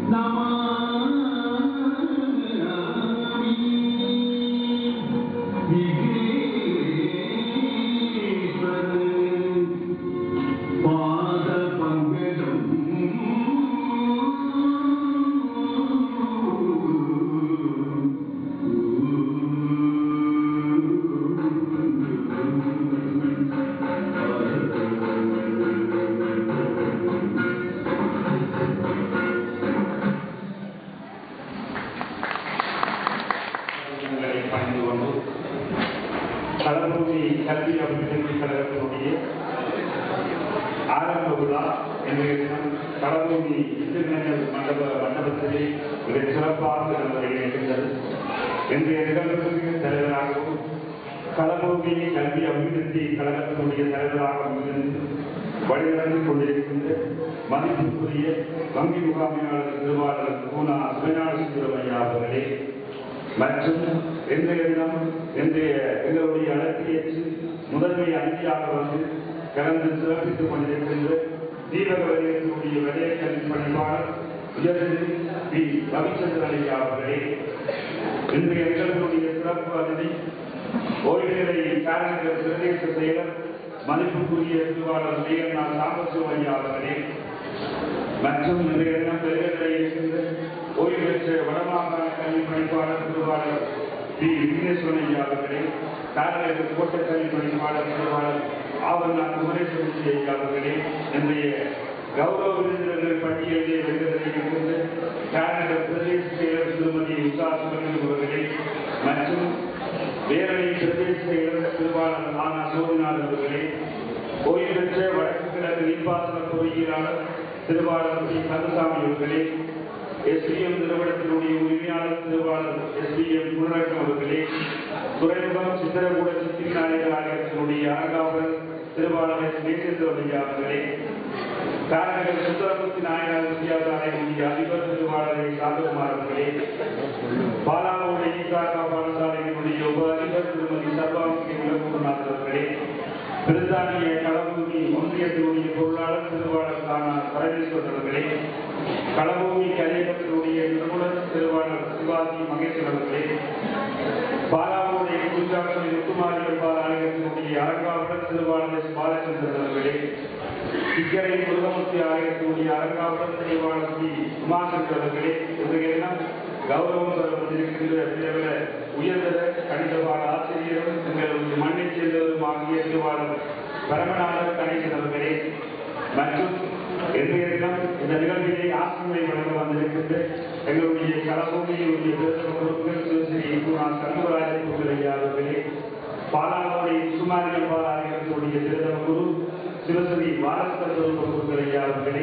களபூமி கல்வி அபிவிருத்தி கழகத்தினுடைய ஆரம்ப விழா களபூமி இந்துநகர் மண்டபத்திலே மிக சிறப்பாக நடைபெறுகின்றது. இன்றைய நிகழ்வுக்கு தலைவராகவும் களபூமி கல்வி அபிவிருத்தி கழகத்தினுடைய தலைவராகவும் இருந்து வழிநடந்து கொண்டிருக்கின்ற மதிப்புக்குரிய வங்கி முகாமையாளர் திருவாளர் பூனா சுபஞானசுந்தரமையா அவர்களே மற்றும் இன்றைய தினம் எங்களுடைய அழைப்பேற்று முதன்மை அதிதியாக வந்து கலந்து சிறப்பித்துக் கொண்டிருக்கின்ற தீபக வலயத்தினுடைய வலயக்கல்வி பணிப்பாளர் உயர்திரு பி ரவிச்சந்திரனையா அவர்களே, இன்றைய நிகழ்வுடைய சிறப்பு அதிதி ஓய்வுநிலை காரணங்கள் பிரதேச செயலர் மதிப்புக்குரிய திருவாளர் மேகனா சாம்பசிவமையா அவர்களே மற்றும் இன்றைய தினம் பெருகத்திலே இருக்கின்ற ஓய்வு பெற்ற வடமாகாண கல்வி பணிப்பாளர் திருவாளர் பி விக்னேஸ்வரனையா அவர்களே, காரநகர் கோட்ட கல்வி பணிப்பாளர் திருவாளர் ஆவண்ணா குமரேஸ்வரன் ஐயா அவர்களே, இன்றைய கௌரவ விருந்தினர்கள் பட்டியலிலே பெருகத்திலே இருக்கின்ற காரநகர் பிரதேச செயலர் திருமதி உஷா சுமங்கலம் அவர்களே மற்றும் வேரணை பிரதேச செயலர் திருவாளர் ஆனா சோதிநாதன் அவர்களே, ஓய்வு பெற்ற வடக்கு கிழக்கு நீர்ப்பாசன பொறியியலாளர் திருவாளர் சி கந்தசாமி அவர்களே, எஸ்பிஎம் நிறுவனத்தினுடைய உரிமையாளர் திருவாளர் எஸ்பிஎம் குணரட்னம் அவர்களே, துறைமுகம் சித்திரகூட சித்திரி நாயகர் ஆகியவற்றினுடைய அரங்காவலர் திருவாளர் எஸ் மேசேந்திரமையா அவர்களே, காரநகர் சுந்தரமூர்த்தி நாயகர் வித்தியாசாலையினுடைய அதிபர் திருவாளர் எஸ் சாந்தகுமார் அவர்களே, பாலாவுடைய ஈசாக்கா பாடசாலையினுடைய உப அதிபர் திருமதி சர்வாமிகை உலகநாதன் அவர்களே, பிரித்தானிய களபூமி ஒன்றியத்தினுடைய பொருளாளர் திருவாளர் தானா பரமேஸ்வரன் அவர்களே, களபூமி கலையகத்தினுடைய நிறுவனர் திருவாளர் சிவாஜி மகேஸ்வரன் அவர்களே, பாலாவுடைய குஞ்சாக்கள் முத்துமாரி அம்பாள் ஆலயத்தினுடைய அரங்காவலர் திருவாளர் எஸ் பாலச்சந்திரன் அவர்களே, சிக்கரை முருகமூர்த்தி ஆலயத்தினுடைய அரங்காவலர் திருவாளர் சி உமாசங்கர் அவர்களே, இன்றைய தினம் கௌரவம் பெற வந்திருக்கின்ற பிரபல உயர்தர கணிதபாட ஆசிரியரும் எங்களுடைய மண்ணைச் சேர்ந்தவரும் ஆகிய திருவாளர் பரமநாதர் கணேசன் அவர்களே மற்றும் இன்றைய தினம் இந்த நிகழ்விலே ஆசிரியை வழங்க வந்திருக்கின்ற எங்களுடைய களபூமியினுடைய பொறுப்புகள் சிவஸ்ரீ பூனா சண்முகராஜ ஐயா அவர்களே, பாலாவுடைய சுமாரி அம்பாள் ஆலயத்தினுடைய திருதம குரு சிவஸ்ரீ வாரஸ்தர் பொறுப்புகள் ஐயா அவர்களே,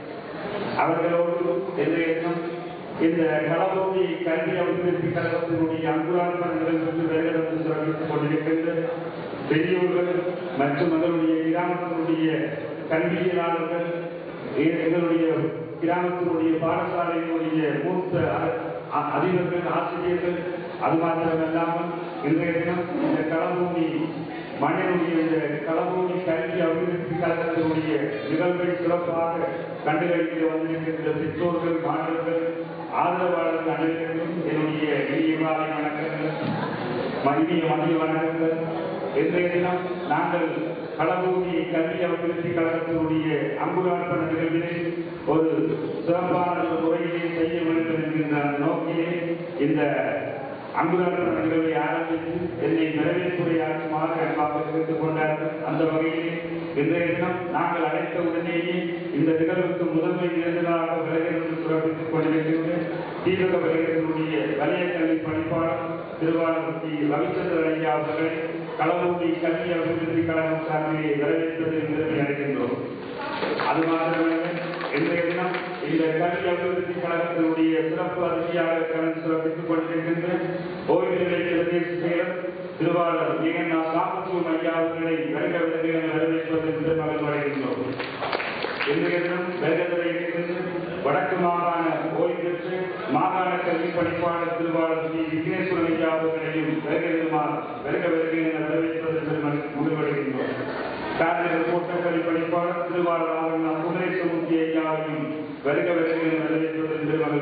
அவர்களோடு இன்றைய தினம் இந்த களபூமி கல்வி அபிவிருத்தி கழகத்தினுடைய அங்குரான நிகழ்வுக்கு வருகிறது சிறப்பித்துக் கொண்டிருக்கின்ற பெரியோர்கள் மற்றும் எங்களுடைய கிராமத்தினுடைய கல்வியலாளர்கள், எங்களுடைய கிராமத்தினுடைய பாடசாலையினுடைய மூத்த அதிபர்கள், ஆசிரியர்கள், அது மாத்திரமல்லாமல் இன்றைய தினம் இந்த களபூமி மண்ணினுடைய இந்த களபூமி கல்வி அபிவிருத்தி கழகத்தினுடைய நிகழ்வை சிறப்பாக கண்டுகளிக்க வந்திருக்கின்ற பெற்றோர்கள், மாணவர்கள், ஆதரவாளர்கள் அனைவருக்கும் என்னுடைய இனிய மாலை வணக்கங்கள், மதிய வணக்கங்கள். இன்றைய தினம் நாங்கள் களபூமி கல்வி அபிவிருத்தி கழகத்தினுடைய அங்குரார்ப்பண நிகழ்வினை ஒரு சிறப்பான முறையிலே செய்ய வேண்டும் என்கின்ற நோக்கிலே இந்த அங்குரார்ப்பண நிகழ்வை ஆரம்பித்து என்னை நிறைவேற்றுரையாற்றுமாறு அன்பாக கேட்டுக் கொண்டார்கள். அந்த வகையிலே இன்றைய தினம் நாங்கள் அழைத்த உடனேயே இந்த நிகழ்வுக்கு முதன்மை விருந்தினராக விலகிருந்து சிறப்பித்துக் கொண்டிருக்கின்ற தீபக வலயத்தினுடைய வலய கல்வி பணிப்பாளர் திருவாளர் சி ரவிச்சந்திரன் ஐயா அவர்கள் களபூமி கல்வி அபிவிருத்தி கழகம் சார்பிலே வரவேற்பதில் பெருமை அடைகின்றோம். அது மாத்திரமல்ல, இன்றைய தினம் இந்த கல்வி அபிவிருத்தி கழகத்தினுடைய சிறப்பு அதிதியாக கலந்து சிறப்பித்துக் கொண்டிருக்கின்ற ஓய்வுநிலை பிரதேச செயலர் திருவாளர் மேகனா சாம்பசிவம் ஐயா அவர்களை வருக விலங்குகள் வரவேற்பதில் பெருமை அடைகின்றோம். இன்றைய தினம் வருகத்திலே இருக்கின்ற வடக்கு மாகாண ஓய்வு பெற்று மாகாண கல்வி பணிப்பாளர் திருவாளர் ஸ்ரீ விக்னேஸ்வரன் ஐயா அவர்களையும் வருக என வரவேற்பதில் முடிவடைகின்றோம். காரநகர் கோட்ட கல்வி பணிப்பாளர் திருவாளர் ஆவண்ணா குமரேஸ்வரமூர்த்தி ஐயாவையும் வருக என வரவேற்பதில்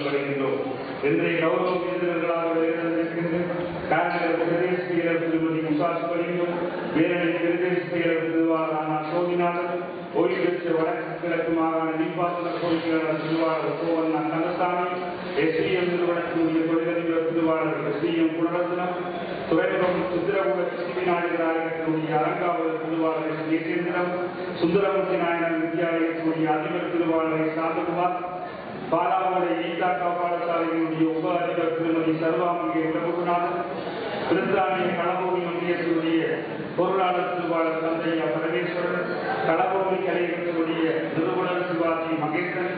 இன்றைய கௌரவ விருந்தினர்களாக இருக்கின்ற காரணங்கள் பிரதேச செயலர் திருமதி முசாஸ் பலிங்கம், வேரணி பிரதேச செயலர் திருவாளரான சோதிநாதன், ஓய்வு பெற்ற வடக்கு கிழக்கு மாகாண நீர்ப்பாசன கோரிக்கையாளர் திருவாளர் கோவன் கந்தசாமி, எஸ்பிஎம் நிறுவனத்தினுடைய தொழிலதிபர் திருவாளர் எஸ்பிஎம் குணரத்னம், துறைமுகம் சுந்தரகுல சிவி நாடுகளாக அலங்காவலர் திருவாளர் தேசேந்திரம், சுந்தரமூர்த்தி நாயனர் வித்யாலயத்தினுடைய அதிபர் திருவாளர் சாந்தகுமார், பாலாவளை ஈதாக்கா பாடசாலையினுடைய உப அதிபர் திருமதி சர்வாமங்கை உடம்புநாதன், பிரித்தானிய களபூமி ஒன்றியத்தினுடைய பொருளாளர் திருவாளர் தந்தையா பரமேஸ்வரன், களபூமி கலைஞர்களுடைய நிறுவனர் சிவாஜி மகேந்திரன்,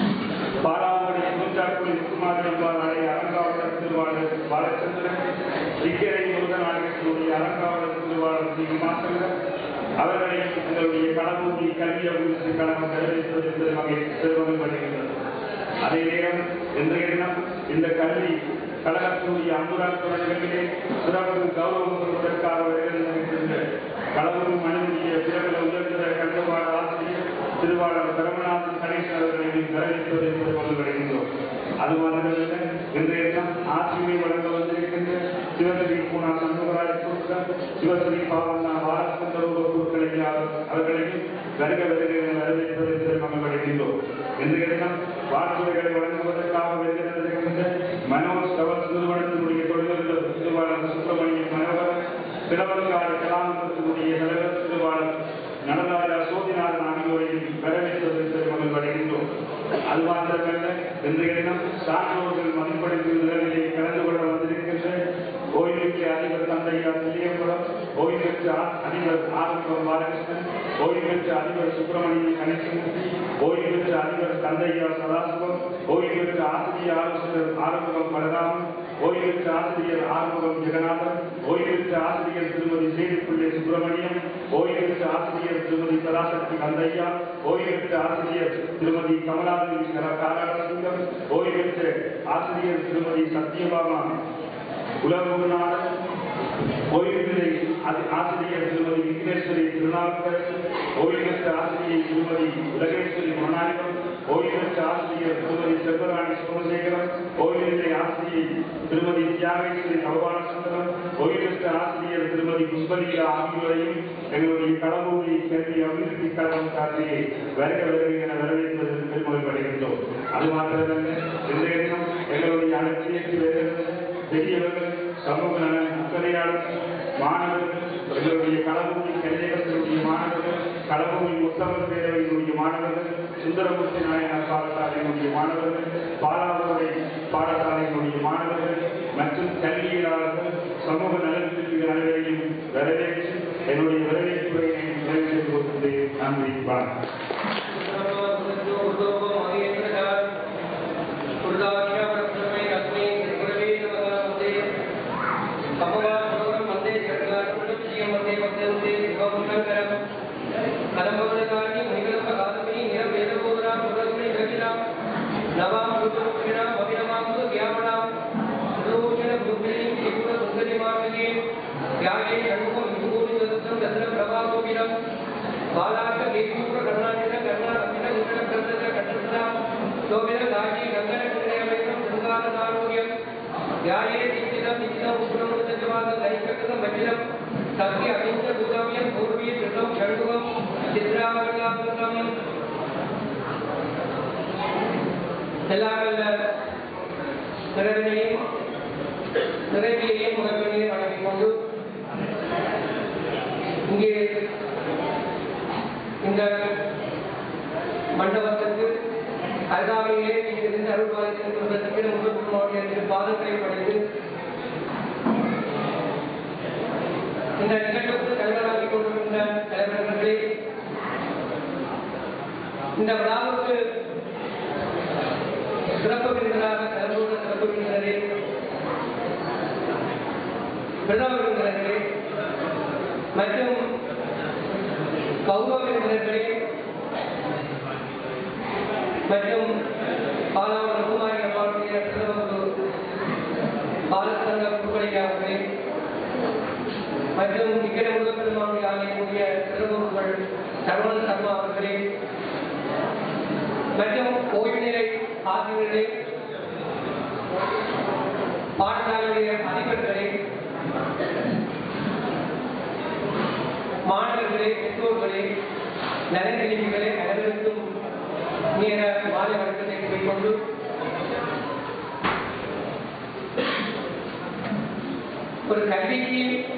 பாலாவளை நூற்றாக்குடி முத்துமாரி அம்பாள் ஆலய அலங்காவலர் திருவாளர் பாலச்சந்திரன், இக்கரை முருகநாயகத்தினுடைய அலங்காவலர் திருவாளர் ஸ்ரீ மாசங்கர் அவர்களை எங்களுடைய களபூமி கல்வி அபிவிருத்தி கழகம் நிறைவேற்றுவது என்பது வகையில் சிறுவனம் வருகின்றது. அதே நேரம் இன்றைய தினம் இந்த கல்வி கழகத்தினுடைய அம்புராத்துறை நிகழ்விலே சிறப்பு கௌரவம் பெறுவதற்காக வருகின்ற களபூமி மனிதனுடைய பிரபல உயர்ந்த கண்டவாள ஆசிரியர் திருவாளர் தர்மநாதன் கணேசன் அவர்களை வரவேற்பது என்பது கொண்டு வருகின்றோம். அது மாத்திரமல்ல, இன்றைய தினம் ஆசிரியை வழங்க வந்திருக்கின்ற சிவஸ்ரீ பூனா சண்முகராஜ குருக்கள், சிவஸ்ரீ பாவண்ணா வாரசுந்தரூப குருக்களை அவர்களையும் வருக வருகிறேன் வரவேற்பது என்பதை நாம் வருகின்றோம். இன்றைய தினம் வாக்குறுதிகளை வழங்குவதற்காக வருகின்ற மனோஜ் கவர்ஸ் நிறுவனத்தினுடைய தொழிலதிபர் திருவாளர் சுப்பிரமணிய மனோகர், பிளவங்காடு கலாமத்தினுடைய தலைவர் திருவாளர் நடராஜா சோதிநாதன் ஆகியோரையும் வரவேற்பது என்பதை நாம் வருகின்றோம். அது மாத்திரமல்ல, இன்றைய தினம் சான்றோர்கள் மதிப்படைக்கும் நிலையிலே கலந்து கொள்ள வந்திருக்கின்ற ஓய்வு பெற்ற அதிபர் தந்தையா தில்லியங்குளம், ஓய்வு பெற்ற அதிபர் ஆரம்பம் பாலகிருஷ்ணன், ஓய்வு பெற்ற அதிபர் சுப்பிரமணிய கணேசமூர்த்தி, ஓய்வு பெற்ற அதிபர் தந்தையா சதாசிவம், ஓய்வு பெற்ற ஆசிரியர் ஆலோசகர் ஆரம்பம் பலராமன், ஓய்வு பெற்ற ஆசிரியர் ஆரம்பம் ஜெகநாதன், ஓய்வு பெற்ற ஆசிரியர் திருமதி சேதுப்பிள்ளை சுப்பிரமணியம், ஓய்வு பெற்ற ஆசிரியர் திருமதி பராசக்தி கந்தையா, ஓய்வு பெற்ற ஆசிரியர் திருமதி கமலாதேவி காராடசிங்கம், ஓய்வு பெற்ற ஆசிரியர் திருமதி சத்யபாமா உலகுநாதன், ஓய்வு நிலை ஆசிரியர் திருமதி விக்னேஸ்வரி திருநாவுக்கர், ஓய்வு பெற்ற ஆசிரியை திருமதி உலகேஸ்வரி மனாயகம், ஓய்வு பெற்ற ஆசிரியர் திருமதி செல்வராணி சோமசேகரம், ஓய்வு நிலை ஆசிரியை திருமதி தியாகேஸ்வரி பகவானசுந்தரம், ஓய்வு பெற்ற ஆசிரியர் திருமதி புஷ்பலிகா ஆகியோரையும் எங்களுடைய களபூமி கல்வி அபிவிருத்தி கழகம் சார்பிலே வருக வருகை என வரவேற்பது பெருமைப்படுகின்றோம். அது மாத்திரமல்ல, இன்றைய தினம் எங்களுடைய அலட்சியத்தில் வருகின்ற பெரியவர்கள், சமூக நலன் அக்கறையாளர், மாணவர்கள், எங்களுடைய களபூமி கலைஞர்களுடைய மாணவர்கள், களபூமி முத்தமிழ் பேரவையினுடைய மாணவர்கள், சுந்தரமூர்த்தி நாயனார் பாடசாலையினுடைய மாணவர்கள், பாலாவளை பாடசாலையினுடைய மாணவர்கள் மற்றும் கல்வியாளர்கள், சமூக நலத்திற்கு அனைவரையும் வரவேற்று என்னுடைய வரவேற்புரையை நிறைவேற்றிக் கொண்டு நன்றி. நிறைவேறிய முதல்வரையை வழங்கிக் கொண்டு இங்கே இந்த மண்டபத்திற்கு அருகாமையிலே இங்கிருந்து அருள்பாலித்திற்கு முதல் மாவட்டத்தில் பாதங்களை படைத்து இந்த நிகழ்வுக்கு தலைவராகிக் கொண்டிருந்த தலைவர்களே, இந்த விழாவுக்கு சிறப்பு விருந்தினராக கலந்துள்ள சிறப்பு விருந்தினரே, பிரதம விருந்தினர்களே மற்றும் கௌரவ விருந்தினர்களே மற்றும் பாலாவளை ரகுமாரி அம்மாவுடைய பிரதமர் பாலச்சந்திர குருபலியார்களே மற்றும் இக்கரை முருகப்பெருமானுடைய ஆலயக்கூடிய பிரதமர்கள் சரவணன் சர்மா அவர்களே மற்றும் ஓய்வு நிலை ஆசிரியர்களே, பாடசாலையுடைய அதிபர்களே, மாணவர்களே, பெற்றோர்களே, நலநிலைகளே, அனைவருக்கும் நேர மாலை வணக்கத்தை கூறிக்கொண்டு ஒரு கல்விக்கு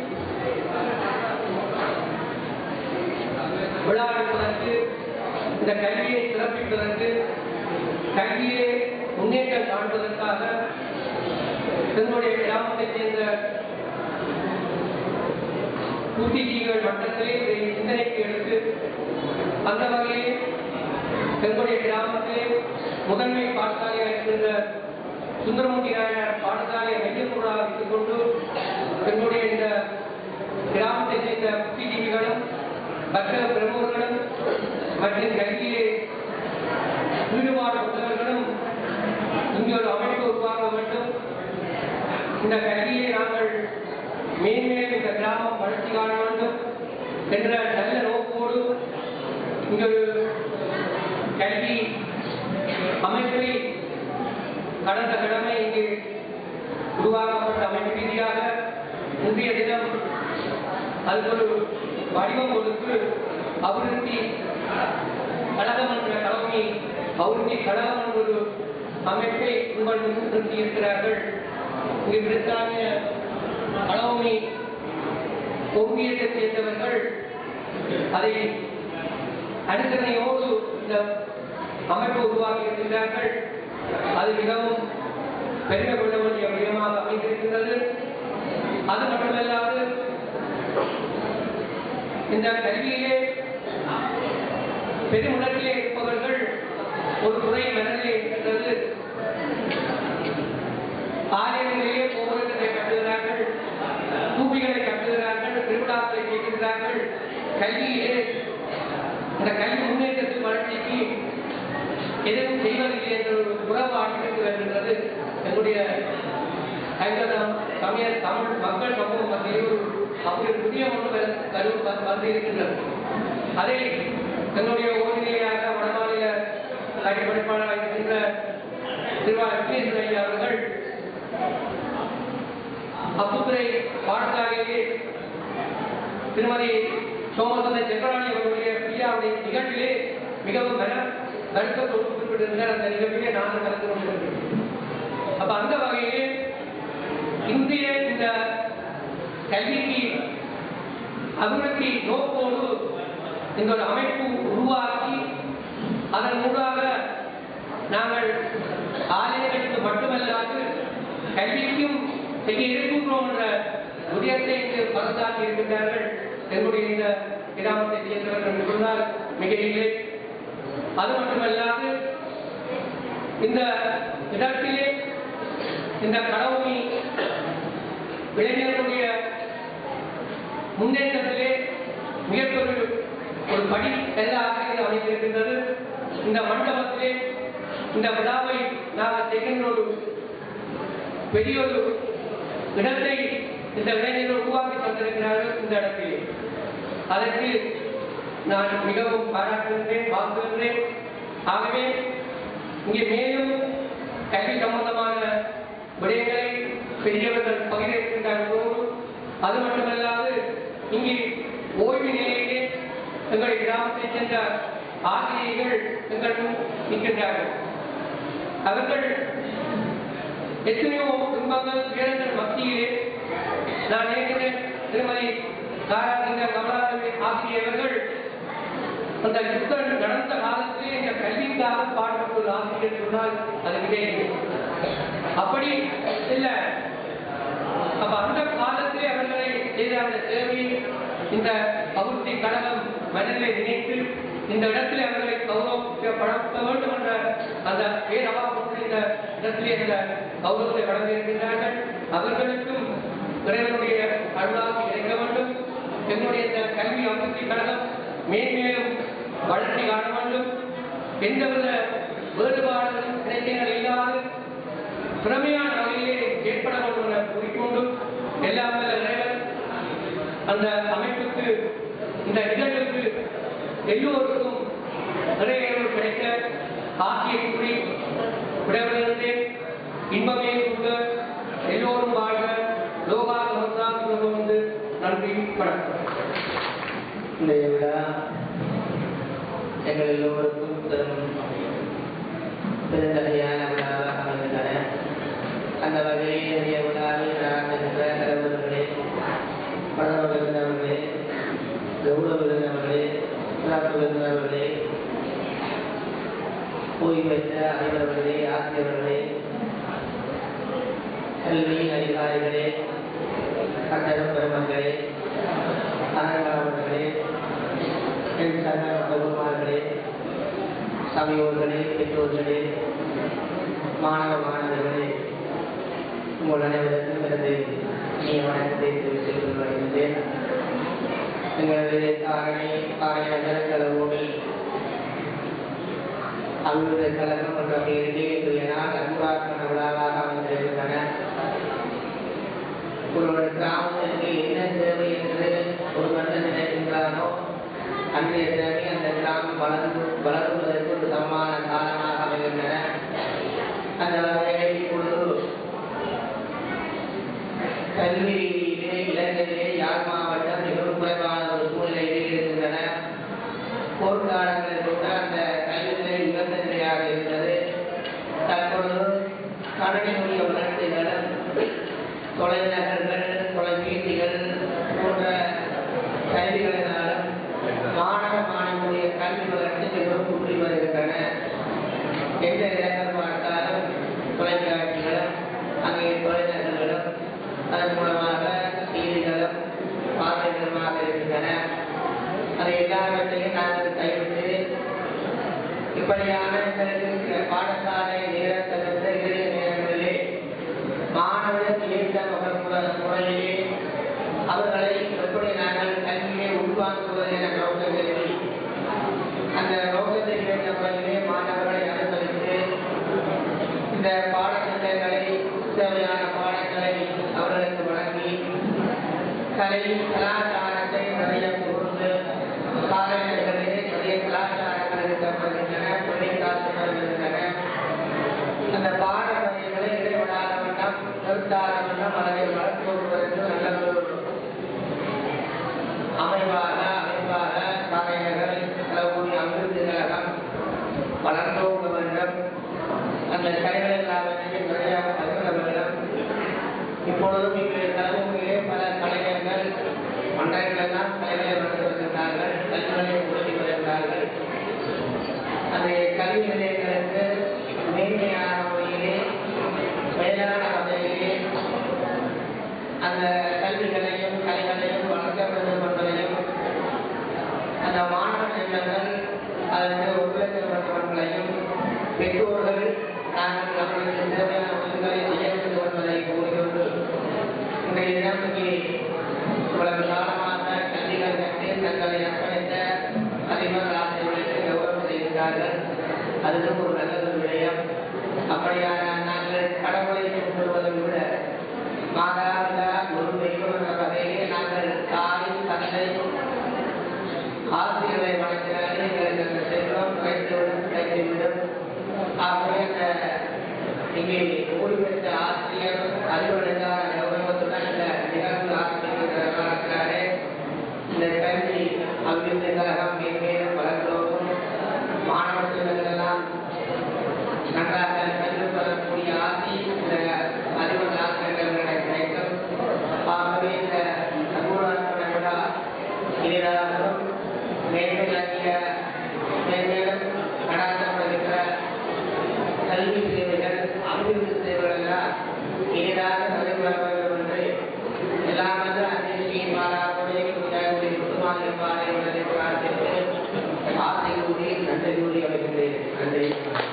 விளையாடுவதற்கு, இந்த கல்வியை சிறப்பிப்பதற்கு, கல்வியை முன்னேற்றம் காண்பதற்காக எங்களுடைய கிராமத்தைச் சேர்ந்த புத்திஜீவிகள் மட்டத்திலே இதை சிந்தனைக்கு எடுத்து அந்த வகையில் எங்களுடைய கிராமத்திலே முதன்மை பாடசாலையாக இருக்கின்ற சுந்தரமூர்த்தி நாயனார் பாடசாலையை மையக்கூடாக வைத்துக் கொண்டு எங்களுடைய இந்த கிராமத்தைச் சேர்ந்த புத்திஜீவிகளும் மற்ற பிரமுகர்களும் மற்றும் கல்வியிலே ஈடுபாடு உள்ளவர்களும் இங்கே ஒரு அமைப்பு உருவாக்க வேண்டும். இந்த கல்வியை நாங்கள் மேன்மேலும் இந்த கிராமம் வளர்ச்சி காண வேண்டும் என்ற நல்ல நோக்கோடு இங்கே ஒரு கல்வி அமைப்பை கடந்த கிழமை இங்கு உருவாக்கப்பட்ட அமைப்பு ரீதியாக இன்றைய தினம் அதுக்கு ஒரு வடிவம் கொடுத்து அபிவிருத்தி கழகம் என்ற தலைமை அபிவிருத்தி கழகம் என்ற ஒரு அமைப்பை உங்கள் நிறுத்தி இருக்கிறார்கள். இங்கு பிரித்தானிய அளவுமை ஒன்றியத்தை சேர்ந்தவர்கள் அதை அனுசரணையோடு இந்த அமைப்பு உருவாக்கி இருக்கின்றார்கள். அது மிகவும் பெருமை கொள்ள வேண்டிய விதமாக அமைந்திருக்கின்றது. அது மட்டுமல்லாது இந்த கல்வியிலே பெருமுடத்திலே இருப்பவர்கள் ஒரு துறை மனதிலே இருக்கின்றது. ஆலயங்களிலே கோபுரங்களை கட்டுகிறார்கள், தூபிகளை கட்டுகிறார்கள், திருவிழாக்களை செய்கிறார்கள். கல்வியிலே இந்த கல்வி முன்னேற்றத்தின் வளர்ச்சிக்கு எதுவும் செய்வதில்லை என்ற ஒரு உறவு ஆட்சிக்கு வருகின்றது. எங்களுடைய தமிழ் மக்கள் சமூகம் மத்தியில் அப்படி ஒரு புதிய ஒன்று வந்து இருக்கின்றது. அதை எங்களுடைய ஓய்நிலையாக வடமாநில படிப்பாளராக இருக்கின்ற திருவாரூர் அவர்கள் அப்புத்துறை பாடசாலையிலே திருமதி சோமசுந்தர செங்கராணி அவர்களுடைய பிரியாவுடைய நிகழ்ச்சியிலே மிகவும் வருத்தத்தோடு குறிப்பிட்டிருந்தார். அந்த நிகழ்ச்சியிலே நாங்கள் கலந்து கொண்டிருக்கிறோம். அப்ப அந்த வகையிலே இந்திய இந்த கல்விக்கு அபிவிருத்தி நோக்கோடு இந்த ஒரு அமைப்பு உருவாக்கி அதன் மூலமாக நாங்கள் ஆலயங்களுக்கு மட்டுமல்லாது கல்விக்கும் செய்ய இருக்கின்றோம் என்ற உதயத்தை பரந்தாக்கி இருக்கின்றார்கள். எங்களுடைய இந்த கிராமத்தை சேர்ந்தவர்கள் சொன்னால் மிக இல்லை. அது மட்டுமல்லாது இந்த இடத்திலே இந்த கடவுளி இளைஞர்களுடைய முன்னேற்றத்திலே மிகப்பெரிய ஒரு படி எல்லாக அமைந்திருக்கின்றது. இந்த மண்டபத்திலே இந்த விழாவை நாங்கள் செய்கின்ற ஒரு பெரிய ஒரு இடத்தை இந்த இளைஞர்கள் உருவாக்கி தந்திருக்கிறார்கள். இந்த இடத்திலே அதற்கு நான் மிகவும் பாராட்டுகின்றேன், வாழ்த்துகின்றேன். ஆகவே இங்கே மேலும் கல்வி சம்பந்தமான விடயங்களை பெரியவர்கள் பகிர்ந்திருக்கின்றார்களோடு அது மட்டுமல்லாது இங்கே ஓய்வு நிலையிலே எங்கள் கிராமத்தைச் சேர்ந்த ஆசிரியர்கள் எங்கள் நிற்கின்றார்கள். அவர்கள் எத்தனையோ துன்பங்கள் வீரர்கள் மத்தியிலே நான் நினைக்கிறேன் திருமதி தாராசிங்க கமலாதேவி ஆசிரியர்கள் அந்த யுத்தம் நடந்த காலத்திலே இந்த கல்விக்காக பாடுபட்ட ஒரு ஆசிரியர் சொன்னால் அது கிடையாது. அப்படி இல்லை. அப்ப அந்த காலத்திலே அவர்களை செய்த அந்த சேவையை இந்த அபிவிருத்தி கழகம் மனதிலே நினைத்து இந்த இடத்திலே அவர்களை கௌரவப்படுத்த வேண்டும் என்ற அந்த பேரவா கொண்டு இந்த இடத்திலே இந்த கௌரவத்தை வழங்கியிருக்கின்றார்கள். அவர்களுக்கும் இறைவனுடைய அருளாக கிடைக்க வேண்டும். எங்களுடைய இந்த கல்வி அபிவிருத்தி கழகம் மேன்மேலும் வளர்ச்சி காண வேண்டும். எந்தவித வேறுபாடுகளும் இடைஞ்சல்கள் இல்லாது திறமையான வகையிலே ஏற்பட வேண்டும் என கூறிக்கொண்டு எல்லாம் இறைவன் அந்த அமைப்புக்கு இந்த நிகழ்வுக்கு எல்லோருக்கும் நிறைய கிடைக்க ஆசியை கூறி விடவிலிருந்து இன்பமே கொண்டு எல்லோரும் வணக்கம். இந்த விழா எங்கள் எல்லோருக்கும் பெருந்தகையான விழாவாக அமைகின்றன. அந்த வகையில் இந்த விழாவில் நான் என்ற தலைவர்களே, பிரதம விருந்தினர்களே, கௌரவ விருந்தினர்களே, சிறப்பு விருந்தினர்களே, ஓய்வு பெற்ற அதிபர்களே, ஆசிரியர்களே, கல்வி அதிகாரிகளே, கட்டட பெருமக்களே, அறங்காவலர்களே, என் சக மதகுமார்களே, சபையோர்களே, பெற்றோர்களே, மாணவ மாணவர்களே, உங்கள் அனைவருக்கும் எனது இனிய வணக்கத்தை தெரிவித்துக் கொள்ள வருகின்றேன். எங்களது காரணி நகர செலவோடு அபிவிருத்தி கழகம் என்ற பெயரிலே இன்றைய நாள் அன்புராக்கண விழாவாக அமைந்திருக்கின்றன. ஒரு கிராமத்திற்கு என்ன தேவை என்று ஒரு மனிதன் நினைக்கின்றானோ அன்றைய தேவை அந்த கிராமம் வளர்வதற்கு ஒரு சமமான காரணமாக அமைகின்றன. அந்த வகையில் இப்பொழுது கல்வி ரீதியிலே இலங்கையிலே யாழ் மாவட்டம் மிகவும் குறைவான ஒரு சூழ்நிலையில் இருக்கின்றன. போர்க்காலங்களில் கூட அந்த கல்விநிலை உயர்ந்த நிலையாக இருந்தது. தற்பொழுது கணினியுடைய வளர்ச்சிகளும் தொலைநகர்கள், தொலைபேசிகள் போன்ற கல்விகளினாலும் மாணவ மாணவனுடைய கல்வி வளர்ச்சி மிகவும் கூறி வருகின்றன. எந்த இடங்கள் பார்த்தாலும் தொலைக்காட்சிகளும் அங்கே தொலைநகர்களும் அதன் மூலமாக செய்திகளும் பார்வைகளுமாக இருக்கின்றன. அதை எல்லாவற்றையும் நாங்கள் கைவிட்டு இப்படியான பாடசாலை நேரத்திலிருந்து இளைய நேரங்களிலே மாணவர்கள் ஏற்ற முறையிலே அவர்களை எப்படி நாங்கள் கல்வியை உள்வாங்குவது என நோக்கத்தில் அந்த நோக்கத்தை ஏற்ற முறையிலே மாணவர்களை அனுசரித்து இந்த பாடத்திட்டங்களை தேவையான பாடங்களை அவர்களுக்கு வழங்கி கலை கலாச்சாரத்தை நிறைய புகுந்து காலைகளிலே நிறைய கலாச்சாரங்கள் இருக்கப்படுகின்றன, தொழிற்காட்சிகள். அந்த பாடவகைகளை இடைவிடாத வண்ணம் நிறுத்தாத வண்ணம் அதை வளர்த்துவதற்கு நல்ல ஒரு அமைவாக காலைகள் செலவுடைய அபிவிருத்தி கழகம் வளர்ந்தோங்க வேண்டும். அந்த கலைகள் எல்லாவற்றையும் நிறைய பகிர வேண்டும். இப்பொழுதும் இங்கே தலைமுறையிலே பல கலைஞர்கள் மன்றங்களெல்லாம் கலைகளை வளர்த்து வருகின்றார்கள், கல்விகளை உறுதி வருகின்றார்கள். அந்த கல்வி நிலையங்களுக்கு மேன்மையான முறையிலே மேலான வகையிலே அந்த கல்விகளையும் கலைகளையும் வளர்க்க வேண்டும் என்பதையும் அந்த மாணவ நிலையங்கள் அதற்கு ஒத்துழைக்கப்பட்டவர்களையும் பெற்றோர்கள் நாங்கள் அவர்களுக்கு தேவையான உதவிகளை செய்ய வேண்டும் என்பதை கூறிக்கொண்டு இன்றைய தினம் இங்கே இவ்வளவு காலமாக கல்விகள் கற்று தங்களை அர்ப்பணித்த அதிபர் ஆசிரியர்களுக்கு கௌரவம் செய்கிறார்கள். அதுவும் ஒரு நல்ல ஒரு விடயம். அப்படியான நாங்கள் கடவுளை கொண்டுவதை விட மாதாபிதா குரு தெய்வம் என்ற வகையிலே நாங்கள் தாய் தந்தை ஆசிரியர்களை வணங்கினாலே எங்களுக்கு அந்த செல்வம் கிடைத்துவிடும். ஆகவே அந்த இங்கே ஓய்வு பெற்ற ஆசிரியர் அறிவுரைக்கான கௌரவத்துடன் இந்த நிகழ்வு ஆசிரியர்களாலே இந்த கல்வி அபிவிருத்தி கழகம் மேலும் வளர்க்கிறோம். மாணவ செல்வங்களெல்லாம் நன்றாக கல்வி பெறக்கூடிய ஆசி இந்த அறிவுரை ஆசிரியர்கள் கிடைக்கும். ஆகவே இந்த சமூக விழா இனிதாகவும் மேலும் நடாத்தப்படுகின்ற கல்வி சேவைகள் அபிவிருத்தி சேவைகள் எல்லாம் இனிதாக நடைபெற வேண்டும் என்று எல்லாம் வந்து அதிர்ச்சியின் மாறாவுடைய குடும்பமாதிரி உள்ளதை பிரார்த்தித்து ஆசை கூறி நன்றி கூறி அமைக்கின்றேன். நன்றி.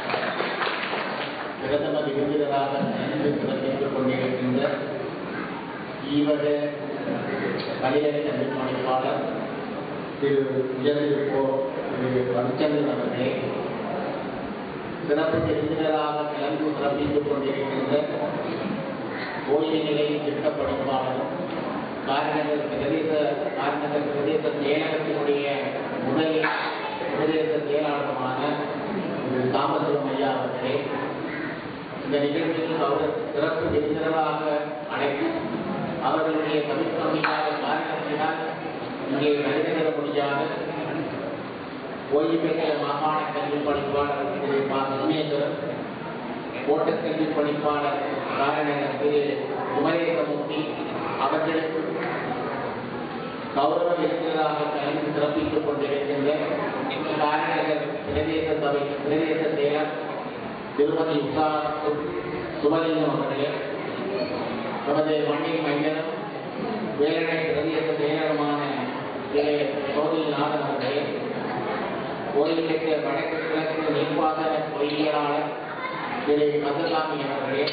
பிரதம விருந்தினராக சிறப்பித்துக் கொண்டிருக்கின்ற ஈவக கலைஞரின் அமைப்பாளர் திரு உயர்ந்திருப்போ திரு ரவிச்சந்திரன் அவர்களே, சிறப்பு விருந்தினராக கலந்து சிறப்பித்துக் கொண்டிருக்கின்ற ஓய்வு நிலை திட்ட படிப்பாளரும் காரிநகர் பிரதேச செயலகத்தினுடைய முதல் பிரதேச செயலாளருமான திரு தாமசிவம் ஐயா அவர்களே, இந்த நிகழ்ச்சியில் அவர் சிறப்பு விருந்தினராக அழைத்து அவர்களுடைய தவிர்க்க முடியாத காரணத்தினால் இங்கே வருகை தர முடியாத ஓய்வு பெற்ற மாகாண கல்வி பணிப்பாளர் திரு பா. சுமேஸ்வரன், ஓட்டக்கல்வி பணிப்பாளர் காரணர் திரு குமரேசமூர்த்தி அவர்களுக்கு கௌரவம் இருக்கிறதாக கலந்து சிறப்பித்துக் கொண்டிருக்கின்ற காரணர் பிரதேச சபை பிரதேச செயலர் திருமதி உஷா சுபலிங்கம் அவர்களே, நமது மண்ணின் மைந்தரும் வேலணை பிரதேச செயலருமான திரு சோதிநாதன் அவர்களே, ஓய்வு பெற்ற வடக்கு கிழக்கு நீர்ப்பாசன பொறியியலாளர் திரு கந்தசாமி அவர்களே,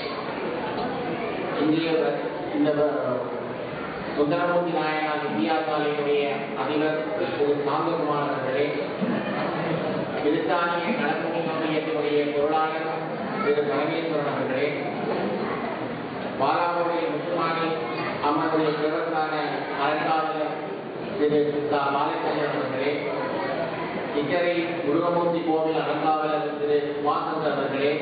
இந்த சுந்தரமூர்த்தி நாயனார் வித்தியாசாலையுடைய அதிபர் திரு சாந்தகுமார் அவர்களே, பிரித்தானிய நலப்பணி கம்பெனியுடைய பொருளாளர் திரு பரமேஸ்வரன் அவர்களே, பாலாவுடைய முத்துமானி அம்மனுடைய சிறப்பான அறங்காவலர் திரு பாலச்சந்திரன் அவர்களே, இக்கரை முருகமூர்த்தி கோவில் அறங்காவலர் திரு உமாசந்தர் அவர்களே,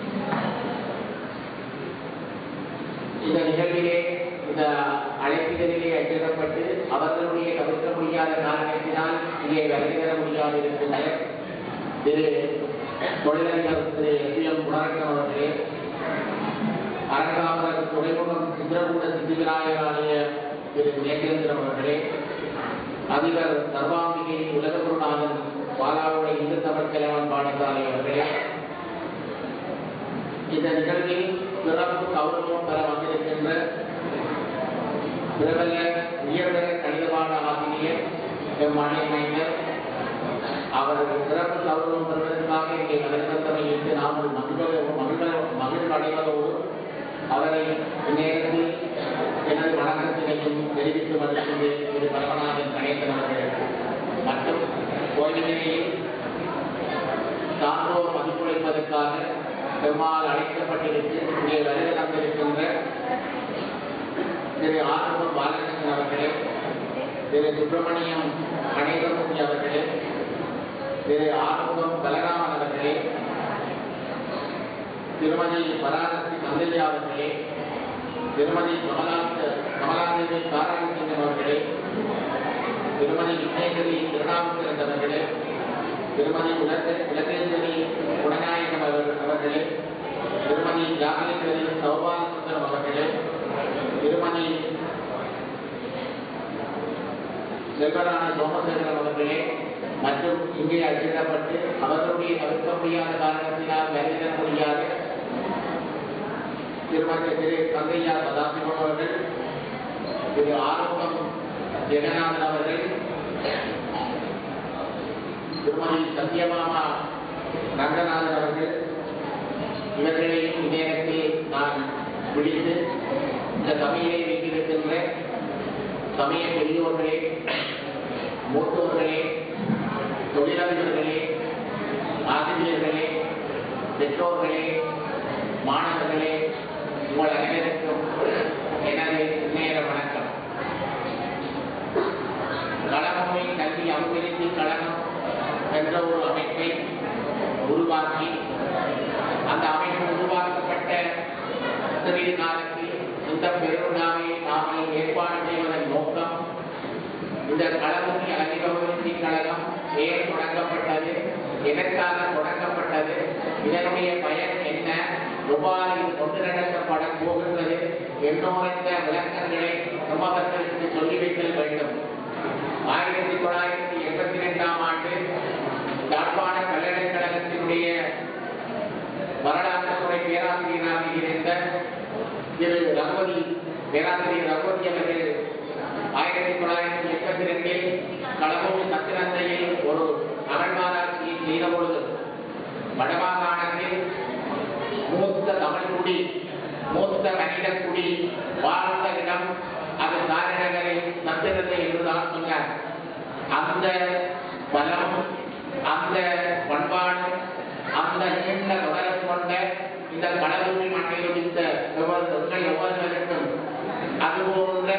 இந்த நிகழ்விலே இந்த அழைப்பிதழிலே அச்சிடப்பட்டு அவர்களுடைய தவிர்க்க முடியாத காரணத்தினால் இங்கே வருகை தர முடியாது இருக்கின்ற திரு தொழிலதிபர் திரு எஸ்.எம். குணரட்னம் அவர்களே, அறங்காவலர் துறைமுகம் சித்திரகூட சித்திவிநாயகர் ஆலய திரு நேகேந்திரன் அவர்களே, அதிபர் சர்வாம்பிகை உலககுருநாதன் பாலாவுடைய இந்து தமிழ் கல்யாண பாடசாலை அவர்களே, இந்த நிகழ்வில் சிறப்பு கௌரவம் பெற வந்திருக்கின்ற பிரபல உயர்தர கணிதபாட ஆசிரியர் மண்ணின் மைந்தர், அவரது சிறப்பு கௌரவம் பெறுவதற்காக இங்கே நடைபெற்றமை என்று நாங்கள் மகிழ்வடைவதோடு அவரை இந்நேரத்தில் எனது வணக்கத்தினையும் தெரிவித்து வருகின்ற திரு பரமநாதன் கணேசன் அவர்கள் மற்றும் கோயிலிலேயே சான்றோர் மதிப்புரைப்பதற்காக பெருமாள் அழைக்கப்பட்டிருக்கு இங்கே வருகை தந்திருக்கின்ற திரு ஆறுமுகம் பாலகிருஷ்ணன் அவர்களே, திரு சுப்பிரமணியம் கணேசமூர்த்தி அவர்களே, திரு ஆறுமுகம் பலராமன் அவர்களே, திருமதி பராசக்தி சந்தையா அவர்களே, திருமதி கமலாதேவி காராயசிங்கம் அவர்களே, திருமதி விக்னேஸ்வரி திருநாவுக்கரசு அவர்களே, திருமதி உலகேஸ்வரி குணநாயகம் அவர்களே, திருமதி ஜாகேஸ்வரி சௌபாலசுந்தரம் அவர்களே, திருமதி செல்வரான சோமசேகரன் அவர்களே மற்றும் இங்கே அச்சிடப்பட்டு அவர்களுடைய தவிர்க்க முடியாத காரணத்தினால் வருகை முடியாது திருமதி திரு கங்கையா சதாசிவம் அவர்கள், திரு ஆறுமுகம் ஜெகநாதன் அவர்கள், திருமதி சத்யபாமா ரங்கநாதன் அவர்கள், இவர்களையும் இந்நேரத்தில் நான் விழித்து இந்த சபையிலே வீட்டிருக்கின்ற சமய பெரியோர்களே, மூத்தோர்களே, தொழிலாளர்களே, ஆசிரியர்களே, பெற்றோர்களே, மாணவர்களே, உங்கள் அனைவருக்கும் எனது நேர வணக்கம். களமொழி கல்வி அபிவிருத்தி கழகம் என்ற ஒரு அமைப்பை உருவாக்கி அந்த அமைப்பு உருவாக்கப்பட்ட சிறிது காலத்தில் இந்த பெருவிழாவை நாமல் ஏற்பாடு செய்வதன் நோக்கம் இந்த களமொழி அபிவிருத்தி கழகம் ஏன் தொடங்கப்பட்டது, எதற்காக தொடங்கப்பட்டது, இதனுடைய பயன் என்ன, எவ்வாறு கொண்டு நடத்தப்பட போகின்றது என்னோட விளக்கங்களை சமூகத்திற்கு சொல்லி வைத்தல் வேண்டும். 1982ஆம் ஆண்டு யாழ்ப்பாண பல்கலைக்கழகத்தினுடைய வரலாற்றுத்துறை பேராசிரியராக இருந்த திரு ரகுபதி பேராசிரியர் ரகுபதி அவர்கள் 1982இல் களமொழி சத்திரந்தையில் ஒரு அகழ்வாராய்ச்சியை செய்த பொழுது வடமாகாணத்தில் மூத்த தமிழ் குடி, மூத்த மனித குடி வாழ்ந்த இடம் அது காரணங்களில் சத்திரத்தை என்றுதான் சொன்னார். அந்த பலம், அந்த பண்பாடு, அந்த நீண்ட தொடர்பு கொண்ட இந்த களமொழி மண்ணில் உதித்த ஒவ்வொருவருக்கும் அதுபோன்ற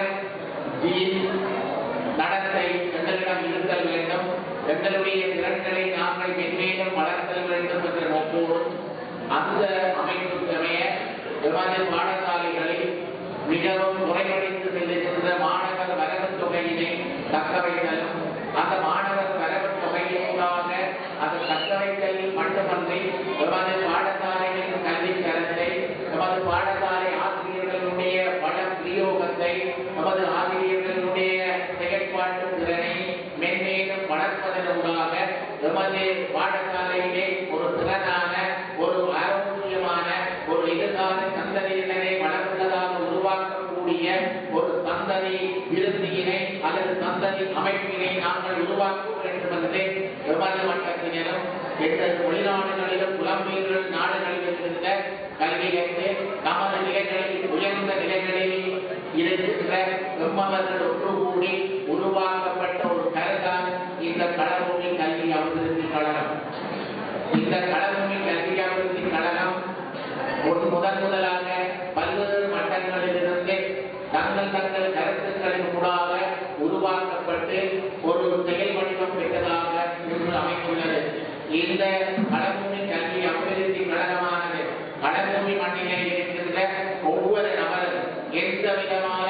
நடத்தை எங்களிடம் இருத்தல் வேண்டும், எங்களுடைய திறன்களை நாங்கள் மென்மேலும் வளர்த்தல் வேண்டும் என்ற நோக்கோடு அந்த அமைப்புக்கு அமைய விமான பாடசாலைகளில் மிகவும் குறைவடைந்து செல்லுகின்ற மாணவர் வரவு தொகையினை தக்க வைத்தலும் அந்த மாணவர் வரவு தொகையினூடாக அது தக்க வைத்தல் மட்டுமன்றி எமது பாடசாலைகளின் கல்வி தரத்தை எமது பாடசாலை ஆசிரியர்களுடைய பல விநியோகத்தை எமது ஆசிரியர்களுடைய செயற்பாட்டு திறனை மென்மேலும் வளர்ப்பதனூடாக எமது பாடசாலையிலே ஒரு திறனான ஒரு ஆரோக்கியமான ஒரு எதிர்கால சந்ததியினரை வளர்ந்ததாக உருவாக்கக்கூடிய ஒரு சந்ததி விருத்தியினை அல்லது சந்ததி அமைப்பினை நாங்கள் உருவாக்க வேண்டும் என்று எமது மட்டத்தினரும் எங்கள் வெளிநாடுகளிலும் புலம்பெயர் நாடுகளிலும் இருந்த கல்வியிலிருந்து நமது நிலைகளில் உயர்ந்த நிலைகளில் இருக்கின்ற எம்மவர்கள் ஒன்று கூடி உருவாக்கப்பட்ட ஒரு கருத்தான் இந்த களபூமி கல்வி அபிவிருத்தி கழகம். இந்த களபூமி கல்வி அபிவிருத்தி கழகம் முதலாக பல்வேறு மட்டங்களிலிருந்து தங்கள் கருத்துக்களின் கூடாக உருவாக்கப்பட்டு ஒரு செயல் வடிவம் பெற்றதாக இன்று அமைந்துள்ளது. இந்த களபூமி கல்வி அபிவிருத்தி கழகமானது களபூமி மண்ணிலே இருக்கின்ற ஒவ்வொரு நபரும் எந்த விதமான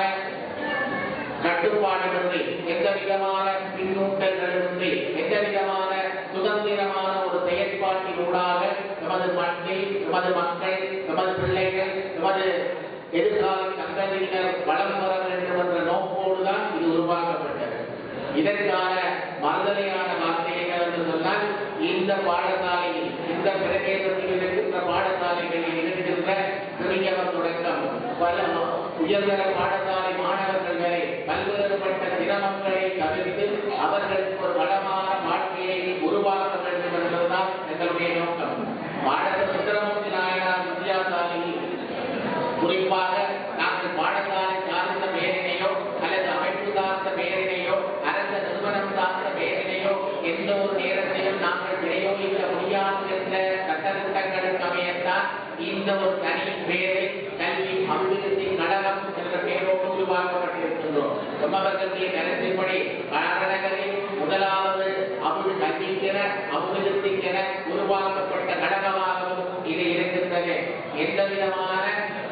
கட்டுப்பாடுகளின்றி எந்த விதமான பின்னூட்டங்களின்றி எந்த விதமான சுதந்திரமான ஒரு செயற்பாட்டினூடாக எமது மண்ணில் எமது மக்கள் எமது பிள்ளைகள் எமது எதிர்கால சந்ததியினர் வளம் பெற வேண்டும் என்ற நோக்கோடுதான் இது உருவாக்கப்பட்டது. இதற்கான மறுதலையான வார்த்தை என்னவென்று சொன்னால் இந்த பாடசாலையில் இந்த பிரதேசத்தில் இருக்கின்ற பாடசாலைகளில் இருக்கின்ற சிறியவர் தொடக்கம் பல உயர்தர பாடசாலை மாணவர்கள் வரை பல்வேறுபட்ட சிரமங்களை தவிர்த்து அவர்களுக்கு ஒரு வளமான வாழ்க்கையை உருவாக்க வேண்டும் என்பதுதான் எங்களுடைய நோக்கம். சுந்தரமூர்த்தி நாயனார் வித்தியாசாலையில் குறிப்பாக நாங்கள் பாடசாலை சார்ந்த பேரினையோ அல்லது அமைப்பு சார்ந்த பேரினையோ அரச நிறுவனம் சார்ந்த பேரினையோ எந்த ஒரு நேரத்திலும் நாங்கள் விநியோகிக்க முடியாது என்ற சட்டத்திட்டங்களுக்கு அமையத்தான் இந்த ஒரு தனி பேரை கல்வி அபிவிருத்தி கழகம் என்ற பெயரோடு உருவாக்கப்பட்டிருக்கின்றோம். எம்மவர்களுடைய கருத்தின்படி நகரில் முதலாவது கல்விக்கென அபிவிருத்திக்கென உருவாக்கப்பட்ட கழகமாகவும் இது இருக்கின்றது. எந்த விதமான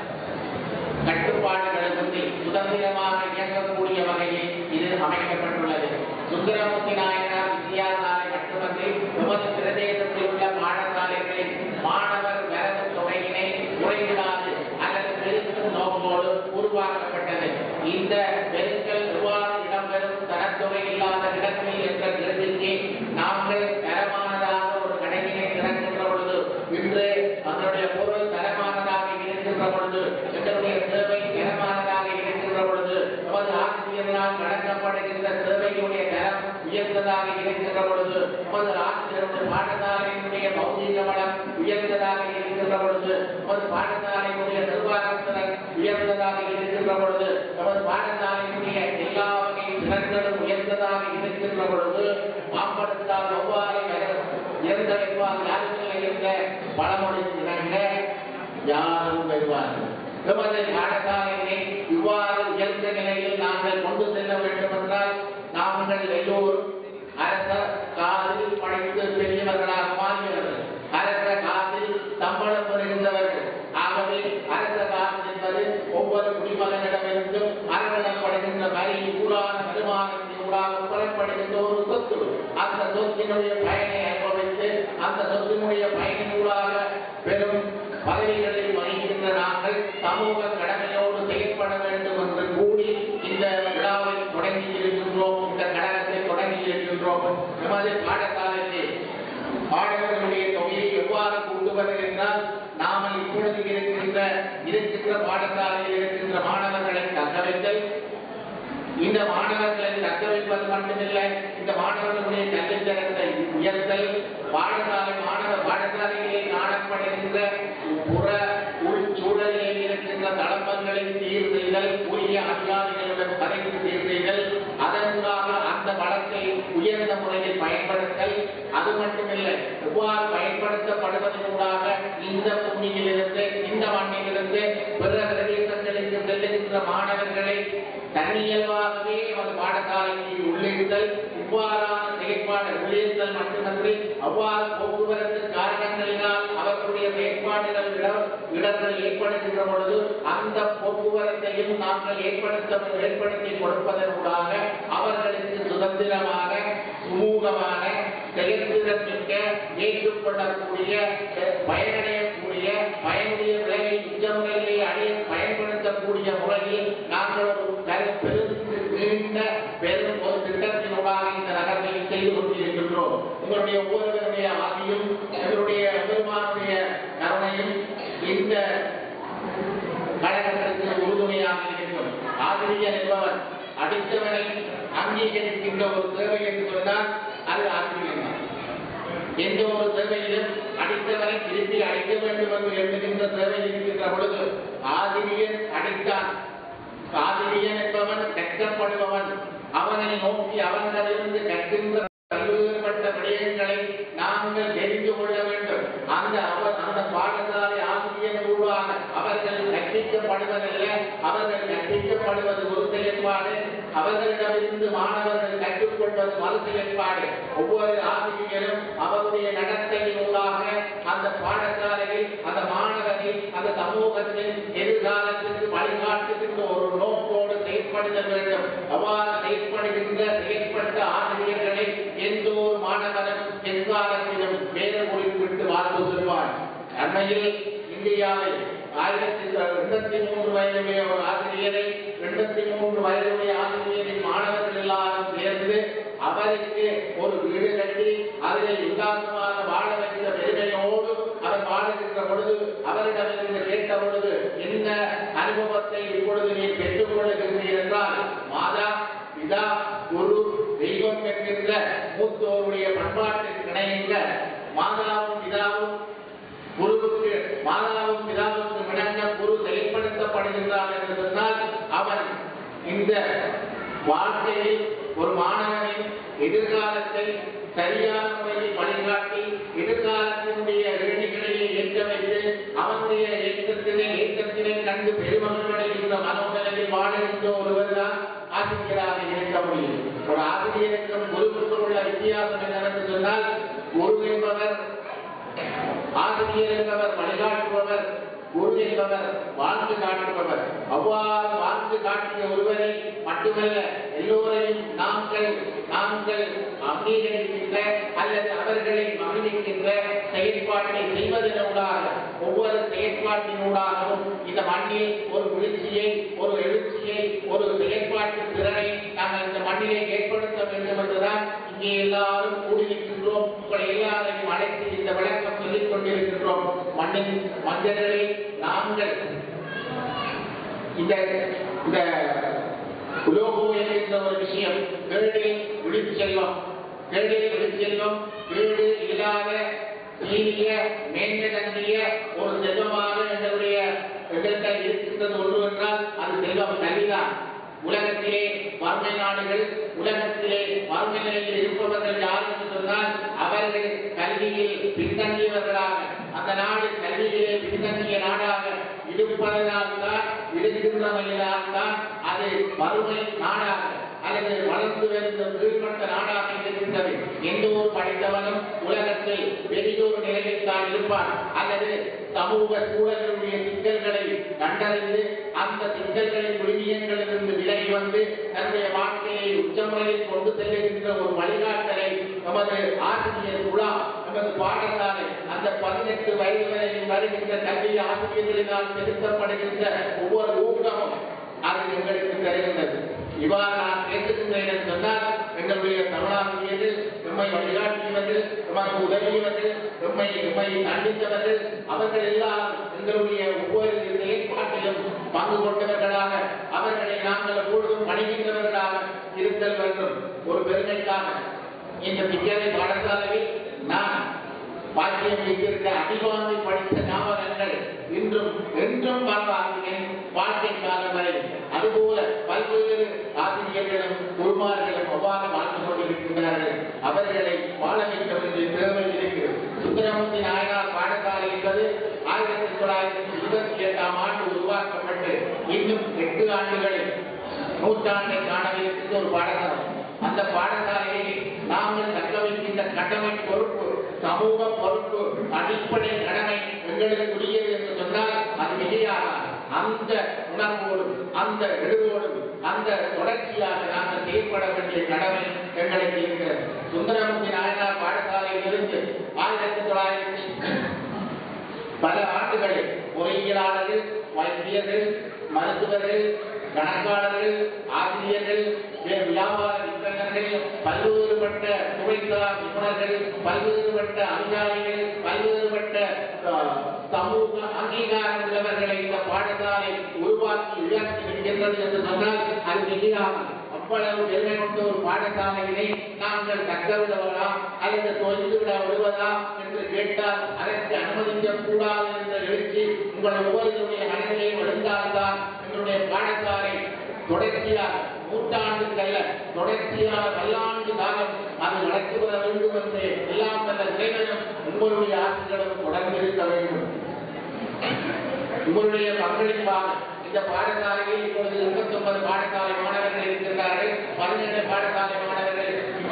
கட்டுப்பாடுகளுக்கு சுதந்திரமாக இயங்கக்கூடிய வகையில் இது அமைக்கப்பட்டுள்ளது. சுந்தரமூர்த்தி நாயனார் வித்தியாசாலை மட்டுமன்றி எமது பிரதேசத்தில் உள்ள பாடசாலைகளில் மாணவர் வரவு தொகையினை குறைவிடாது அல்லது பெருக்கும் நோக்கோடு உருவாக்கப்பட்டது. இந்த பெருக்கல் எவ்வாறு இடம்பெறும் தரத்தொகை இல்லாத இடத்தில் என்ற கேள்விக்கு நாங்கள் தரமானதாக ஒரு கடையினை திறக்கின்ற பொழுது இன்று அதனுடைய பொருள் தரமானதாக இருக்கின்ற பொழுது எங்களுடைய சேவை தரமானதாக இருக்கின்ற பொழுது நமது ஆசிரியர்களால் வழங்கப்படுகின்ற சேவையுடைய தரம் உயர்ந்ததாக இருக்கின்ற பொழுது நமது ஆசிரியருடைய பாடசாலையினுடைய பௌதிக வளம் உயர்ந்ததாக இருக்கின்ற பொழுது நமது பாடசாலையினுடைய நிர்வாகத்திறன் உயர்ந்ததாக இருக்கின்ற பொழுது நமது பாடசாலையினுடைய எல்லா வகை திறன்களும் உயர்ந்ததாக இருக்கின்ற பொழுது மாம்படுத்தால் ஒவ்வாறு உயர்ந்த வைப்பால் யாருக்கும் இருந்த பழமொழி இணங்க யாரும் வருவார்கள். எமது பாடசாலையை இவ்வாறு உயர்ந்த நிலையில் நாங்கள் கொண்டு செல்ல வேண்டும் என்றால் நாங்கள் எல்லோரும் அரச காதில் படைத்து பெரியவர்களாக மாறியவர்கள், அரச காதில் சம்பளம் பெறுகின்றவர்கள். ஆகவே அரச காசு என்பது ஒவ்வொரு குடிமகனிடமிருந்தும் அரசப்படுகின்ற வரி ஊரான வருமானத்தினூடாக பெறப்படுகின்ற ஒரு சொத்து. அந்த சொத்தினுடைய பயனை அனுபவித்து அந்த சொத்தினுடைய பயனினூடாக பெரும் பதவிகளில் வகிக்கின்ற நாங்கள் சமூக கடமையோடு செயற்பட வேண்டும் என்று கூடி இந்த விழாவை தொடங்கி இருக்கின்றோம். இந்த கழகத்தை தொடங்கி இருக்கின்றோம். எமது பாடசாலையில் பாடகர்களுடைய தொகையை எவ்வாறு கூட்டுவது என்றால் நாமல் இப்பொழுது இருக்கின்ற பாடசாலையில் இருக்கின்ற மாணவர்களை தக்க வைத்தல், இந்த மாணவர்களை தக்க வைப்பது மட்டுமில்லை, இந்த மாணவர்களுடைய கல்வித்தரத்தை உயர்த்தல், பாடசாலைகளிலே காணப்படுகின்ற புற உள்சூழலில் இருக்கின்ற தளம்பங்களை சீர் செய்தல், உரிய அதிகாரிகளுடன் கலைந்து சீர் செய்தல், அதற்காக அந்த வளத்தை உயர்ந்த முறையில் பயன்படுத்தல். அது மட்டுமில்லை, எவ்வாறு பயன்படுத்தப்படுவதற்காக இந்த பூமியிலிருந்து இந்த மண்ணிலிருந்து பிற பிரதேசங்களுக்கு செல்லுகின்ற மாணவர்களை தனியல்வாகவே அவர் பாடசாலையில் உள்ளிடுதல், இவ்வாறான செயற்பாடு ஊழியர்கள் மட்டுமன்றி அவ்வாறு போக்குவரத்து காரணங்களினால் அவர்களுடைய செயற்பாடுகள் இடர்கள் ஏற்படுத்துகிற பொழுது அந்த போக்குவரத்தையும் நாங்கள் ஏற்படுத்தி கொடுப்பதற்காக அவர்களுக்கு சுதந்திரமாக சுமூகமான செயற்திறன் மிக்க ஏற்றுக்கொள்ளக்கூடிய பயனடையக்கூடிய பயனுடைய விலையை உச்சமுறையிலே பயன்படுத்தக்கூடிய முறையில் நாங்கள் ஒரு பெரும் ஒரு திட்டத்தினூடாக இந்த நகர்வை செய்து கொண்டிருக்கின்றோம். உங்களுடைய ஒவ்வொருவருடைய ஆதியும் எங்களுடைய பெருமானுடைய கருணையும் இந்த கழகத்திற்கு உறுதுணையாக இருக்கும். ஆசிரியர் என்பவர் அடித்தவனை அங்கீகரிக்கின்ற ஒரு தேவை என்று சொன்னால் அது ஆசிரியர். எந்த ஒரு தேவையிலும் அடித்தவனை திருப்பி அடிக்க வேண்டும் என்று எழுதுகின்ற தேவை இருக்கின்ற பொழுது ஆசிரியர் அடித்தான். ஆசிரியன் என்பவன் கற்கப்படுபவன். அவனை நோக்கி அவனிடமிருந்து கற்கின்ற பல்வேறுபட்ட விடயங்களை நாங்கள் தெரிந்து கொள்ள வேண்டும். அந்த பாடசாலை ஆசிரியர்களாக அவர்கள் கற்பிக்கப்படுவதில்லை. அவர்கள் கற்பிக்கப்படுவது ஒரு செயற்பாடு, அவர்களிடமிருந்து மாணவர்கள் கற்றுக்கொள்வது மறு செயற்பாடு. ஒவ்வொரு ஆசிரியரும் அவருடைய நடத்தையினூடாக அந்த பாடசாலையில் அந்த மாணவரை அந்த சமூகத்தின் எதிர்காலத்திற்கு வழிகாட்டுகின்ற ஒரு நோக்கோடு செயற்படுத்த வேண்டும். அவ்வாறு செயற்பட்ட ஆசிரியர்களை எந்த ஒரு மாணவனும் எதிர்காலத்திலும் வேறு குறிப்பிட்டு வாழ்வு சொல்வார். அண்மையில் இந்தியாவில் 83 வயதுடைய ஒரு ஆசிரியரை 83 வயதுடைய ஆசிரியரின் மாணவர்கள் எல்லாரும் சேர்ந்து அவருக்கு ஒரு வீடு கட்டி அதில் உல்லாசமாக வாழ வைத்த பெருமையோடு அவர் வாழுகின்ற பொழுது அவரிடமிருந்து கேட்ட பொழுது என்ன அனுபவத்தை இப்பொழுது நீ பெற்றுக் கொள்ளுகின்றீர் என்றால், மாதா பிதா குரு தெய்வம் என்கின்ற மூத்தோருடைய பண்பாட்டிற்கு இணைந்த மாதாவும் பிதாவும் பிதாவுக்கு இணங்க குரு செயல்படுத்தப்படுகின்றார் என்று சொன்னால் அவன் இந்த வாழ்க்கையில் ஒரு மாணவனின் எதிர்காலத்தை சரியான முறையில் வழிகாட்டி எதிர்காலத்தினுடைய ஏணிகளிலே ஏற்ற வைத்து அவனுடைய ஏற்றத்தினை கண்டு பெருமகிழ்வடைகின்ற மனோநிலையில் வாழுகின்ற ஒருவர் தான் ஆசிரியராக இருக்க முடியும். ஒரு ஆசிரியருக்கும் குருவுக்கும் உள்ள வித்தியாசம் என்னவென்று சொன்னால், குரு என்பவர் ஆசிரியர் என்பவர் வழிகாட்டுபவர், குரு என்பவர் வாழ்ந்து காட்டுபவர். அவ்வாறு வாழ்ந்து காட்டிய ஒருவரை மட்டுமல்ல எல்லோரையும் நாங்கள் அங்கீகரிக்கின்ற அல்லது அவர்களை மகிழ்கின்ற செயற்பாட்டை செய்வதனூடாக ஒவ்வொரு செயற்பாட்டினூடாகவும் இந்த மண்ணில் ஒரு வீழ்ச்சியை ஒரு எழுச்சியை ஒரு செயற்பாட்டு திறனை நாங்கள் இந்த மண்ணிலே ஏற்படுத்த வேண்டும் என்றுதான் இங்கே எல்லாரும் கூடியிருக்கின்றோம். உங்களை எல்லாரையும் அழைத்து இந்த விளக்கம் சொல்லிக் கொண்டிருக்கின்றோம். மண்ணின் மஞ்சள்களை நாங்கள் இந்த உலோகம் என்கின்ற ஒரு விஷயம் கேடில் விழிச்செல்வம் வீடு இல்லாத நீடிய மேன்மை தங்கிய ஒரு செல்வமாக எங்களுக்கு இருக்கின்றது ஒன்று என்றால் அது செல்வம் கல்விதான். உலகத்திலே வறுமை நாடுகள், உலகத்திலே வறுமை நிலையில் இருப்பவர்கள் யார் என்று சொன்னால் அவர்கள் கல்வியில் பின்தங்கியவர்களாக, அந்த நாடு கல்வியிலே பின்தங்கிய நாடாக இருப்பதனால்தான் இருக்கின்றமையினால்தான் அது வறுமை நாடாக அல்லது வளர்ந்து வருகின்ற கீழ்மட்ட நாடாக இருக்கின்றது. எந்த ஒரு படித்தவனும் உலகத்தில் பெரியோர் நிலையில் தான் இருப்பான் அல்லது சமூக சூழலுடைய சிக்கல்களை கண்டறிந்து அந்த சிக்கல்களின் விழுமியங்களிலிருந்து விலகி வந்து தன்னுடைய வாழ்க்கையை உச்சமுறையில் கொண்டு செல்லுகின்ற ஒரு வழிகாட்டலை நமது ஆசிரியர் குழா, நமது பாடசாலை அந்த 18 வயது வரையில் வருகின்ற கல்வி ஆசிரியர்களினால் செலுத்தப்படுகின்ற ஒவ்வொரு ஊக்கமும் அது எங்களுக்கு தருகின்றது. இவ்வாறு நான் பேசுகின்றேன் என்று சொன்னால் எங்களுடைய தமிழாசிரியர்கள் நம்மை வழிகாட்டியவர்கள், நமக்கு உதவியவர்கள், நம்மை கண்டித்தவர்கள் அவர்கள் எல்லாம் எங்களுடைய ஒவ்வொரு செயற்பாட்டிலும் பங்கு கொண்டவர்களாக அவர்களை நாங்கள் எப்பொழுதும் பணிகின்றவர்களாக இருத்தல் வேண்டும். ஒரு பெருமைக்காக இந்த வித்யாலய பாடசாலையில் நான் பாக்கியம் வைத்திருக்க அதிகமாக படித்த ஞாபகங்கள் என்றும் வாழ்வாகிறேன் வாழ்க்கை காலம் வரை. அதுபோல பல்வேறு ஆசிரியர்களும் குருமார்களும் அவ்வாறு வாழ்ந்து கொண்டிருக்கின்றார்கள். அவர்களை வாழ வைக்க வேண்டிய தேவை இருக்கிறது. சுந்தரமூர்த்தி நாயனார் பாடசாலை என்பது 1928ஆம் ஆண்டு உருவாக்கப்பட்டு இன்னும் 8 ஆண்டுகளில் நூற்றாண்டை காணவிருக்கின்ற ஒரு பாடசாலை. அந்த பாடசாலையை கடமை பொறுப்பு, சமூக பொறுப்பு, அடிப்படை கடமை எங்களுக்குரியது என்று சொன்னால் அது மிகையாக அந்த உணர்வோடும் அந்த எழுவோடும் அந்த தொடர்ச்சியாக நாங்கள் செயல்பட வேண்டிய கடமை எங்களுக்கு இருக்கிறது. சுந்தரமூர்த்தி நாயனார் பாடசாலையில் இருந்து 1900 பல ஆண்டுகளில் பொறியியலாளர்கள், வைத்தியர்கள், மருத்துவர்கள், கணக்காளர்கள், ஆசிரியர்கள், வியாபார விற்பனர்கள், பல்வேறுபட்ட துறைசார் நிபுணர்கள், பல்வேறுபட்ட அதிகாரிகள், பல்வேறுபட்ட சமூக அங்கீகாரம் உள்ளவர்களை இந்த பாடசாலை உருவாக்கி உயர்த்தி இருக்கின்றது என்று சொன்னால் அது மிகையாகும். அவ்வளவு பெருமை கொண்ட ஒரு பாடசாலையினை நாங்கள் தக்கவிடுவதா அல்லது தொய்ந்துவிட விடுவதா என்று கேட்டால் அதற்கு அனுமதிக்க கூடாது என்ற எழுச்சி உங்கள் ஒவ்வொருவருடைய மனதிலே எழுந்தால்தான் எங்களுடைய பாடசாலை தொடர்ச்சியாக நூற்றாண்டுகள்ல தொடர்ச்சியாக பல்லாண்டு காலம் அது நடத்துவத வேண்டும் என்று எல்லாம் வல்ல இறைவனும் உங்களுடைய ஆட்சிகளும் தொடர்ந்து இருக்க வேண்டும். உங்களுடைய பங்களிப்பாக இந்த பாடசாலையில் இப்பொழுது 29 பாடசாலை மாணவர்கள் இருக்கின்றார்கள். 17 பாடசாலை மாணவர்கள் இந்த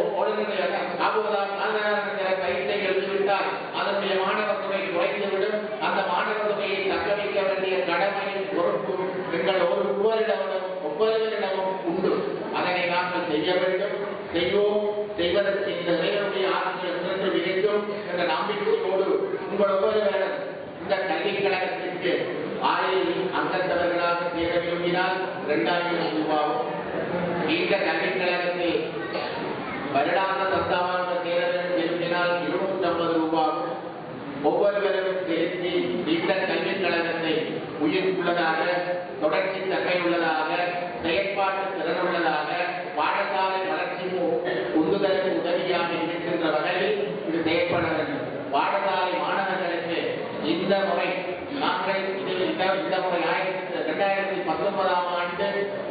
பயிற்சியை எழுதிவிட்டால் அதனுடைய மாணவர் தொகை குறைந்துவிடும். அந்த மாணவர் தொகையை தக்க வைக்க வேண்டிய கடமையும் பொறுப்பும் எங்கள் ஒவ்வொருவரிடமும் உண்டு. அதனை நாங்கள் செய்ய வேண்டும், செய்வோம். செய்வதற்கு இந்த இறைவனுடைய ஆசிரியர் சென்று விரைக்கும் என்ற நம்பிக்கையோடு உங்கள் ஒவ்வொருவரிடம் இந்த கல்விக் கழகத்திற்கு ஆயிரம் அங்கத்தவர்களாக சேர விரும்பினால் 2000 ரூபாவும், இந்த கல்விக் கழகத்தில் வருடாந்த சந்தாவாக சேர விரும்பினால் 250 ரூபாவும் ஒவ்வொருவரும் சேர்த்து இந்த கல்விக் கழகத்தை உயிர்ப்புள்ளதாக, தொடர்ச்சி தன்மையுள்ளதாக, செயற்பாட்டு திறனுள்ளதாக, பாடசாலை வளர்ச்சி உந்துதலுக்கு உதவியாக இருக்கின்ற வகையில் இது செயற்பட வேண்டும். பாடசாலை மாணவர்களுக்கு இந்த முறை நாங்கள் இந்த முறை 2019 ஆண்டு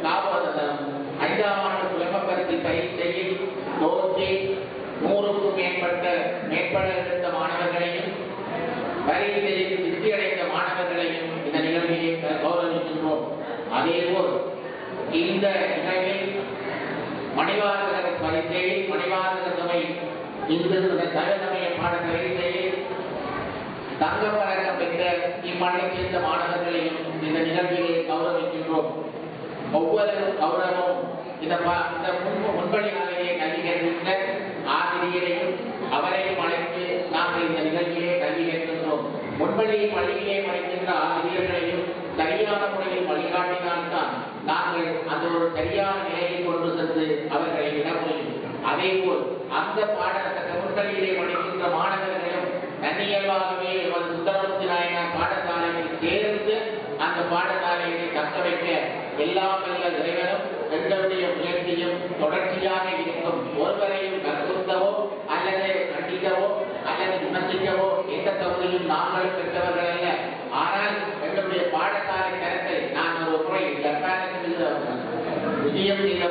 5ஆம் ஆண்டு புலம்பெயர்ச்சி பரீட்சையில் தோற்றி 100க்கும் மேற்பட இருந்த மாணவர்களையும் பரீட்சையில் திருப்தியடைந்த மாணவர்களையும் இந்த நிகழ்வியை கௌரவிக்கின்றோம். அதேபோல் இந்த நிகழ்வில் மணிவாசக பரீட்சையில் மணிவாசக சபை இந்து சமய பாட பரீட்சையில் தங்கப்பதக்கம் பெற்ற இம்மண்ணைச் சேர்ந்த மாணவர்களையும் இந்த நிகழ்விலே கௌரவிக்கின்றோம். ஒவ்வொரு கௌரவமும் இந்த முன்படியாலேயே கல்வி கற்கின்ற ஆசிரியரையும் அவரையும் அழைத்து நாங்கள் இந்த நிகழ்ச்சியிலே கல்வி கற்கின்றோம். முன்பள்ளியின் பள்ளியிலே படிக்கின்ற ஆசிரியர்களையும் சரியான முறையில் வழிகாட்டினால்தான் நாங்கள் அந்த ஒரு சரியான நிலையை கொண்டு சென்று அவர்களை விட முடியும். அதேபோல் அந்த முன்பள்ளியிலே படிக்கின்ற மாணவர்களும் தன்னியல்பாகவே சுந்தரமூர்த்தி நாயனார் பாடசாலையில் சேர்ந்து அந்த பாடசாலையை தக்க வைக்க எல்லாம் வல்ல இறைவனும் எங்களுடைய முயற்சியும் தொடர்ச்சியாக இருக்கும். ஒருவரையும் கற்பிக்கவோ அல்லது கண்டிக்கவோ அல்லது விமர்சிக்கவோ எந்த தகுதியும் நாங்களும் பெற்றவர்கள் அல்ல. ஆனால் எங்களுடைய பாடசாலை தரத்தை நான் ஒரு முறை ஜப்பானுக்கு விஜயம் செய்த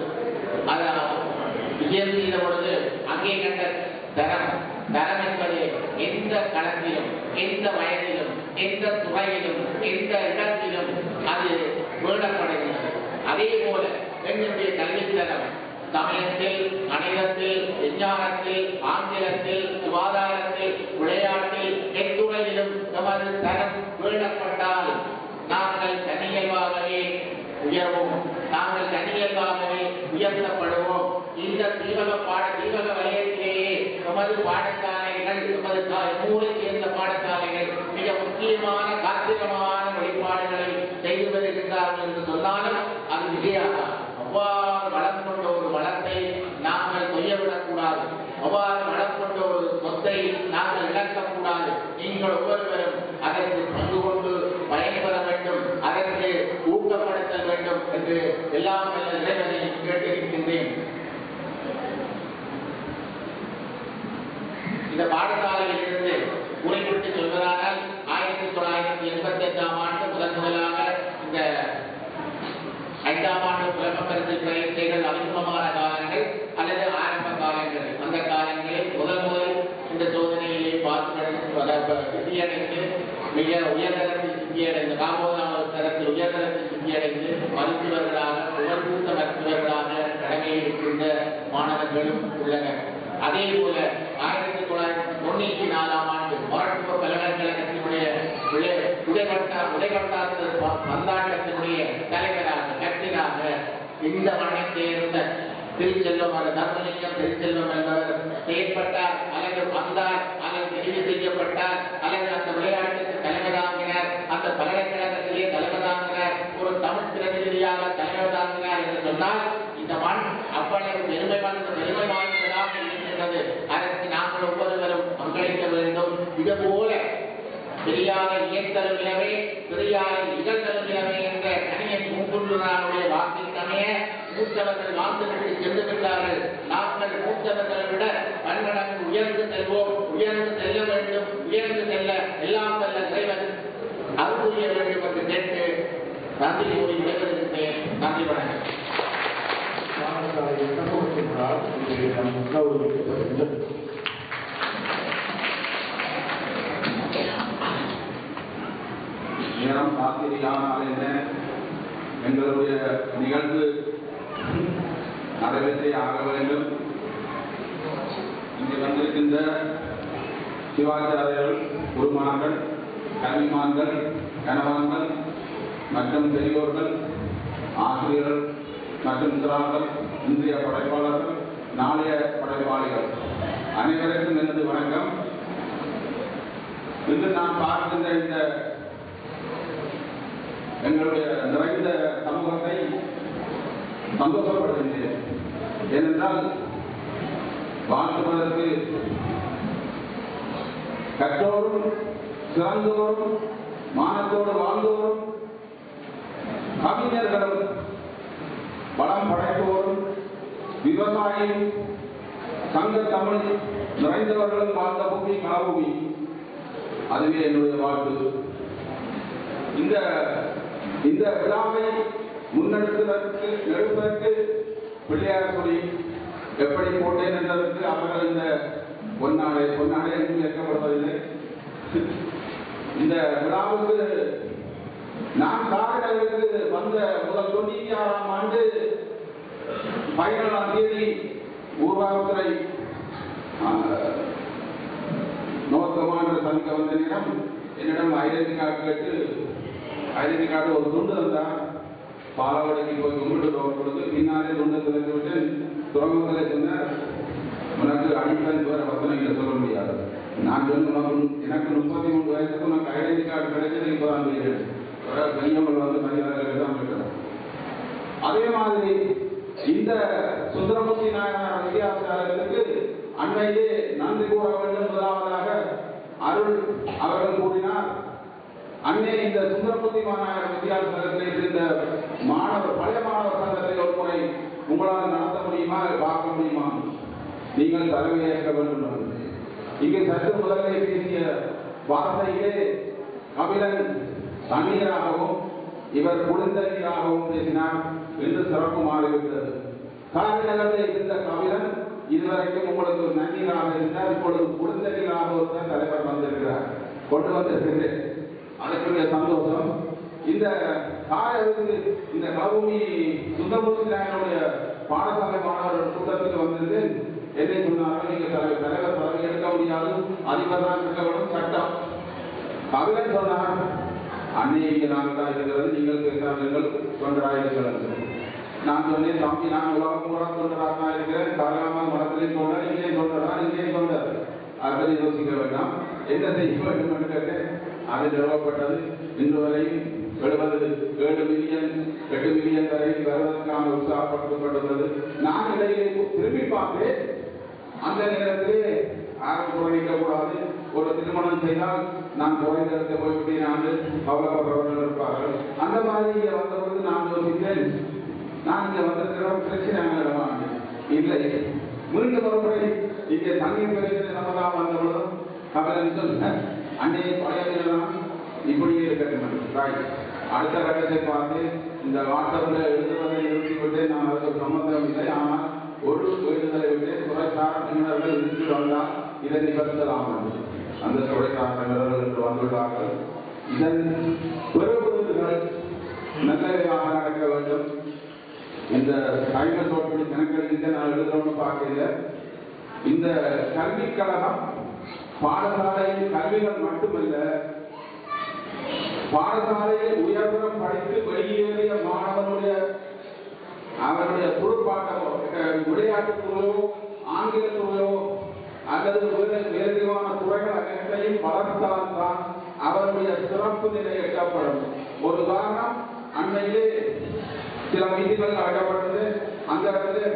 பொழுது அங்கே கண்ட தரம் என்பது எந்த களத்திலும், எந்த வயதிலும், எந்த துறையிலும், எந்த இடத்திலும் அது வேண்டப்படுகிறது. அதே போல எங்களுடைய கல்வித்தரம் சமயத்தில், கணிதத்தில், விஞ்ஞானத்தில், ஆங்கிலத்தில், சுகாதாரத்தில், விளையாட்டில், எத்துறையிலும் நமது தரம் வேண்டப்பட்டால் நாங்கள் தனியல்வாகவே உயர்வோம், நாங்கள் தனியல்வாகவே உயர்த்தப்படுவோம். இந்த தீவக வலயத்திலேயே நமது பாடசாலைகள், நமது ஊரை சேர்ந்த பாடசாலைகள் மிக முக்கியமான காத்திரமான வழிபாடுகளை செய்து வருகின்றார்கள் என்று சொன்னாலும் அது விஜயாதான். அவ்வாறு வளம் கொண்ட ஒரு வளத்தை நாங்கள் செய்யவிடக்கூடாது. அவ்வாறு வளம் கொண்ட ஒரு சொத்தை நாங்கள் இழக்கக்கூடாது. நீங்கள் ஒவ்வொருவரும் அதற்கு பங்கு கொண்டு பயன்பெற வேண்டும், அதற்கு ஊக்கப்படுத்த வேண்டும் என்று எல்லாம் இறைவனை கேட்டிருக்கின்றேன். இந்த பாடசாலையில் இருந்து குறிப்பிட்டு சொல்வதானால் 1988ஆம் ஆண்டு முதலாக இந்த 5ஆம் ஆண்டு புலம்பெயர்ச்சி பரீட்சைகள் அறிமுகமான காலங்கள் அல்லது ஆரம்ப காலங்கள். அந்த காலங்களில் முதல் இந்த சோதனையிலே சித்தியடைந்து மிக உயர்தரத்தில் சித்தியடைந்து 4ஆவது தரத்தில் உயர்தரத்தில் சித்தியடைந்து மருத்துவர்களாக உயர்ந்த மருத்துவர்களாக கடமையில் இருக்கின்ற மாணவர்களும் உள்ளனர். அதே போல 1994 ஆண்டு மொரட்டுவ பல்கலைக்கழகத்தினுடைய உடைகட்டாத பந்தாட்டத்தினுடைய தலைவராக கட்டினாக இந்த வண்ணத்தை இருந்த திருச்செல்வம் தர்மலிங்கம் திருச்செல்வம் என்பவர் செயற்பட்டார் அல்லது வந்தார் அல்லது தெரிவு செய்யப்பட்டார் அல்லது அந்த விளையாட்டுக்கு தலைவராகினார், அந்த பல்கலைக்கழகத்திலே தலைவராகினார், ஒரு தமிழ் பிரதிநிதியாக தலைவராகினார் என்று சொன்னால் இந்த மண் அவ்வளவு பெருமை வாய்ந்ததாக இருக்கின்றது. அதற்கு நாங்கள் ஒவ்வொருவரும் பங்களிக்க வேண்டும். இதுபோல பெரியார இயற்கலுமிலவே பெரியார இகழ்கலுமிலவே என்ற கணியன் பூங்குன்றனாருடைய வாக்கிற்கமைய மூத்தவர்கள் வாழ்ந்துவிட்டு சென்று விட்டார்கள். நாங்கள் மூத்தவர்களை விட பன்மடங்கு உயர்ந்து செல்வோம், உயர்ந்து செல்ல வேண்டும், உயர்ந்து செல்ல எல்லாம் வல்ல இறைவன் அருள் புரிய வேண்டும் என்று கேட்டு நன்றி கூறி விடைபெறுகின்றேன். நன்றி வணக்கம். நேரம் ஆசிரியானால் என்ன எங்களுடைய நிகழ்வு நிறைவேற்றே ஆக வேண்டும். இங்கு வந்திருக்கின்ற சிவாச்சாரியர்கள், குருமார்கள், கல்விமான்கள், கணவான்கள் மற்றும் பெரியோர்கள், ஆசிரியர்கள் மற்றும் சிறார்கள், இன்றைய படைப்பாளர்கள், நாளைய படைப்பாளிகள் அனைவருக்கும் எனது வணக்கம். இன்று நான் பார்க்கின்ற இந்த எங்களுடைய நிறைந்த சமூகத்தை சந்தோஷப்படுகின்றேன். ஏனென்றால் வாழ்த்துவதற்கு கற்றோரும் சிறந்தோரும் மானத்தோடு வாழ்ந்தோரும் கவிஞர்களும் வளம் படைப்போரும் விவசாயியும் சங்க தமிழ் நிறைந்தவர்களும் வாழ்ந்த பூமி களபூமி. அதுவே என்னுடைய வாழ்த்து. இந்த விழாவை முன்னெடுப்பதற்கு பிள்ளையார் சொல்லி எப்படி போட்டேன் என்பதற்கு அவர்கள் இந்த பொன்னாடை என்று ஏற்கப்படுவதில்லை. இந்த விழாவுக்கு நான் காரைக்காலுக்கு வந்த முதல் 96ஆம் ஆண்டு 17ஆம் தேதி ஊர்வாகத்துறை நோக்கமான சந்திக்க வந்த நேரம் என்னிடம் ஐடென்டி கார்டு கேட்டு ஐடென்டி கார்டு ஒரு துண்டு தந்தான். பாலவாடிக்கு போய் கும்பிட்டு கொடுத்து பின்னாலே துண்டு திறந்து விட்டு துறமுகங்களை சொன்னார், உனக்கு அடிப்படை வேற வசனைகளை சொல்ல முடியாது. நான் சொன்ன எனக்கு 33 வயசுக்கு உனக்கு ஐடென்டி கார்டு கிடைச்சது இப்பதான் பெரியவர்கள் வந்து மரியாதைகள் தான் கேட்கிறோம். அதே மாதிரி இந்த சுந்தரமூர்த்தி நாயனார் வித்தியாசாரர்களுக்கு அன்னையே நன்றி கூற வேண்டும். முதலாவதாக அருள் அவர்கள் கூறினார், அன்னை இந்த சுந்தரமூர்த்தி நாயனார் வித்தியாசாரத்தில் இருந்த பழைய மாணவர் சங்கத்தை ஒரு முறை உங்களால் நடத்த முடியுமா, பார்க்க முடியுமா, நீங்கள் தலைமையேற்க வேண்டும். இங்கே சற்று முதலே பேசிய வார்த்தையிலே கபிலன் தண்ணீராகவும் இவர் குளிர்ந்த நீராகவும் பேசினார் என்று சிறப்பு மாறிவிட்டது. காரைநகரில் இருந்த கபிலன் இதுவரைக்கும் உங்களுக்கு நன்னீராக இருந்தால் இப்பொழுது குளிர்ந்த நீராக ஒருத்தர் தலைவர் வந்திருக்கிறார், கொண்டு வந்திருக்கிறேன். அதற்குரிய சந்தோஷம். இந்த காரைக்கு இந்த கவுமி சுந்தரமூர்த்தி நாயனுடைய பாடசாலை மாணவர்கள் கூட்டத்துக்கு வந்திருந்து என்னை சொன்னார்கள், நீங்க தலைவர் பதவி எடுக்க முடியாது, அதிபர் தான் இருக்க வேண்டும், சட்டம். கபிலன் சொன்னார், அன்னைக்கு நாங்கள் தான் இருக்கிறது, நீங்கள் பேசுகிறார்கள் தொண்டராயிருக்கிறது. நான் சொன்னேன், தம்பி நான் உலகம் பூரா தொண்டராக தான் இருக்கிறேன், காரணமாக மனத்திலையும் தொண்டர், இங்கேயும் தொண்டரா, இங்கேயும் தொண்டர், அதை யோசிக்க வேண்டாம், என்ன செய்ய வேண்டும் என்று கேட்டேன். அது நிறுவப்பட்டது. இன்று வரையும் 7 மில்லியன் 8 மில்லியன் வரை வருவதற்கான உற்சாகப்படுத்தப்பட்டுள்ளது. நான் இடையிலே திரும்பி பார்த்தேன். அந்த நேரத்திலே யாரும் குறைக்கக்கூடாது, ஒரு திருமணம் செய்தால் நான் குறைந்தத்தை போய்விட்டேன் என்று கவலைப்படுறவர்கள் இருப்பார்கள். அந்த மாதிரி இங்கே வந்தபோது நான் யோசித்தேன், நான் இங்கே வந்திருக்கிற பிரச்சனை இல்லை. மீண்டும் ஒரு முறை இங்கே தண்ணீர் பிரச்சனை நம்மதான் வந்தபோதும் கவலை சொல்ல அன்னையை பழையலாம் இப்படியே இருக்கட்டும். அடுத்த கட்டத்தை பார்த்து இந்த வாட்ஸ்அப்ல எழுதுவதை நிறுத்திவிட்டு நான் அதுக்கு சம்பந்தம் இல்லை. ஆனால் ஒரு வேண்டுதலை விட்டு துறைசாரத்தினர்கள் இருந்து வந்தால் இதை நிகழ்த்தலாம் என்று அந்த துறைசாரத்தினர்கள் என்று வந்துள்ளார்கள். இதன் பெருவிருதுகள் நல்லதாக நடக்க வேண்டும். இந்த கைகள் தோற்று கணக்கெடுக்க நான் எழுதுறோம்னு பார்க்கல. இந்த கல்விக் கழகம் பாடசாலையில் கல்விகள் மட்டுமல்ல, பாடசாலையில் உயர்தரம் படித்து வெளியேறிய மாணவனுடைய அவருடைய துடுப்பாட்டமோ விளையாட்டுத் துறையோ ஆங்கில துறையோ அல்லது வேறு விதமான துறைகள் அனைத்தையும் வளர்த்தால்தான் அவருடைய சிறப்பு நிலை எட்டப்படும். ஒரு காரணம், அண்மையிலே சில விதிகள் அடப்பட்டது. அந்த இடத்திலே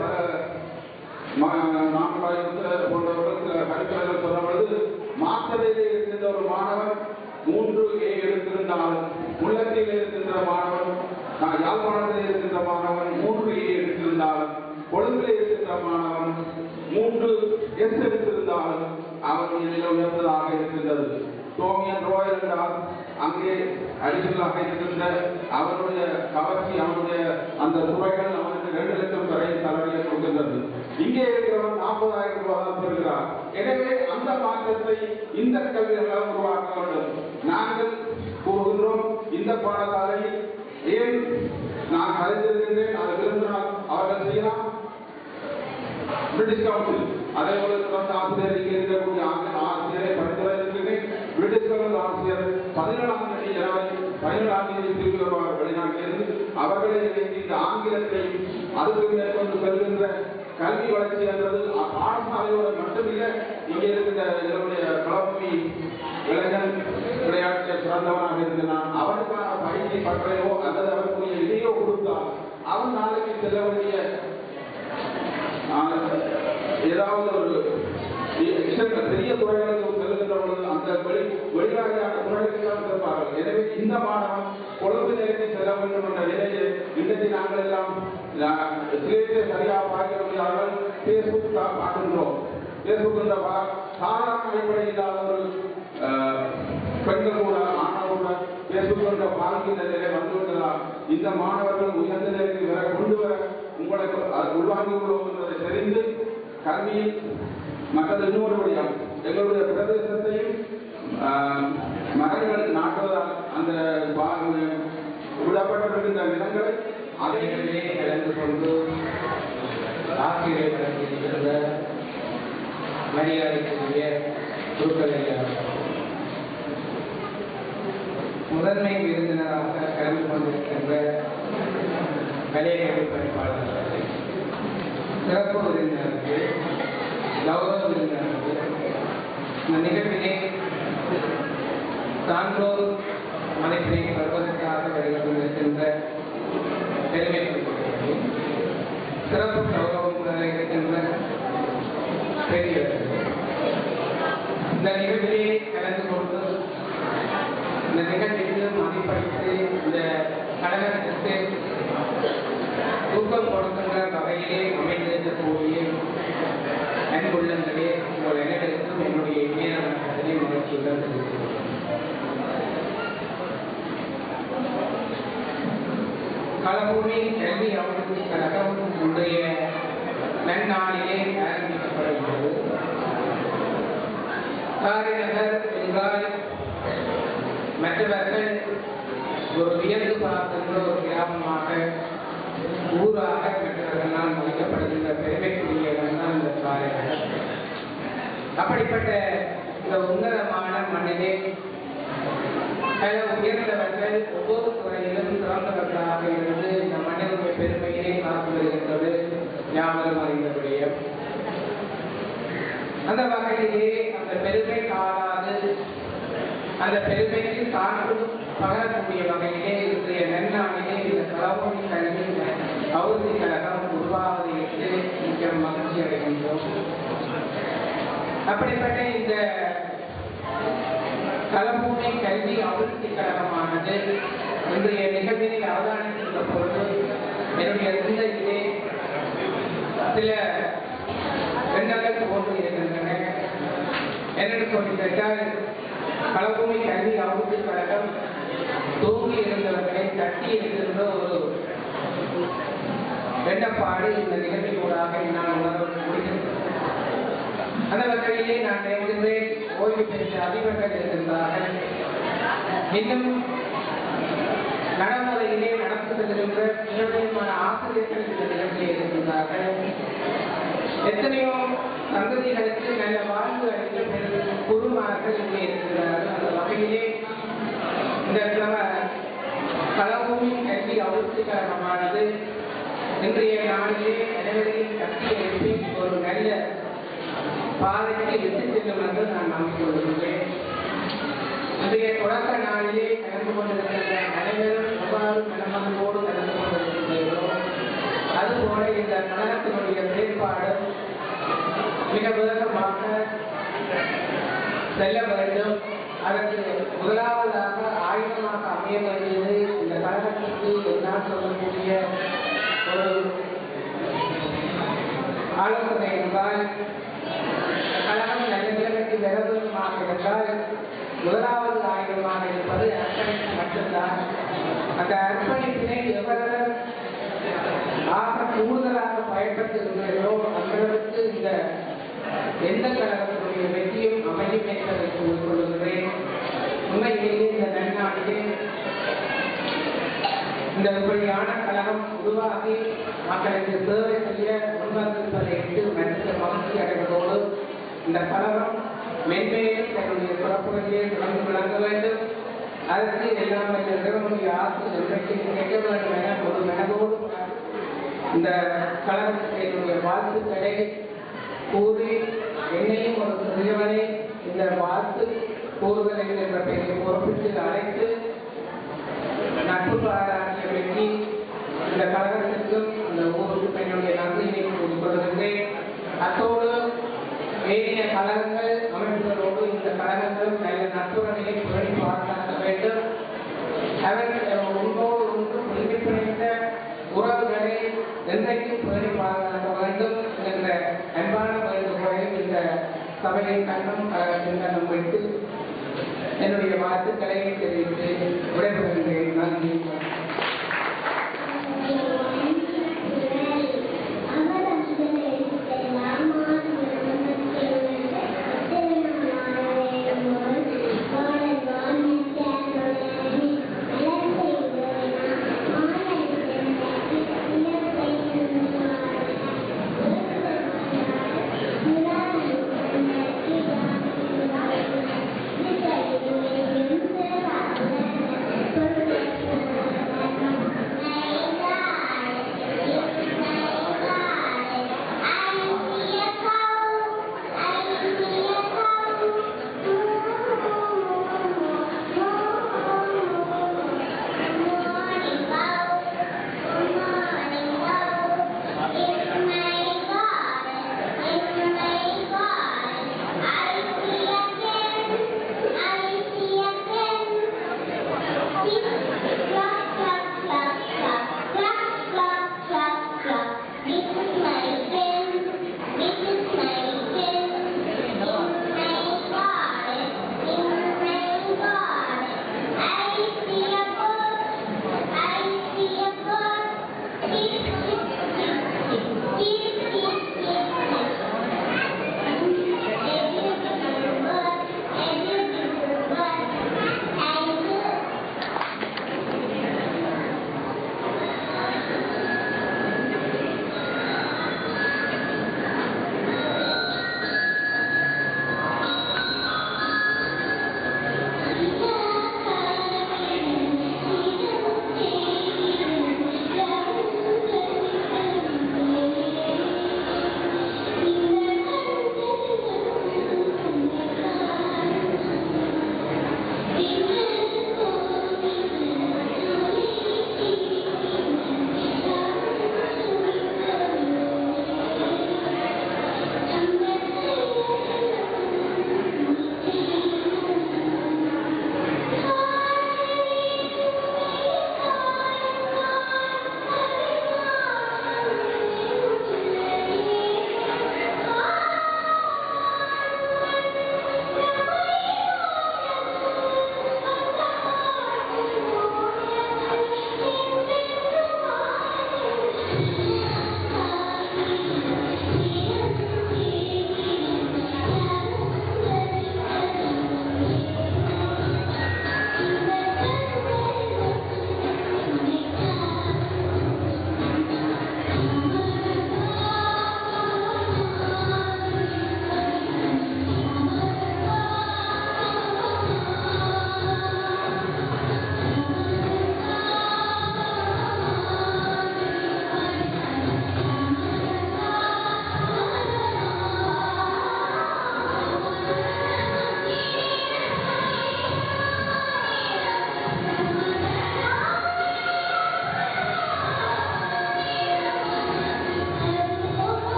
போன்றவர்கள் சில கருத்துக்கள் சொல்லப்படுது. மாத்தரையிலே இருக்கின்ற ஒரு மாணவன் 3A எடுத்திருந்தாலும், உள்ளத்திலே இருக்கின்ற மாணவன், யாழ்ப்பாணத்திலே இருக்கின்ற மாணவன் 3A எடுத்திருந்தாலும், கொழும்பிலே இருக்கின்ற மாணவன் 3S எடுத்திருந்தாலும் அவருடைய நிலை உயர்ந்ததாக இருக்கின்றது. சோமியன் ரோயல் என்றால் அங்கே அடிஷனலாக இருக்கின்ற அவருடைய கவர்ச்சி, அவருடைய அந்த துறைகள் அவனுக்கு 2 லட்சம் வரை தரவியை கொடுக்கின்றது. இங்கே இருக்கிறவன் 40,000 ரூபாய் தான் பெறுகிறார். எனவே அந்த மாற்றத்தை இந்த கல்வியாளர்கள் உருவாக்க வேண்டும். நாங்கள் கூறுகின்றோம், இந்த பாடசாலையில் ஏன் நான் அறிந்திருக்கின்றேன், அதை விரும்பினால் அவர்கள் செய்யலாம். பிரிட்டிஷ் கவுன்சில் அதே போல சிறந்த ஆசிரியர் இங்கே இருக்கக்கூடிய ஆசிரியரை பரிந்துரைத்திருக்கிறேன். பிரிட்டிஷ் கவுன்சில் ஆசிரியர் 17ஆம் தேதி ஜனவரி 17ஆம் தேதி திரும்பி வருவார் வெளிநாட்டிலிருந்து. அவர்களை இணைத்து இந்த ஆங்கிலத்தை அதுக்கு மேற்கொண்டு செல்கின்ற கல்வி வளர்ச்சி என்றது பாடசாலையோடு மட்டுமில்லை, இங்கே இருக்கின்ற என்னுடைய கலப்பி இளைஞன் விளையாட்டில் சிறந்தவனாக இருந்தான். அவனுக்கான பயிற்சி பற்றையோ அல்லது அவருக்குரிய இதையோ கொடுத்தால் அவன் நாளைக்கு செல்ல வேண்டிய ஏதாவது ஒரு பெரிய துறைகளுக்கு செல்கின்ற பொழுது அந்த வெளிநாடான துறைகளுக்கு தான் செல்வார்கள். எனவே இந்த மாணவன் கொழும்பு நிலைக்கு செல்ல வேண்டும் என்ற நிலையை இன்றைக்கு நாங்கள் எல்லாம் சிலேட்டை சரியாக பார்க்க முடியாமல் பேஸ்புக் பார்க்கின்றோம். பேஸ்புக் என்ற சாதாரண அடிப்படை இல்லாத ஒரு பெண்கள் கூட ஆணவ கூட பேஸ்புக் என்ற பார்க்கின்ற நிலை வந்துவிட்டதால் இந்த மாணவர்கள் உயர்ந்த நிலைக்கு கொண்டு வர உங்களுக்கு உள்வாங்கி கொள்வோம் என்பதை தெரிந்து கல்வியில் மற்றது இன்னொரு வழியாக எங்களுடைய பிரதேசத்தையும் மரங்கள் நாட்டுவதால் அந்த விடப்பட்டிருக்கின்ற நிலங்களை அவைகளிலே கலந்து கொண்டு ஆசிரியர்களுக்கு மரியாதைக்குரிய குருக்களை முதன்மை விருந்தினராக கலந்து கொண்டிருக்கின்ற கலையகல்வி பணிப்பாளர்கள், சிறப்பு விருந்தினர்கள், கௌரவ விருந்தினர்கள், இந்த நிகழ்வினை சான்றோர் மதிப்பினை பெறுவதற்காக வருகின்ற பெருமைப்படுத்துகிறது. சிறப்பு கௌரவம் இருக்கின்ற பெரியவர்கள், இந்த நிகழ்விலே கலந்து கொண்டு இந்த நிகழ்ச்சிக்கு மதிப்பளித்து இந்த கழகத்திற்கு ஊக்கம் கொடுக்கின்ற வகையிலே அமைந்திருக்கக்கூடிய அன்புள்ளங்களே, உங்கள் அனைவருக்கும் என்னுடைய வீரமனத்தினை முயற்சியுடன் தெரிவிக்கிறேன். களபூமி கல்வி அபிவிருத்தி கழகம் இன்றைய நன்னாளிலே ஆரம்பிக்கப்படுகிறது. காரிநகர் என்றால் மற்றவர்கள் ஒரு வியந்து பார்க்கின்ற ஒரு கிராமமாக, ஊராக மற்றவர்களால் மதிக்கப்படுகின்ற பெருமைக்குரிய இடம்தான் இந்த காரிநகர். அப்படிப்பட்ட இந்த உன்னதமான மண்ணிலே பல உயர்ந்தவர்கள் ஒவ்வொரு துறையிலும் சிறந்தவர்களாக இருந்து இந்த மண்ணினுடைய பெருமையினை காத்து வருகின்றது ஞாபகம் அறிந்தபடியே. அந்த வகையிலே அந்த பெருமை காணாது அந்த பெருமைக்கு சான்று பகரக்கூடிய வகையிலே இன்றைய நன்னாளிலே இந்த களபூமி கல்வி அபிவிருத்தி கழகம் உருவாவதற்கு மிக மகிழ்ச்சி அடைகின்றோம். அப்படிப்பட்ட இந்த களபூமி கல்வி அபிவிருத்தி கழகமானது இன்றைய நிகழ்வினை அவதானிக்கின்ற பொழுது என்னுடைய சிந்தையிலே சில எண்ணங்கள் தோன்றி இருக்கின்றன. என்னென்னு சொல்லி கேட்டால், களபூமி கல்வி அபிவிருத்தி கழகம் தூங்கி இருந்தவர்களை தட்டி இருக்கின்ற ஒரு எண்ணப்பாடு இந்த நிகழ்ச்சிக்கூடாக நான் உணர முடிகிறது. அந்த வகையிலே நான் நினைக்கின்றேன், ஓய்வு பெற்ற அதிபர்கள் இருக்கின்றார்கள், இன்னும் நடைமுறையிலே நடந்து செல்கின்ற நிகழ்ச்சியான ஆசிரியர்கள் இந்த நிகழ்ச்சியில் இருக்கின்றார்கள். எத்தனையோ சந்ததிகளுக்கு நல்ல வாழ்வு அளிக்க குருமார்கள் இங்கே இருக்கிறார்கள். அந்த வகையிலே இந்த களபூமி கல்வி அபிவிருத்தி கழகமானது இன்றைய நாளிலே அனைவரையும் கட்டி எழுப்பி ஒரு நல்ல பாதைக்கு விட்டு செல்லும் என்று நான் நம்பிக்கொள்கிறேன். இன்றைய தொடக்க நாளிலே கலந்து கொண்டிருக்கின்ற அனைவரும் எவ்வாறு மனமகளோடு கலந்து கொண்டிருக்கின்றோம், அதுபோல இந்த கழகத்தினுடைய செயற்பாடு மிக வேகமாக செல்ல வேண்டும். அதற்கு முதலாவதாக ஆயுதமாக அமைய வேண்டியது இந்த கழகத்திற்கு என்னால் சொல்லக்கூடிய ஒரு ஆலோசனை என்றால், கழகம் நல்ல நிலைமைக்கு விரதமாக இருந்தால் முதலாவது ஆயுதமாக இருப்பது அர்ப்பணிப்பு மட்டும்தான். அந்த அர்ப்பணிப்பினை எவ்வளவு ஆக கூடுதலாக பயன்படுத்துகின்றோ அந்தளவுக்கு இந்த எந்த கழகத்தினுடைய வெற்றியும் அமையும் என்பதை கூறிக்கொள்கிறேன். உண்மையிலேயே இந்த நன்னாட்டிலே இந்த இப்படியான கழகம் உருவாகி மக்களுக்கு சேவை செய்ய முன்வந்திருப்பதை இட்டு மனித மகிழ்ச்சி அடைவதோடு இந்த கழகம் மென்மேலும் தன்னுடைய சிறப்புகளிலே தொடர்ந்து விளங்க வேண்டும். அதற்கு எல்லாம் இறைவனுடைய ஆசை இன்றைக்கு கிடைக்க வேண்டும் என ஒரு மனதோடு இந்த கழகத்திற்கு என்னுடைய வாழ்த்துக்களை கூறி என்னையும் ஒரு சிறியவனை இந்த வாழ்த்து கூறுதல் என்கின்ற பெயரை பொறுப்பிட்டு அழைத்து நட்பு பாராட்டிய வெற்றி இந்த கழகத்திற்கும் அந்த ஊருக்கும் என்னுடைய நன்றியினை கூறிக்கொள்கின்றேன். அத்தோடு ஏனைய கழகங்கள் அமைப்புகளோடு இந்த கழகங்களும் நல்ல நட்புறவை புரட்டி பாராட்ட வேண்டும். அவர்கள் ஒன்றோடு ஒன்று புதுப்பித்த உறவுகளை என்றைக்கும் புரட்டி பாராட்ட வேண்டும் என்ற அன்பான வேண்டுகோளை இந்த சபையை கண்ணும் கழகத்தின் கண்ணும் வைத்து என்னுடைய வாழ்த்துக்களை தெரிவித்து விடைபெறுகின்றேன். நன்றி.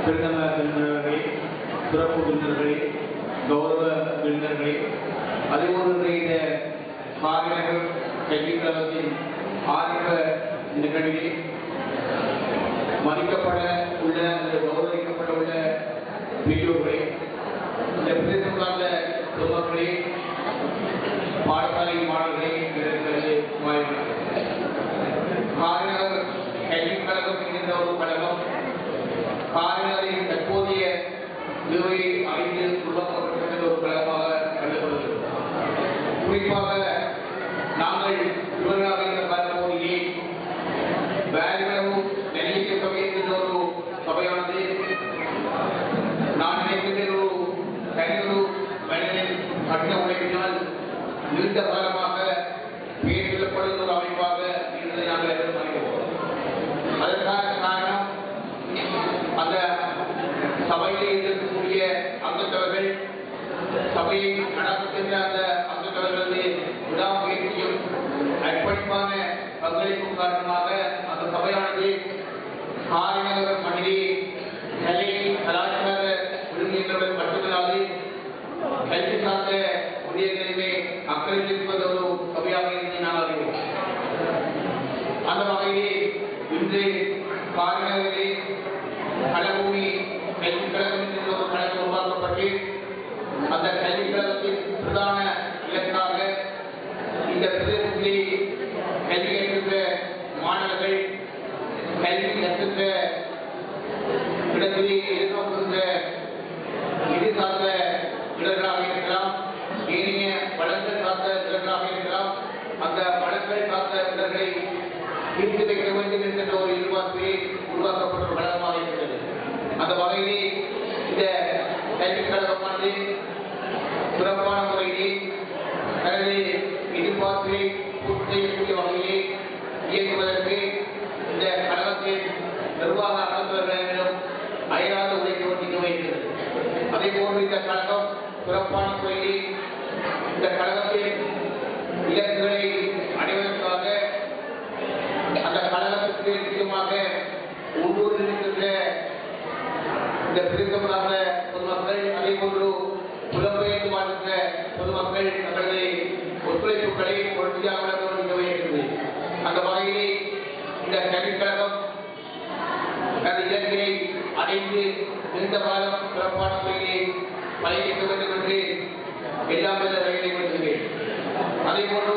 பிரதம விருந்தினர்களே, சிறப்பு விருந்தினர்களே, கௌரவ விருந்தினர்களே, அதேபோன்று இந்த காரிநகர் கல்விக்கழகத்தின் ஆரம்ப நிகழ்வில் மதிக்கப்பட உள்ள கௌரவிக்கப்பட உள்ள பெரியோர்களே, இந்த பிரதேசம் சார்ந்த பொதுமக்களே, பாடசாலை மாணவர்களே, காரிநகர் கல்விக்கழகம் என்கின்ற ஒரு கழகம் காரிநகரின் தற்போதைய நிலையை அறிந்து உருவாக்கப்பட்டிருக்கின்ற ஒரு கழகமாக கருதப்படுகிறது. குறிப்பாக நாங்கள் இவர்களாக இந்த காலப்பகுதியை வேலைகளவும் நெல்லிக்க சபை என்கின்ற ஒரு சபையானது நான் நினைக்கின்ற ஒரு தனியொரு மனிதனின் கடின உழைப்பினால் நீண்ட காலமாக பெயர் சொல்லப்படுகிற ஒரு அமைப்பாக இருந்ததை நாங்கள் அறிவோம். அதற்கான காரணம் அந்த சபையில் இருக்கக்கூடிய அங்கத்தவர்கள், சபையை நடத்துகின்ற அந்த அங்கத்தவர்களது விடாமுயற்சியும் அர்ப்பணிப்பான பங்களிப்பும் காரணமாக அந்த சபையானது காரிநகர் மண்ணிலே கலை கலாச்சார விழுமியங்களுடன் மட்டுமில்லாது கல்வி சார்ந்த விடயங்களிலே அக்கறை செலுத்துவது ஒரு சபையாக இருந்து நாம் அறிவோம். அந்த வகையிலே இன்று காரிநகரிலே கலபூமி கல்விக்கழகம் என்ற ஒரு கழகம் உருவாக்கப்பட்டு அந்த கல்விக்கழகத்தின் பிரதான இலக்காக இந்த பிரதேசத்திலே கல்வி கற்கின்ற மாணவர்கள் கல்வி கற்கின்ற இடத்திலே எதிர்நோக்குகின்ற நிதி சார்ந்த இடர்களாக இருக்கலாம், ஏனைய வளங்கள் சார்ந்த இடர்களாக இருக்கலாம். அந்த வளங்கள் சார்ந்த இடர்களை தீர்த்து வைக்க வேண்டும் என்கின்ற ஒரு எதிர்பார்ப்பிலே உருவாக்கப்பட்ட ஒரு கழகமாக இருக்கிறது. அந்த வகையிலே இந்த கல்விக் கழகமானது சிறப்பான முறையிலே தனது எதிர்பார்ப்பை பூர்த்தி செய்யக்கூடிய வகையிலே இயங்குவதற்கு இந்த கழகத்தின் நிர்வாக அலுவலர்களிடம் அயராத உழைப்பு ஒன்றிக்கு வைக்கிறது. அதே போன்று இந்த கழகம் சிறப்பான முறையிலே இந்த கழகத்தின் இலக்குகளை அடைவதற்காக அந்த கழகத்திற்கு நிச்சயமாக உள்ளூரில் இருக்கின்ற இந்த பிரதேசமாக பொதுமக்கள், அதே போன்று புலம்பெயர்ந்து வாழ்கின்ற பொதுமக்கள் தங்களது ஒத்துழைப்புகளை தொடர்ச்சியாக வழங்க வைக்கிறது. அந்த வகையிலே இந்த கல்விக்கழகம் தனது இலக்கினை அடைந்து இந்த காலம் சிறப்பான முறையிலே பயணிக்க வேண்டும் என்று எல்லாம் வகையிலே வருகிறேன். அதே போன்று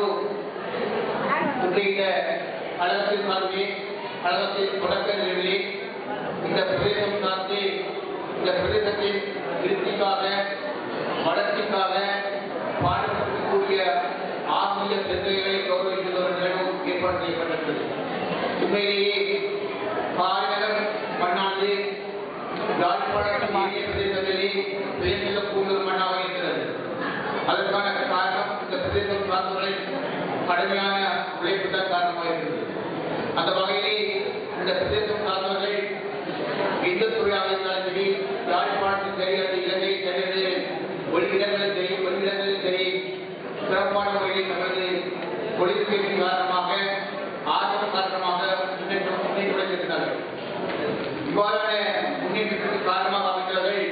இன்றைய கழகத்தின் சார்பிலே கழகத்தின் தொடக்க நிலையிலே இந்த பிரதேசம் சார்ந்து இந்த பிரதேசத்தின் திருப்திக்காக வளர்ச்சிக்காக பாடுபடக்கூடிய ஆசிரியர் பெருமைகளை கௌரவிக்கிறவர்களும் ஏற்பாடு செய்யப்பட்டிருக்கிறது. உண்மையிலேயே காரிநகர் மண்ணானது யாழ்ப்பாணத்தின் பிரதேசத்திலே பெயர் செல்லக்கூடிய ஒரு மண்ணாக இருக்கிறது. அதற்கான காரணம் இந்த பிரதேசம் சார்ந்தவர்கள் கடுமையான உழைப்பு தான் காரணமாக இருக்கிறது. அந்த வகையிலே இந்த பிரதேசம் சார்ந்தவர்கள் எந்த துறையாக இருந்தாலும் சரி, யாழ்ப்பாணத்தில் சரி, அந்த இலங்கை சரி, வெளியிடங்களில் சரி, வெளியிடங்களில் சரி, சிறப்பான முறையில் தங்களது தொழில்நுட்பின் காரணமாக ஆர்வம் காரணமாக முன்னேற்றிருக்கிறார்கள். இவ்வாறான முன்னேற்றத்திற்கு காரணமாக அமைந்தவர்கள்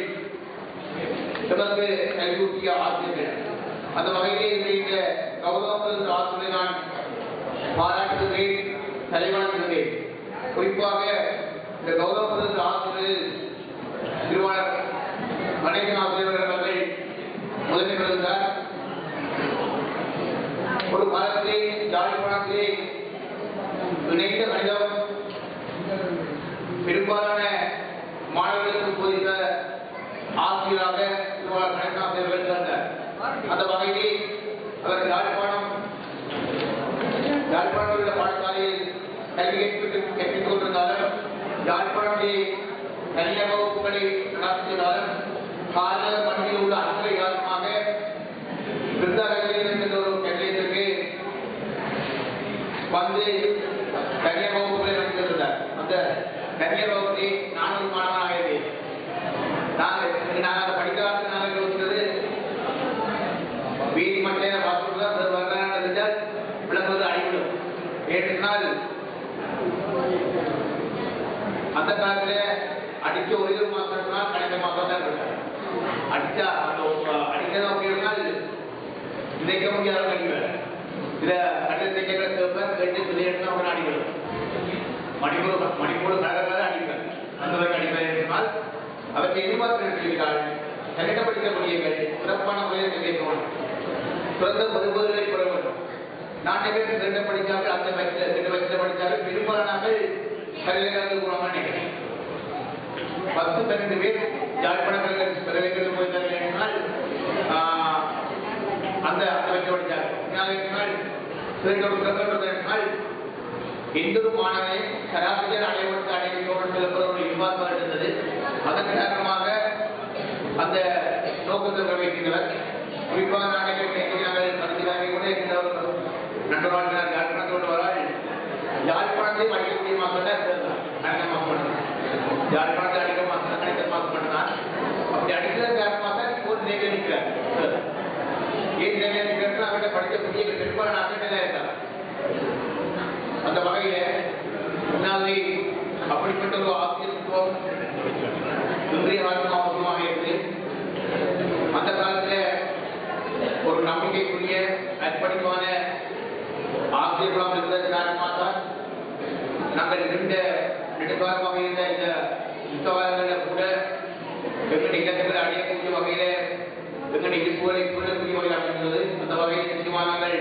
நமக்கு கல்வியூட்டிய ஆசிரியர்கள். அந்த வகையிலே இந்த கௌரவ ஆசிரியரை நான் பாராட்டுகிறேன், தலைவணங்குகிறேன். குறிப்பாக இந்த கௌரவ ஆசிரியர் திருவாளர் கணேசன் ஆசிரியர்கள் அவர்கள் முதலில் இருந்தார். ஒரு காலத்திலே யாழ்ப்பாணத்திலே இணைந்த கணிதம் பெரும்பாலான மாணவர்களுக்கு போதித்த ஆசிரியராக திருவாளர் கணேசன் ஆசிரியர்கள் இருந்தார். அந்த வகையிலே அவர் யாழ்ப்பாணத்தில் உள்ள பாடசாலையில் கல்வி கற்பித்துக் கொண்டிருந்தாலும், யாழ்ப்பாணத்திலே தனியார் வகுப்புகளை நடத்தினாலும், காரிநகர் மண்ணில் உள்ள அக்கறை காரணமாக விருந்தாளர்களில் என்ற ஒரு நிலையத்திற்கு வந்து தனியார் வகுப்புகளை நடத்தியிருந்தார். அந்த தனியார் வகுப்பில் நான் ஒரு மாணவனாக இருந்தேன். நாங்கள் அதை படிக்கலாம் நாங்கள் யோசித்தது வீதி மட்டை வாசல் வரலாறு விளங்குவது அடிவிடும். ஏற்றால் அந்த காலத்தில் அடிக்க ஒரு ஒரு மாசம் கணக்கு மாசம் தான் இருக்காங்க. அடிச்சா அடிக்கிறதா அப்படினால் நினைக்க முடியாத கணிகள் இதை கடைசி கேட்டு சொல்லிட்டு அவங்க அடிக்கிறது மணிக்கூட நகராக அடிக்கிறார். அந்த அடிக்கிறால் அவற்றை எதிர்பார்க்கிறார்கள். சட்டப்படிக்க முடியுங்கள், சிறப்பான முறையில் கேட்கணும், சிறந்த பொதுபொருளை பெற வேண்டும். நாட்டை சிறந்த படித்தார்கள், அந்த வயசில் படித்தார்கள் பெரும்பாலானார்கள் கலைஞர்கள் மூலமாக நினைக்கிறேன். 10-12 பேர் யாழ்ப்பாண கலைஞர்கள் போயிருந்தார்கள் என்றால் அந்த வயசில் படித்தார்கள். எந்த ஒரு மாணவனை சராசரியாக அடைவதற்கு அடைவிக்கோடு எதிர்பார்ப்பாக இருந்தது. அதன் காரணமாக அந்த நோக்கத்தை நிறைவேற்றினவர். குறிப்பாக நாங்கள் கூட நண்பர்கள் யாழ்ப்பாணத்தோடு வரால் யாழ்ப்பாணத்தை அடிக்கக்கூடிய மாசம் தான் இருந்தார். அடிக்க மாசம் யாழ்ப்பாணத்தை அடிக்க மாசம் மட்டும்தான். அப்படி அடிக்கிறதுக்கு காரணமாக தான் ஒரு நிலையில் நிற்கிறார். ஏன் நிலையில் நிற்கிறது அவர்கிட்ட படிக்கக்கூடிய பெரும்பாலான ஆசிரியர்களாக இருக்காங்க. அந்த வகையில முன்னாடி அப்படிப்பட்ட ஒரு ஆசிரியத்துவம் இன்றைய காலம் அவசியமாக இருக்கு. அந்த காலத்துல ஒரு நம்பிக்கைக்குரிய அர்ப்பணிப்பான ஆசிரியர்களாக இருந்தது காரணமாக தான் நாங்கள் நெடுங்காலமாக இருந்த இந்த புத்தகங்களில் கூட எங்களுடைய இலக்குகளை அடையக்கூடிய வகையில எங்களுடைய இருப்புகளை கூடக்கூடிய வகையில் அமைந்துள்ளது. அந்த வகையில் நிச்சயமானங்கள்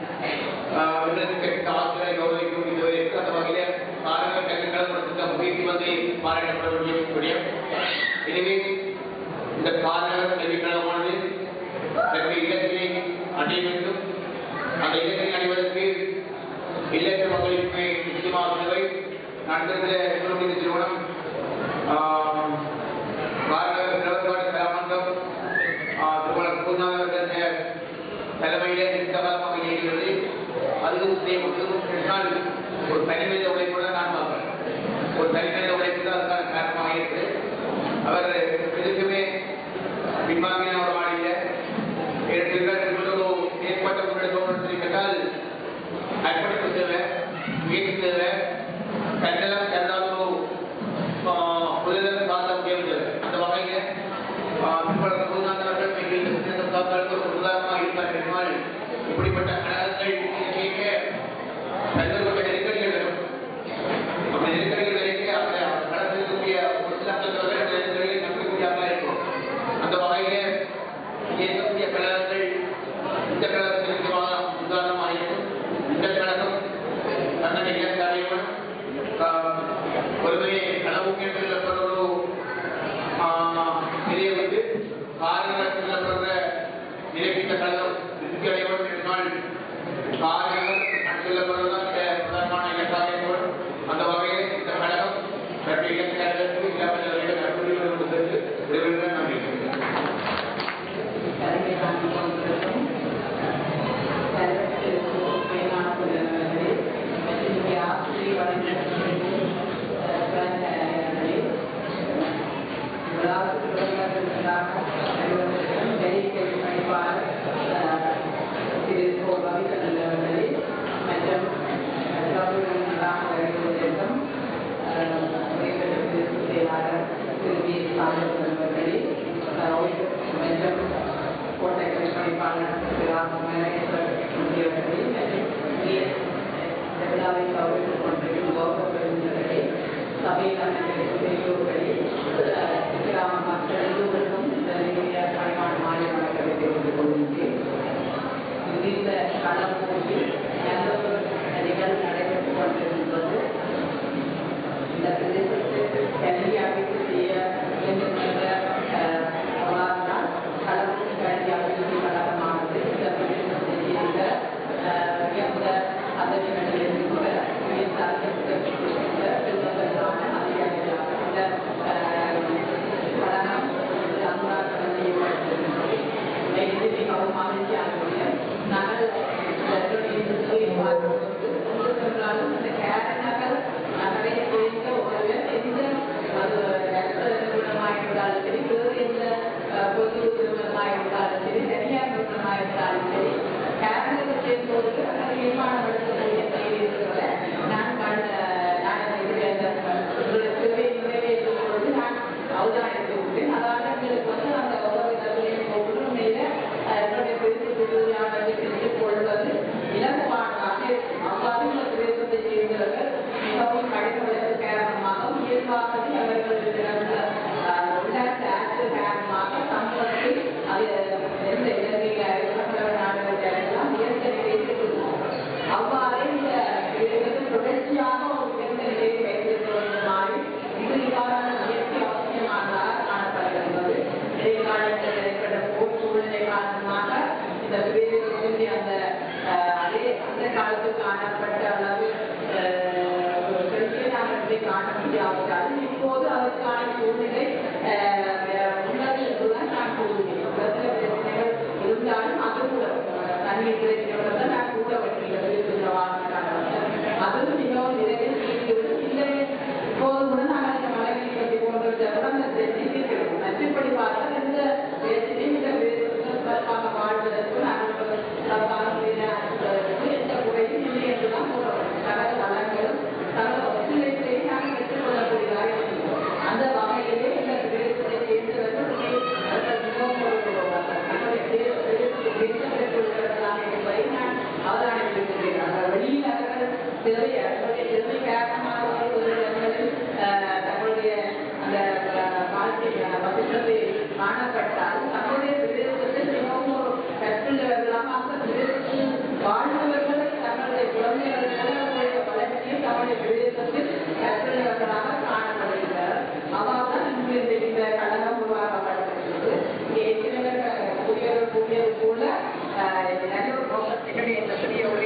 ஆசிரியரை கௌரவிக்கும் இதுவரைக்கும் அந்த வகையில காரணங்கள் கல்விக்கழகத்திற்கு முயற்சி வந்து பாராட்டப்பட வேண்டிய. எனவே இந்த காரணங்கள் கல்விக்கழகமானது தன்னுடைய இலக்கினை அடைய வேண்டும். அந்த இலக்கினை அடைவதற்கு இலக்கிய மக்களுக்கு நிச்சயமாக தேவை. நடந்த நிறுவனம் கலாமன்றம் தலைமையிலே நிறுத்தமாக இயங்குகிறது. அது ஒரு தனிமனித உழைப்பு தான் நான் பார்க்கிறேன். ஒரு தனிமனித உழைப்பு தான் அதுக்கான காரணமாக இருக்குது. அவர் எதுக்குமே பின்வாங்கின ஒரு மாநில ஏற்பட்ட முன்னெடுப்பு கேட்டால் அர்ப்பணிப்பு தேவை, முயற்சி தேவை, கண்டலம் கண்டாலோ புதிதாக காத்த முடியாது. அந்த வகையில் ஒரு உதாரணமாக இருப்பார் என்றால் இப்படிப்பட்ட கழகங்கள் கேட்க பல்வேறுபட்ட நெருக்கடிகள் வரும். அந்த நெருக்கடிகள் வரைக்கும் அந்த கழகத்திற்குரிய ஒரு சில நெருக்கடிகளை நம்பக்கூடியதாக இருக்கும். அந்த வகையில இருக்கக்கூடிய கழகங்கள் இந்த கழகத்திற்கு உதாரணமாக இருக்கும். இந்த கழகம் தன்னுடைய இலக்கு அடையவும் ஒருவரை களவுக்கு சொல்லப்படுற இதை வந்து காரணங்கள் சொல்லப்படுற நிலைப்பித்த கழகம் திருப்தி அடையவும் என்றால் காரணங்கள் சொல்லப்படுவதுதான் பிரதானமான இலக்காக ஏற்படும். அந்த வகையில் இந்த கழகம் தன்னுடைய இலக்கு இல்லாமல் நடைபெறுவது நன்றி. Auto காரணமாக இந்த பிரதேசத்தின் அந்த காலத்தில் காணப்பட்ட அளவு நாங்கள் காண முடியாவிட்டாலும் இப்போது அதற்கான சூழ்நிலை உள்ளது என்றுதான் நான் கூறுகிறேன். பிரச்சனைகள் இருந்தாலும் அது கூட தண்ணீர் பிரச்சனைகள் தான் நான் கூட வைக்கிறது அதுவும் மிகவும் விரைவில் நீக்கிறது. இல்லை இப்போது கூட நாங்கள் இந்த மலை நீக்கத்தை போன்றதை அந்த நீக்கிறது. மற்றபடி பார்த்தால் இந்த பிரச்சனையும் இந்த சிறப்பாக வாழ்வதற்கு நாங்கள் எந்த குறையும் இல்லை என்றுதான் கூறவும் சகல வளங்களும் சகல ஒத்துழைப்பையும் நாங்கள் பெற்றுக்கொள்ளக்கூடியதாக இருக்கிறோம். அந்த வகையிலே இந்த பிரதேசத்தை சேர்ந்தவர்கள் பெற்றுள்ளவர்களாக என்பதை நான் அவதானித்திருக்கிறேன். அந்த வெளியில் அவர்கள் திறமை காரணமாக தங்களுடைய அந்த வாழ்க்கை வசத்தை காணப்பட்டால் தங்களுடைய பிரதேசத்தில் மிகவும் ஒரு கற்றுள்ளவர்களாக அந்த பிரதேசத்தில் வாழ்ந்தவர்களை தங்களுடைய குழந்தைகளுடைய வளர்ச்சியை தங்களுடைய பிரதேசத்தில் கற்றுள்ளவர்களாக காணப்படுகிறார். அவ்வாறுதான் இங்கு இந்த கழகம் உருவாக்கப்பட்டிருக்கிறது. ஏற்கனவே கூடியது போல நல்ல ஒரு நோக்கத்திற்கு இந்த சிறிய ஒரு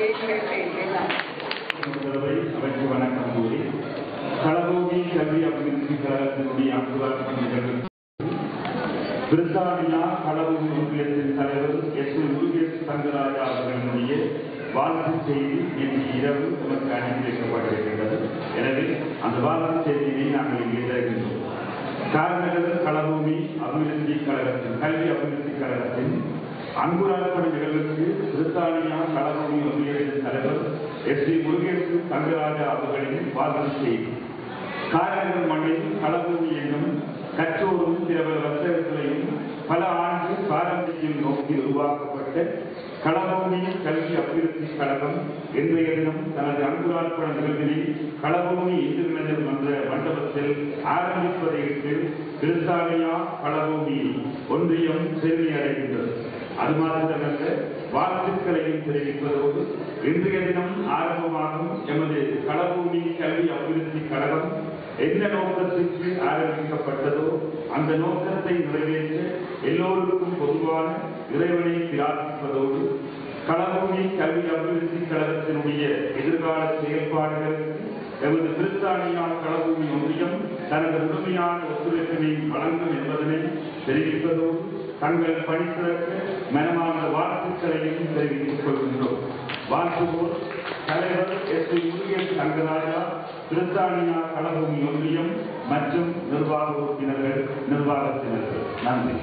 அமைச்சு வணக்கம் கூறி களபோகி கல்வி அபிவிருத்தி கழகத்தினுடைய அங்குராட்சி நிகழ்வு பிரித்தானியா களபோகி ஒன்றியத்தின் தலைவர் முருகேஷ் தங்கராஜா அவர்களுடைய வாழ்த்து செய்தி இன்று இரவு நமக்கு அனுப்பி வைக்கப்பட்டிருக்கின்றது. எனவே அந்த வாழ்த்து செய்தியை நாங்கள் இங்கே தருகின்றோம். காரணங்கள் களபூமி அபிவிருத்தி கழகத்தின் கல்வி அபிவிருத்தி கழகத்தின் அங்குரார்ப்பண நிகழ்வுக்கு பிரித்தானியா களபூமி ஒன்றியத்தின் தலைவர் முருகேஷ் தங்கராஜா அவர்களின் வாழ்த்து செய்தி. காரணங்கள் மண்ணில் களபூமி என்னும் கற்றோரும் பிற வர்த்தகர்களையும் பல ஆண்டு பாரம்பரியம் நோக்கி உருவாக்கப்பட்ட களபூமி கல்வி அபிவிருத்தி கழகம் இன்றைய தினம் தனது அங்குரார்ப்பண நிகழ்வினை களபூமி இந்து மண்டபத்தில் ஆரம்பிப்பதையிட்டு பிரித்தானியா களபூமி ஒன்றியம் பெருமை அடைகின்றது. அது மாத்திரமல்ல, வாழ்த்துக்களையும் தெரிவிப்பதோடு இன்றைய தினம் ஆரம்பமாகும் எமது களபூமி கல்வி அபிவிருத்தி கழகம் எந்த நோக்கத்திற்கு ஆரம்பிக்கப்பட்டதோ அந்த நோக்கத்தை நிறைவேற்ற எல்லோருக்கும் பொதுவான இறைவனை பிரார்த்திப்பதோடு களபூமி கல்வி அபிவிருத்தி கழகத்தினுடைய எதிர்கால செயல்பாடுகளுக்கு எமது பிரித்தானியா களபூமி ஒன்றியம் தனது முழுமையான ஒத்துழைப்பினை வழங்கும் என்பதனை தெரிவிப்பதோடு தங்கள் பணித்திறக்க மனமான வாழ்த்துக்களையும் தெரிவித்துக் கொள்கின்றோம். வாழ்த்துவோர் தலைவர் முருகேஷ் தங்கராஜா, பிரித்தானியா களபூமி ஒன்றியம் மற்றும் நிர்வாக உறுப்பினர்கள் நிர்வாகத்தினர்கள். நன்றி.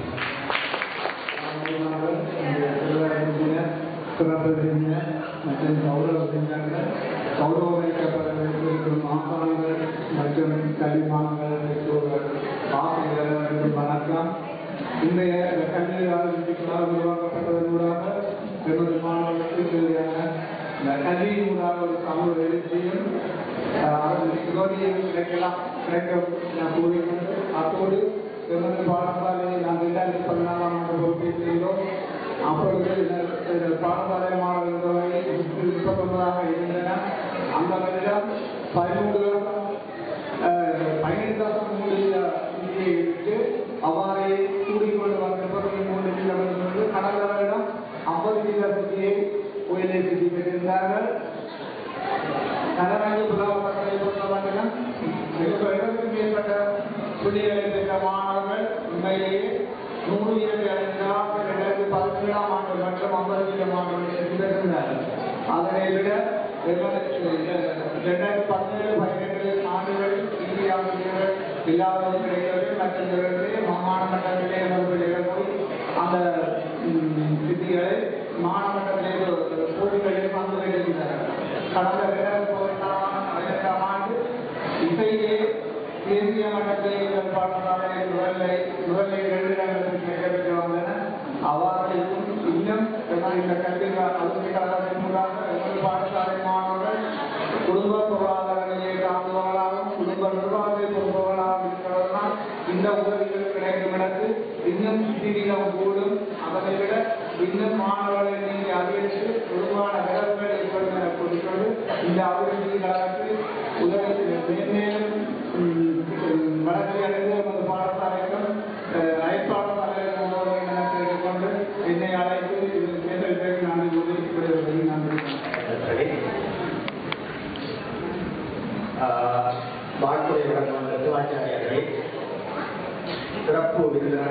மற்றும் கௌரவிக்கப்பட்டிருக்கும் மாணவர்கள் மற்றும் கல்விமான்கள் பெற்றோர்கள் ஆசிரியர்கள் வணக்கம். இன்றைய கல்வியாளர் உருவாக்கப்பட்டதனூடாக எமது மாணவர்களுக்கு தேவையான கல்வியினூடாக ஒரு சமூக எழுச்சியும் கிடைக்கலாம் நான் கூறுகின்றேன். அத்தோடு எமது பாடசாலையை நாங்கள் 2014ஆம் ஆண்டு பொறுப்பேற்றிருந்தோம். அப்பொழுது பாடசாலை மாணவர்கள் 39ஆக இருந்தன. அந்த வருடம் 15.3 விட்டு அவ்வாறே கூடிக்கொண்டு வந்த 3 கடந்த வருடம் 50 உயர்நிலை பெற்றிருந்தார்கள். கடனாக புலவர்களை பொறுத்தவரையிலும் 70க்கும் மேற்பட்ட புள்ளிகளை பெற்ற மாணவர்கள் உண்மையிலேயே 100 அடைந்தால் 2017ஆம் ஆண்டு மற்றும் 50 மாணவர்கள் பெற்றிருந்தார்கள். அதனை விட 2017-18 ஆண்டுகளில் இந்தியாவில் இல்லாதவர்கள் கிடைத்தவர்கள் மற்ற மாகாண மட்டத்திலே போய் அந்த சித்திகளை மாகாண மட்டத்திலே போட்டிகளில் பங்கு பெற்றிருந்தார்கள். கடந்த 2018ஆம் ஆண்டு இசையிலே தேசிய மட்டத்திலே பாடசாலை முதலை 2 இடங்களுக்கு கிடைக்கப்பெற்று வந்தன. அவ்வாறு இன்னும் இந்த கல்வி அபிவிருத்தி கழகத்தின் மூலமாக எமது பாடசாலை மாணவர்கள் குடும்ப பொருளாதாரங்களிலே தாங்குவர்களாகவும் குடும்ப நிர்வாகத்தை பொறுப்பவர்களாகவும் இருக்கிறவர்களால் இந்த உதவிகள் கிடைக்கும் இடத்து இன்னும் சிறிதம் கூடும். அதனை விட இன்னும் மாணவர்களை நீங்கள் அதிகரித்து பொதுவான விரல்கள் ஏற்படும் என கூறிக்கொண்டு இந்த அபிவிருத்தி கழகத்தில் உதவி மேலும் வளர்ச்சி அடைந்து எமது பாடசாலைக்கும் அயற்பாடசாலைகள் என கேட்டுக்கொண்டு என்னை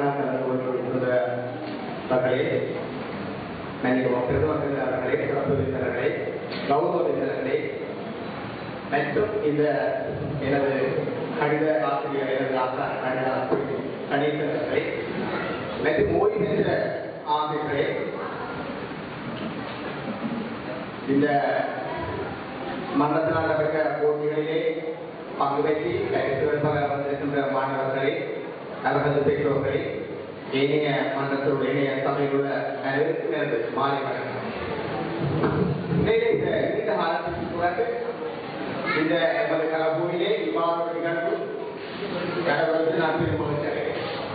மாணவர்களாக கலந்து கொண்டிருக்கிறவர்களே, பெருமக்களே, சிறப்பு விருந்தினர்களே, கௌரவ விருந்தினர்களே மற்றும் இந்த எனது கணித ஆசிரியர், எனது ஆசான் கணித ஆசிரியர் கணேசனர்களே மற்றும் ஓய்வு பெற்ற ஆசிரியர்களே, இந்த மன்றத்தினால் நடக்க போட்டிகளிலே பங்கு பெற்றி பெற வந்திருக்கின்ற மாணவர்களே, அவர்களது பெற்றோர்களே, இணைய மன்றத்தோடு இணைய சபையில் உள்ள அனைவருக்கும் மாலை வணக்கம். இந்த நீண்ட காலத்திற்கு பிறகு இந்த எமது கலப்பூரிலே இவ்வாறு நிகழ்வு கடவுளுக்கு நான் பெருமகிழ்ச்சி.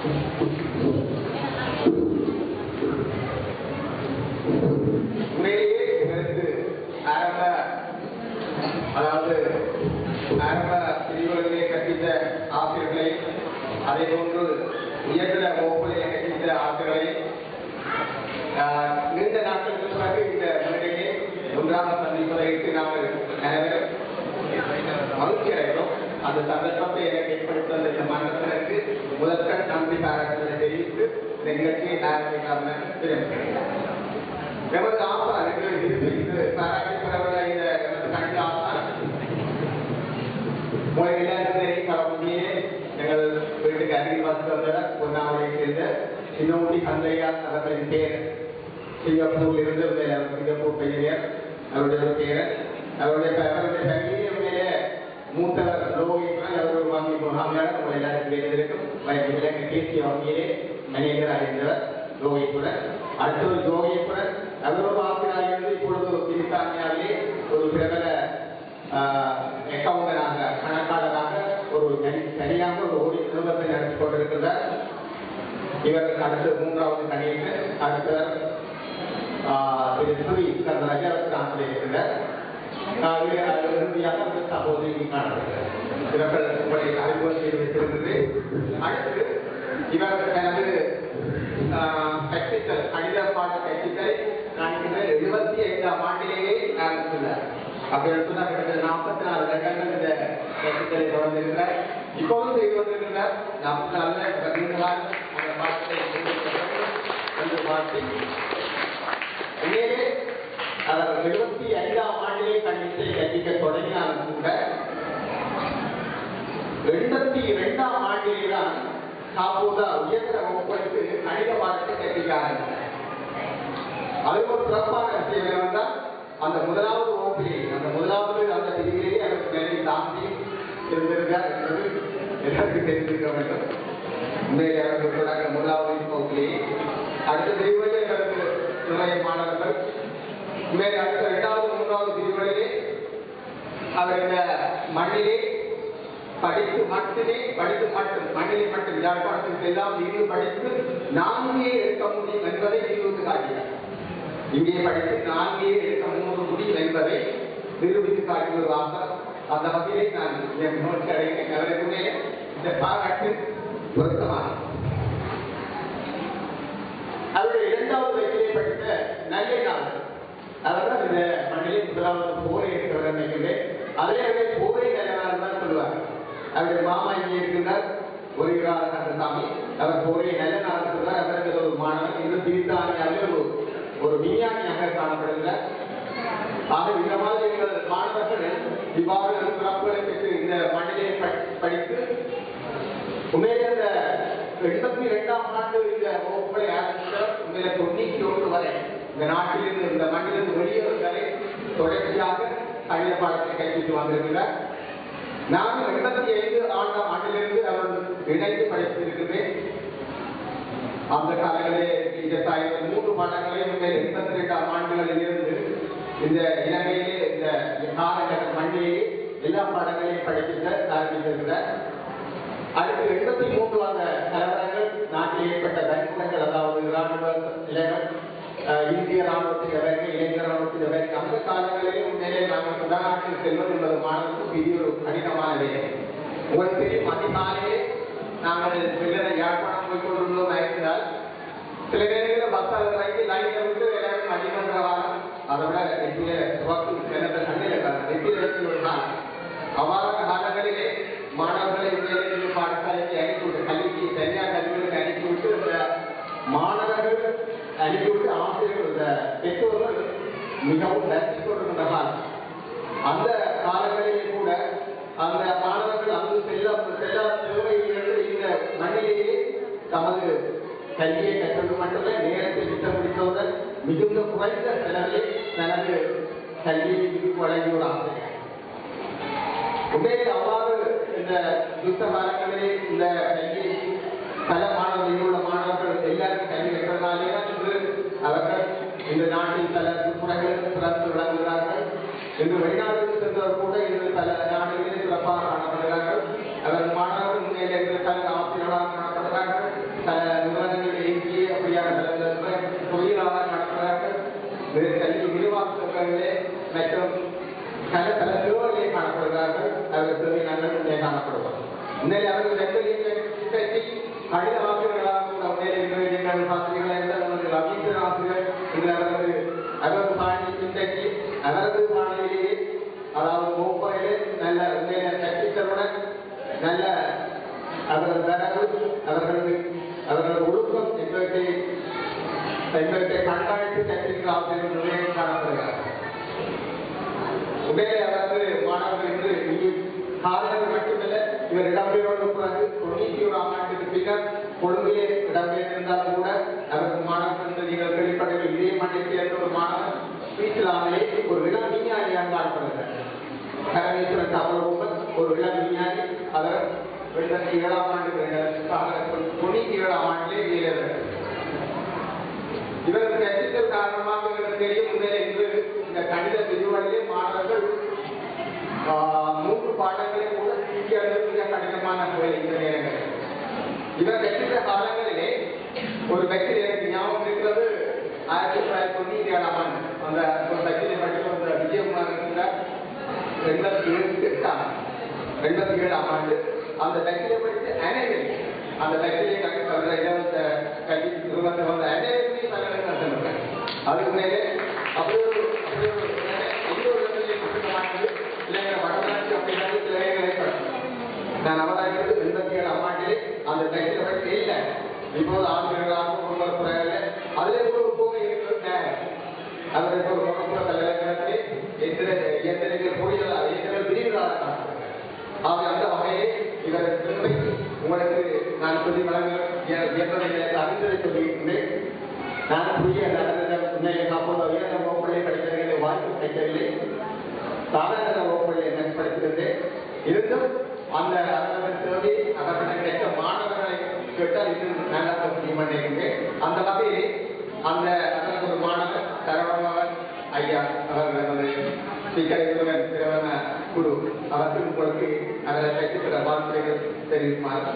உண்மையிலேயே எங்களுக்கு ஆரம்ப பிரிவுகளிலே கற்பித்த ஆசிரியர்களை, அதே போன்று உயர்தர வகுப்புகளை கற்பித்த ஆசிரியர்களை நீண்ட நாட்களுக்கு பிறகு இந்த மேடையிலே ஒன்றாக சந்திப்பதற்கு நாங்கள் அனைவரும் மகிழ்ச்சி அடைகிறோம். அந்த சந்தர்ப்பத்தை எனக்கு ஏற்படுத்தி வந்த இந்த மன்றத்தினருக்கு முதற்கண் நன்றி பாராட்டுதலை தெரிவித்து இந்த நிகழ்ச்சியை ஆரம்பிக்காம விரும்புகிறேன். எமது ஆசான் இது பாராட்டி பெறவுள்ள இந்த எமது கணித ஆசான் கலமுடியே எங்கள் வீட்டுக்கு அருகில் வசதி வந்தவர் பொன்னாவளையை சேர்ந்த சின்னோடி கந்தையா அவர்களின் பேர். சிங்கப்பூரில் இருந்து சிங்கப்பூர் பெயர் அவருடைய பேர். அவருடைய பள்ளியை மேலே மூத்தவர் லோகிக்குடன் அவர் ஒரு வங்கி முகாமியாளர் உங்கள் எல்லாருக்கும் வேண்டியிருக்கும். இலங்கை தேசிய வங்கியிலே மேனேஜராக இருந்தவர் லோகிக்குடன். அடுத்தவர் ஜோகிக்குடன் அவர் ஆசிரியராக இருந்து இப்பொழுது பிரித்தானியாவிலே ஒரு பிரபல அக்கவுண்டராக, கணக்காளராக ஒரு சரியாக ஒரு ஓடி குடும்பத்தை நடத்தி கொண்டிருக்கிறார். இவர் அடுத்து மூன்றாவது கணியத்து. அடுத்தவர் திரு ஸ்ரீ கந்தராஜா ஆசிரியர் இருக்கிறார். இறுதியாக சகோதரி காணப்படுகிறார். இவர்கள் உங்களை அறிமுகம் செய்து வைத்திருந்தது. அடுத்து இவர் தனது கற்பித்தல், கணித பாட கற்பித்தலை நான் 75ஆம் ஆண்டிலேயே ஆரம்பித்துள்ளார். அப்படின்னு சொன்னால் 44 வருடங்கள் இந்த கற்பித்தலை தொடர்ந்திருக்கிறார். இப்போதும் செய்து வந்திருக்கிறார். 44 அந்த பாடத்தை மாற்றி உண்மையிலே அவர் 75ஆம் ஆண்டிலே கணிதத்தை கற்பிக்க தொடங்கினாலும் கூட 82ஆம் ஆண்டிலே தான் சாப்போதா உயர்தர வகுப்புகளுக்கு கணித பாடத்தை கற்பிக்க ஆரம்பித்தார். அது ஒரு சிறப்பான விஷயம் என்னவென்றால், அந்த முதலாவது வகுப்பிலே, அந்த முதலாவது அந்த பிரிவிலேயே அவருக்கு மேலே தாண்டி இருந்திருக்கார் என்பது எல்லாருக்கும் தெரிந்திருக்க வேண்டும். உண்மையிலே அவர்கள் முதலாவது வகுப்பிலேயே அடுத்த பிரிவுகளிலே அவருக்கு நிறைய மாணவர்கள், உண்மையிலே அடுத்த 2வது 3வது பிரிவுகளிலே அவர் இந்த மண்ணிலே படித்து மட்டும் மண்ணிலே மட்டும் யாழ்ப்பாணத்தில் எல்லாம் இங்கு படித்து 4 எடுக்க முடியும் என்பதை நிரூபித்து காட்டினார். இங்கே படித்து 4 எடுக்க முடியும் என்பதை நிரூபித்து காட்டுவதாக அந்த வகையை நான் மகிழ்ச்சி அடைகிறேன். அவருக்குமே இந்த பாராட்டு பொருத்தமான. அவருடைய 2வது வயதிலே படித்த நல்ல நாள் அவர்தான் இந்த மண்ணிலே முதலாவது போரை இருக்கிறவர் நினைக்கிறேன். அதே அவருடைய போரை நல்ல தான் சொல்லுவார். அவருடைய மாமா இங்கே இருக்கின்றார், ஒரு கந்தசாமி. அவர் போரை நல்ல நாள் சொல்றார். அவருக்கு ஒரு மாணவன் இன்னும் பிரித்தானியாவில் ஒரு விஞ்ஞானியாக காணப்படுகிறார். ஆக இந்த மாதிரி எங்கள் மாணவர்கள் இவ்வாறு சிறப்புகளை பெற்று இந்த மண்ணிலே படித்து உண்மையிலே இந்த 82ஆம் ஆண்டு இந்த வகுப்புகளை ஆரம்பித்த உண்மையில 91 வரை இந்த நாட்டிலிருந்து, இந்த மண்ணிலிருந்து வெளியேறும் வரை தொடர்ச்சியாக கணித பாடத்தை கைவிட்டு வந்திருக்கிறார். நான் 85ஆம் ஆண்டிலிருந்து அவர்கள் இணைந்து படித்திருக்கிறேன். அந்த காலங்களிலே இந்த 3 பாடங்களையும் 82ஆம் ஆண்டுகளில் இருந்து இந்த இலங்கையிலே இந்த காலகட்ட மண்ணிலேயே எல்லா பாடங்களையும் படிக்க ஆரம்பித்திருக்கிறார். அடுத்து 83 அந்த கலவரங்கள் நாட்டில் ஏற்பட்ட தனிமுறைகள், அதாவது இராணுவ நிலைகள், இந்திய ராணுவத்தின் இளைஞர் ராணுவத்தின் அந்த காலங்களிலே உண்மையிலே நாங்கள் உடனாட்டில் செல்வது என்பது மாணவர்களுக்கு பெரிய ஒரு கடினமான வேலை. உங்களுக்கு தெரியும், அதிகாலையே நாங்கள் வெள்ளனை யாழ்ப்பாணம் போய் கொண்டிருந்தோம் இருந்தால் சில நேரங்களில் பஸ்ஸால் இறங்கி லைனில் விட்டு எல்லாரும் அதிகன்ற வாரம் அதை விட வெற்றிய துவக்கு சண்டையில் வெற்றி ஒரு நாள். அவ்வாறான காலங்களிலே மாணவர்களை பாடசாலைக்கு அனுப்பிவிட்டு, கல்விக்கு தனியார் கல்விகளுக்கு அனுப்பிவிட்டு அனுப்பிவிட்டு ஆசிரியர்கள் பெற்றோர்கள் மிகவும் நன்றி கொண்டிருந்த காலம். அந்த காலங்களிலே கூட அந்த மாணவர்கள் அங்கு செல்ல தேவையிலிருந்து இந்த மண்ணிலேயே தமது கல்வியை கற்றது மட்டுமே நேரத்தை திட்டமிடித்தவுடன் மிகுந்த குறைந்த செலவில் தனது கல்வியை வழங்கி ஒரு ஆசிரியர். உண்மையிலே அவ்வாறு இந்த யுத்த காலங்களிலே இந்த கல்வியை பல மாணவர்கள் உள்ள மாணவர்கள் எல்லாரும் கல்வி கற்றதாலே இன்று அவர்கள் இந்த நாட்டில் பல துறைகளில் சிறந்து விளங்குகிறார்கள். இன்று வெளிநாடுகளுக்கு சென்றவர் கூட இன்று பல நாடுகளில் சிறப்பாக காணப்படுகிறார்கள். அவர்கள் மாணவர்கள் முன்னேறிய பல ஆசிரியர்களாக காணப்படுகிறார்கள். பல நிறுவனங்கள் ஏற்றிய அப்படியான தொழிலாளராக நடத்துகிறார்கள். கல்வி நிர்வாகங்களிலே மற்றும் பல பல நிறுவனங்களே காணப்படுகிறார்கள். அவர்கள் சேவை நாங்கள் முன்னே காணப்படுவோம். முன்னேறி அவர்கள் கல்வி கணித ஆசிரியர்களாக கூட முன்னேறி எங்கள் ஆசிரியர்களாக இருந்தால் அவர்கள் அமைச்சர் ஆசிரியர் என்று அவரது பாணியை பின்பற்றி அவரது பாணியிலேயே அதாவது மூப்பையிலே நல்ல உண்மையில கற்பித்தலுடன் நல்ல அவரது வரவு அவர்களது ஒழுக்கம் என்பவற்றை கண்காணித்து கற்பிக்கிற ஆசிரியர்கள் நிறைய காணப்படுகிறார். உண்மையிலே அவரது மாணவர்கள் என்று இங்கே காரணங்கள் மட்டுமல்ல, இவர் இடம்பெயர்ந்த பிறகு 91ஆம் ஆண்டுக்கு பின்னர் கொழும்பிலே இடம்பெயர்ந்திருந்தாலும் கூட அவருக்கு மாணவர்கள் நீங்கள் வெளிப்படையில் இதே மண்ணில் சேர்ந்த ஒரு மாணவர் ஸ்வீட்சர்லாந்திலே ஒரு இளம் விஞ்ஞானியாக காணப்படுகிறார். கரணேஸ்வரன் தமிழ் ஒரு இளம் விஞ்ஞானி. அவர் 87ஆம் ஆண்டு 97ஆம் ஆண்டிலே வெளியேறார். இவருக்கு கற்பித்தல் காரணமாக இவருக்கு தெரியும். உண்மையிலே இன்று இந்த கணித பிரிவுகளிலே மாணவர்கள் 3 பாடங்களை கூட மிக கடினமான இந்த நேரங்களில் இவர் கற்பித்த காலங்களிலே ஒரு பக்தர் எனக்கு ஞாபகம் இருக்கிறது. 1997ஆம் ஆண்டு அந்த பக்தியை படித்த அந்த விஜயகுமார் இருக்கிறார். 87ஆம் ஆண்டு அந்த பக்தியை படித்து அனைவரை அந்த பக்தியை கல்வி நிறுவனத்தில் வந்த அனைவருமே தலைவர் நடத்தினார். அதுக்கு மேலே அப்படி ஒரு வடநாட்டு அப்படின்னாலும் சிலைகளை நான் அவராக 87ஆம் ஆண்டிலே அந்த பக்தியை படித்து இல்லை. இப்போது ஆசிரியர்களாக குடும்பத்தில் அதிலே ஒரு பூமி இருக்கிற அவருக்கு ஒரு முகப்புற தலைவர்களே எத்தனைகள் போய்கள் எத்தனை பிரிவுகளாக ஆக அந்த வகையை இவர் உங்களுக்கு நான் சொல்லி வழங்க எனக்கு அறிந்ததை சொல்லியிருக்கிறேன். நான் புதிய உண்மையை காப்போது உயர்ந்த வகுப்புகளை படித்தவர்களை வாய்ப்பு கிடைக்கவில்லை. சாதாரண வகுப்புகளை எனக்கு படித்திருந்தேன். இருந்தும் அந்த சேவை அவர்கள் கிடைத்த மாணவர்களை கேட்டால் இன்னும் நல்லா புரிய மாட்டேங்கிறேன். அந்த வகையிலே அந்த ஒரு மாணவர் சரவணன் ஐயா அவர்கள் ஸ்பீக்கர் திரவண குரு அவர்கள் உங்களுக்கு அவரை கற்பிக்கிற வார்த்தைகள் தெரிவிக்குமாறு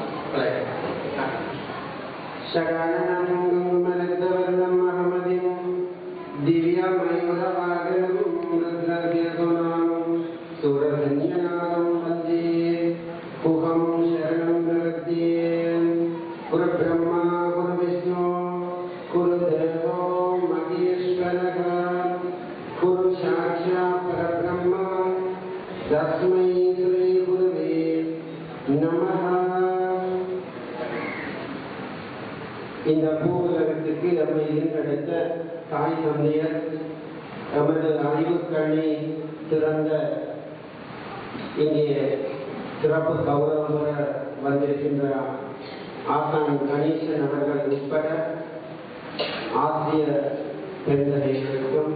இந்த பூவுலகத்திற்கு நம்மை ஈர்த்தெடுத்த தாய் தந்தையர் நமது அறிவுக்கண்ணை திறந்த இங்கே சிறப்பு கௌரவம் பெற வந்திருக்கின்ற ஆசான் கணேசன் அவர்கள் உட்பட ஆசிரியர் பெருந்தகைகளுக்கும்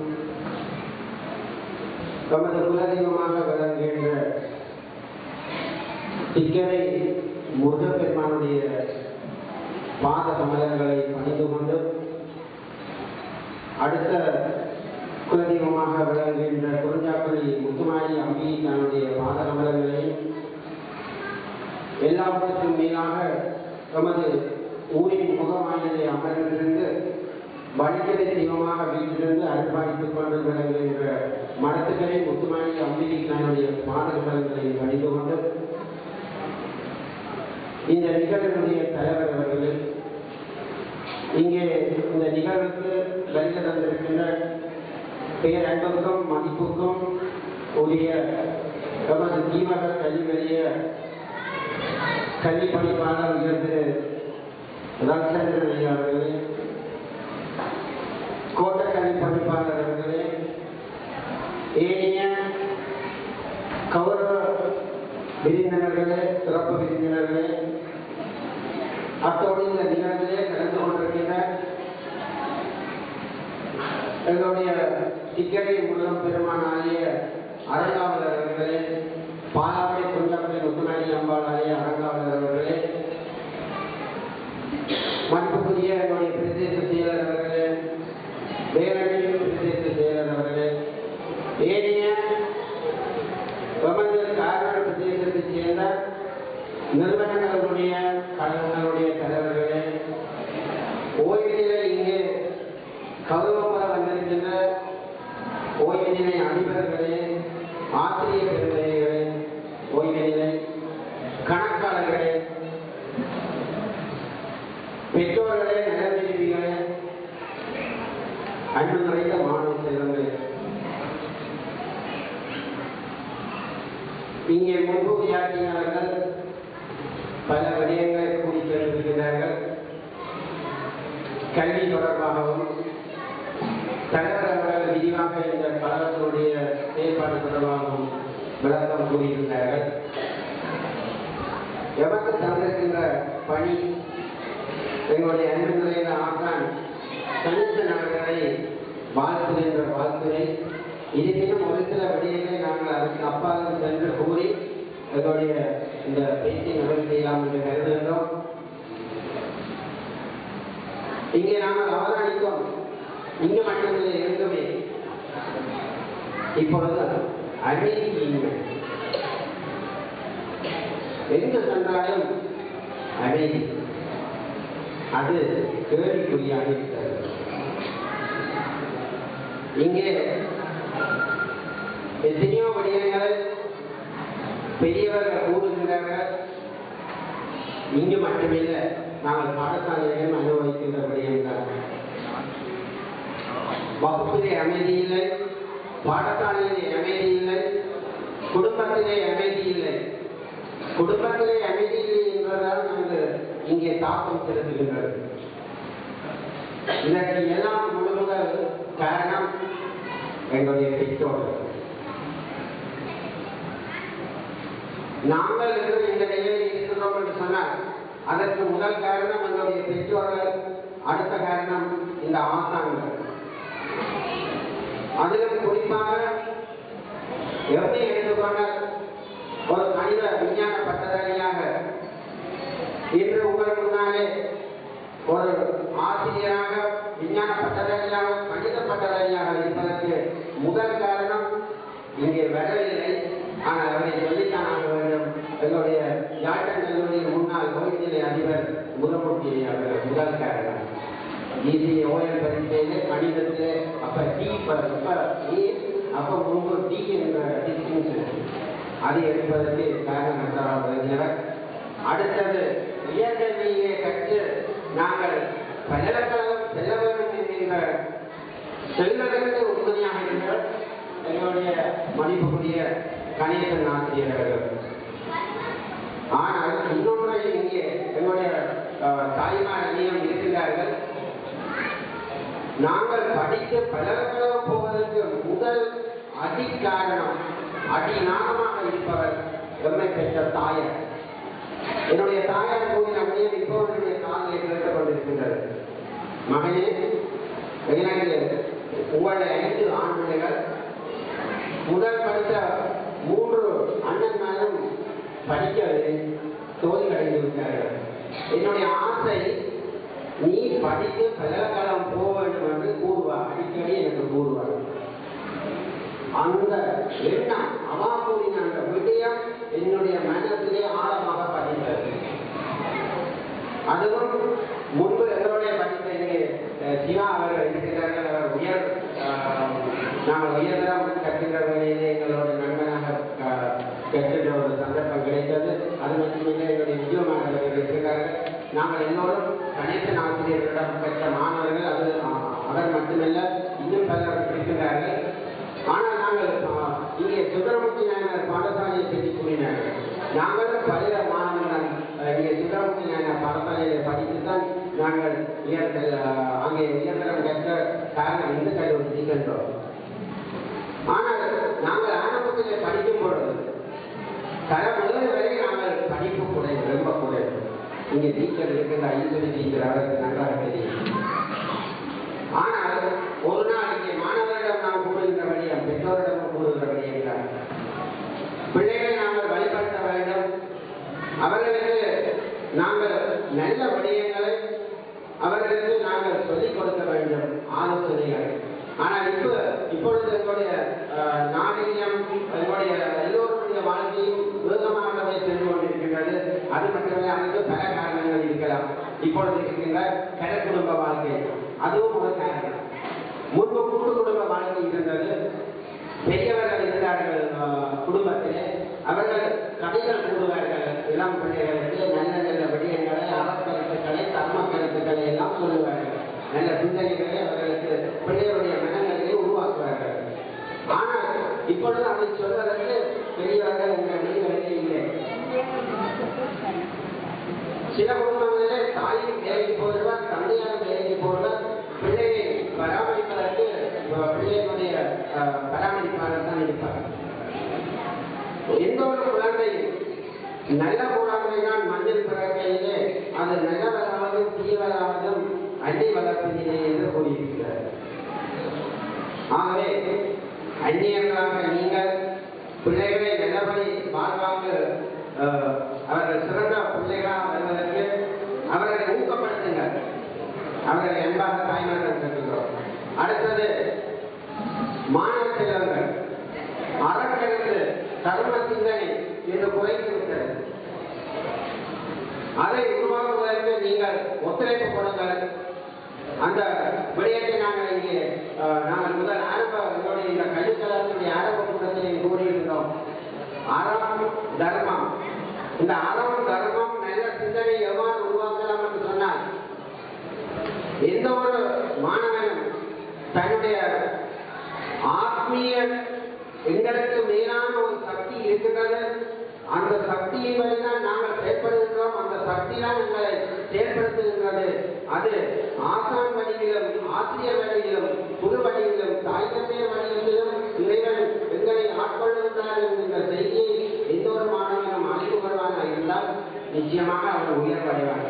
நமது குலதெய்வமாக விளங்குகின்ற திக்கரை முருகப்பெருமானுடைய பாத கமலங்களை பணிந்து கொண்டு அடுத்த குலதெய்வமாக விளங்குகின்ற குறிஞ்சாக்குடி முத்துமாரி அம்பி தன்னுடைய பாத கமலங்களையும் எல்லாவற்றுக்கும் மேலாக நமது ஊரின் முகமாயிலே அமர்ந்திருந்து வழிகளை தெய்வமாக வீட்டிலிருந்து அர்ப்பணித்துக் கொண்டு விளங்குகின்ற மடத்துக்களை முத்துமாரி அம்பி தன்னுடைய பாத கமலங்களை பணிந்து கொண்டு இந்த நிகழ்வுடைய தலைவர் அவர்கள் இங்கே இந்த நிகழ்வுக்கு வருகை தந்திருக்கின்ற பேரன்புக்கும் மதிப்புக்கும் உரிய நமது தீவக கல்விய கல்வி பணிப்பாளர் உயர்ந்த ரவிச்சந்திரன் ஐயா அவர்களே, விருந்தினர்களே, சிறப்பு விருந்தினர்களே, அத்தோடு இந்த நிகழ்விலே கலந்து கொண்டிருக்கின்ற எங்களுடைய சிக்கரை முதலம் பெருமான் ஆகிய அரங்காவலர் அவர்களே, பாலாவை குஞ்சப்பள்ளி முத்துமாரி அம்பாள் ஆகிய அரங்காவலர் அவர்களே, மதிப்புக்குரிய என்னுடைய பிரதேச செயலர் அவர்களே, வேளாண்மை பிரதேச செயலர் அவர்களே, ஏனைய எமது காரண பிரதேசத்தைச் சேர்ந்த நிறுவனங்களுடைய கழகங்களுடைய தலைவர்களே, ஓய்விலே இங்கே கௌரவப்பட வந்திருக்கின்ற ஓய்வினை அதிபர்களே, ஆசிரியர் பெருமைகளே, ஓய்வினை கணக்காளர்களே, பெற்றோர்களே, நலவிரும்பிகளே, அன்பு நிறைந்த மாணவ செல்வங்களே, இங்கே முன்பு விளையாட்டினார்கள் பல விடயங்களை கூறி கேட்டிருக்கிறார்கள். கல்வி தொடர்பாகவும் தலைவர் அவர்கள் விரிவாக இந்த கழகத்தினுடைய செயல்பாடு தொடர்பாகவும் விளக்கம் கூறியிருந்தார்கள். எமக்கு தந்திருக்கின்ற பணி எங்களுடைய அன்பு நிறைந்த ஆசான் கணிசன் அவர்களை வாழ்த்துகின்ற வாழ்த்துரை. இருப்பினும் ஒரு சில விடயங்களை நாங்கள் அதற்கு அப்பாலும் சென்று கூறி எங்களுடைய இந்த பேச்சை நிறைவு செய்யலாம் என்று கருதுகின்றோம். இங்கே நாங்கள் அவதானித்தோம், இங்கு மட்டுமில்லை எங்குமே இப்பொழுது அமைதி இல்லை. எங்கு சென்றாலும் அமைதி, அது கேள்விக்குறியாக இருக்கிறது. இங்கே எத்தனையோ விடயங்கள் பெரியவர்கள் கூறுகின்றார்கள். இங்கு மட்டுமில்லை, நாங்கள் பாடசாலையிலும் அனுபவிக்கின்ற விடயங்கள். வகுப்பிலே அமைதி இல்லை, பாடசாலையிலே அமைதி இல்லை, குடும்பத்திலே அமைதி இல்லை. குடும்பத்திலே அமைதி இல்லை என்பதால் நாங்கள் இங்கே தாக்கம் செலுத்துகின்றது. இதற்கு எல்லாம் முழுமுதல் காரணம் எங்களுடைய பெற்றோர்கள். நாங்கள் இந்த நிலையில் இருக்கிறோம் என்று சொன்னால் அதற்கு முதல் காரணம் எங்களுடைய பெற்றோர்கள், அடுத்த காரணம் இந்த ஆசான்கள். அதிலும் குறிப்பாக எப்படி எடுத்துக்கொண்டால் ஒரு கணித விஞ்ஞான பட்டதாரியாக இன்று உங்கள் முன்னாலே ஒரு ஆசிரியராக, விஞ்ஞான பட்டதாரியாக, கணித பட்டதாரியாக இருப்பதற்கு முதல் காரணம் இங்கே வரவில்லை. ஆனால் அவரை சொல்லித்தான் ஆக வேண்டும். எங்களுடைய யாழ்ப்பாண கல்லூரி முன்னாள் ஓய்வுநிலை அதிபர் முகமூர்த்தி அவர்கள் முதல் காரணம். ஓஎல் பரீட்சையிலே கணிதத்திலே அப்ப டி அப்ப முன்பு டி என்ற டிஸ்டிங்ஷன் அதை எடுப்பதற்கு காரணம். அடுத்தது உயர்கல்வியிலே கற்று நாங்கள் பல்கலைக்கழகம் செல்ல வேண்டும் என்கின்ற செல்வதற்கு உறுதுணையாக இருந்தால் எங்களுடைய மதிப்புக்குரிய கணேசன் ஆசிரியர்கள். ஆனால் இன்னொன்றை இங்கே எங்களுடைய தாய்மார் அந்நியம் இருக்கிறார்கள். நாங்கள் படித்து பல்கலைக்கழகம் போவதற்கு முதல் காரணம் அடிநாகமாக இருப்பவர் எம்மை பெற்ற தாயார். என்னுடைய தாயார் கூறின முடியும் இப்போ என்னுடைய காதலை கேட்டுக் கொண்டிருக்கின்றது. மகனே, எனக்கு உங்களுடைய 5 ஆண் பிள்ளைகள், முதல் படித்த 3 அண்ணன்மாரும் படிக்கவில்லை, தோல்வி அடைந்து விட்டார்கள். என்னுடைய ஆசை நீ படித்து பல்கலைக்கழகம் போக வேண்டும் என்று கூறுவார், அடிக்கடி எனக்கு கூறுவார். அந்த எண்ணம் அவா கூறின அந்த விடயம் என்னுடைய மனத்திலே ஆழமாக பதிந்தது. அதுவும் முன்பு எங்களுடைய படித்த இங்கே சிவா அவர்கள் இருக்கிறார்கள். அவர் நாங்கள் உயர்தரம் கற்கின்ற வேலையிலே எங்களோட நண்பனாக கற்கின்ற ஒரு சந்தர்ப்பம் கிடைத்தது. அது மட்டுமில்லை, எங்களுடைய விஜயமானவர்கள் இருக்கிறார்கள். நாங்கள் எல்லோரும் கணேசன் ஆசிரியர்களிடம் பெற்ற மாணவர்கள். அது அவர் மட்டுமல்ல, இன்னும் பலர் இருக்கிறார்கள். ஆனால் நாங்கள் இங்கே சுந்தரமூர்த்தி நாயனார் பாடசாலையை பற்றி கூறினார்கள். நாங்களும் பல மாணவர்கள் இங்கே சுந்தரமூர்த்தி நாயனார் பாடசாலையை படித்துத்தான் நாங்கள் அங்கே உயர்தரம் கற்ற காரணம் இந்து கல்லூரி இருக்கின்றோம். ஆனால் நாங்கள் ஆரம்பத்திலே படிக்கும் பொழுது முதல் வரை நாங்கள் படிப்பு கூட ரொம்ப கூட இங்கே டீச்சர் இருக்கின்ற 50 டீச்சர் அவருக்கு நன்றாக தெரியும். ஆனால் ஒரு நாள் இங்கே மாணவரிடம் நாம் கூறுகின்ற வழியம் பெற்றோரிடம் கூறுகின்ற வழியம் பிள்ளைகளை நாங்கள் வழிபடுத்த வேண்டும். அவர்களுக்கு நாங்கள் நல்ல விடயங்களை அவர்களுக்கு நாங்கள் சொல்லிக் கொடுக்க வேண்டும், ஆலோசனைகள். ஆனால் இப்பொழுது எங்களுடைய நாணயம் எங்களுடைய எல்லோருடைய வாழ்க்கையும் வேகமாகவே சென்று கொண்டிருக்கின்றது. அது மட்டுமே அதுக்கு பல காரணங்கள் இருக்கலாம். இப்பொழுது இருக்கின்ற கட குடும்ப வாழ்க்கை அதுவும் ஒரு காரணம். முன்பு கூட்டு குடும்ப வாழ்க்கை இருந்தது. பெரியவர்கள் இருந்தார்கள் குடும்பத்திலே. அவர்கள் கதைகள் கூறுவார்கள் இளம் பிள்ளைகளுக்கு நல்ல நல்ல விடயங்களை, அறக்கருத்துக்களை, தர்ம கருத்துக்களை எல்லாம் சொல்லுவார்கள். நல்ல சிந்தனைகளை அவர்களுக்கு பிள்ளைகளுடைய மனநிலையை உருவாக்குவார்கள். ஆனால் இப்பொழுது அதை சொல்வதற்கு பெரியவர்கள் என்ற மொழிகளே இல்லை. சில குடும்பங்களிலே தாயும் வேலைக்கு போடுவார், தந்தையாரும் வேலைக்கு போடுவார். பிள்ளையை பராமரிப்பதற்கு பிள்ளைகளுடைய பராமரிப்பாளர் தான் இருப்பார். எந்த ஒரு குழந்தையும் நல்ல குழந்தை தான் மஞ்சள் பிறக்கையிலே அது நல்லவராகவும் தீவராகவும் அன்னை வளர்ப்பினிலே என்று கூறியிருக்கிறார். ஆகவே அந்நியர்களாக நீங்கள் பிள்ளைகளை நல்லபடி வாழ்வாங்க அவர்கள் சிறந்த பிள்ளைகளாக வருவதற்கு அவர்களை ஊக்கப்படுத்துங்கள். அவர்களை அன்பாக தாய்மார்கள் கற்றுக்கிறோம். அடுத்தது மாணவ செல்வங்கள் அறக்கருக்கு தர்ம சிந்தனை என்று குறைந்து விட்டது. அதை உருவாக்குவதற்கு நீங்கள் ஒத்துழைப்பு கொடுங்கள். அந்த விடயத்தை நாங்கள் இங்கே நாங்கள் முதல் எங்களுடைய இந்த கல்விக்கலாத்தினுடைய ஆரம்ப கூட்டத்தில் கூறியிருந்தோம். அறம் தர்மம், இந்த அறம் தர்மம் நல்ல சிந்தனை எவ்வாறு உருவாக்கலாம் என்று சொன்னால், எந்த ஒரு மாணவனும் தன்னுடைய ஆத்மீய எங்களுக்கு மேலான ஒரு சக்தி இருக்கின்றது. அந்த சக்தியின் வழிதான் நாங்கள் செயற்படுகின்றோம். அந்த சக்தி தான் எங்களை செயற்படுத்துகின்றது. அது ஆசான் வழியிலும், ஆசிரியர் வழியிலும், புது வழியிலும், தாய் தந்தையர் வழியிலும் இறைவன் எங்களை ஆட்கொள்ளுகின்றார் என்கின்ற செய்தியை எந்த ஒரு மாணவனும் அறிந்து கொள்வானாக இருந்தால் நிச்சயமாக அவர் உயர்வடைவார்.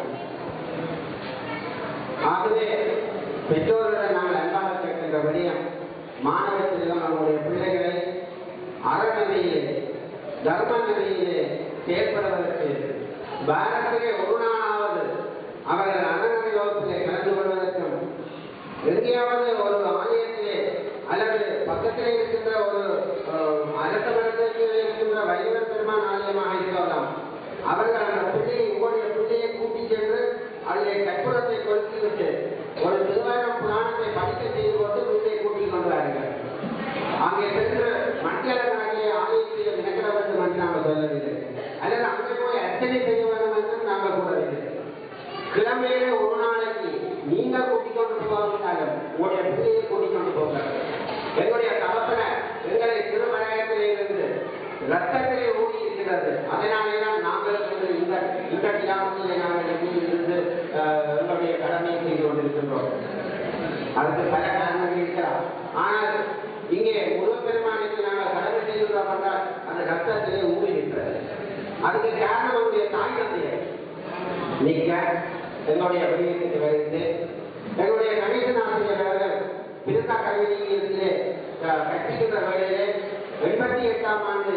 ஆகவே பெற்றோர்களை நாங்கள் அன்பாக கேட்கின்ற விடயம், மாணவ செல்வம் நம்முடைய பிள்ளைகளை அறநெறியிலே தர்ம நெறியிலே செயற்படுவதற்கு பாரதிலே ஒரு நாளாவது அவர்கள் அறநெறி வகுப்பிலே கலந்து கொள்வதற்கும், எங்கேயாவது ஒரு ஆலயத்திலே அல்லது பக்கத்திலே இருக்கின்ற ஒரு அரச மரத்திலே இருக்கின்ற வைரவர் பெருமான் ஆலயமாக இருக்கலாம், அவர்கள் அந்த பிள்ளையை உங்களுடைய பிள்ளையை கூட்டிச் சென்று அதிலே கற்பூரத்தை கொளுத்திவிட்டு ஒரு திருவாயிரம் புராணத்தை படிக்க செய்து கொண்டு வீட்டை கூட்டிக் கொண்டார்கள். அங்கே சென்று மத்தியாளர்களாகிய ஆலயத்திலே நினைக்கிற வேண்டும் என்று நாங்கள் சொல்லவில்லை, அல்லது அங்கே போய் அர்ச்சனை செய்ய வேண்டும் என்று நாங்கள் கூறவில்லை. கிழமையிலே ஒரு நாளைக்கு நீங்கள் கூட்டிக் கொண்டு போகாவிட்டாலும் உங்களுடைய பிள்ளையை கூட்டிக் கொண்டு போகிறார். எங்களுடைய தகப்பனர் எங்களை திருமணத்திலே இருந்து ரத்தத்திலே ஊறி இருக்கிறது. அதனாலே தான் நாங்கள் இந்த கிராமத்திலே நாங்கள் இருந்து எங்களுடைய கடமையை செய்து கொண்டிருக்கின்றோம். அதுக்கு பல காரணங்கள் இருக்கிறார். ஆனால் இங்கே முருகப்பெருமானுக்கு நாங்கள் கடமை செய்துள்ளோம் என்றால் அந்த ரத்தத்திலே ஊறி இருக்கிறது. அதுக்கு காரணம் அவருடைய தாய் தந்தையை நீங்க எங்களுடைய வடிவத்துக்கு வருகிறது. எங்களுடைய கணேசன் ஆசிரியர் அவர்கள் பிறந்தா கல்வி நிலையத்திலே கற்பிக்கின்ற வேளையிலே 88ஆம் ஆண்டு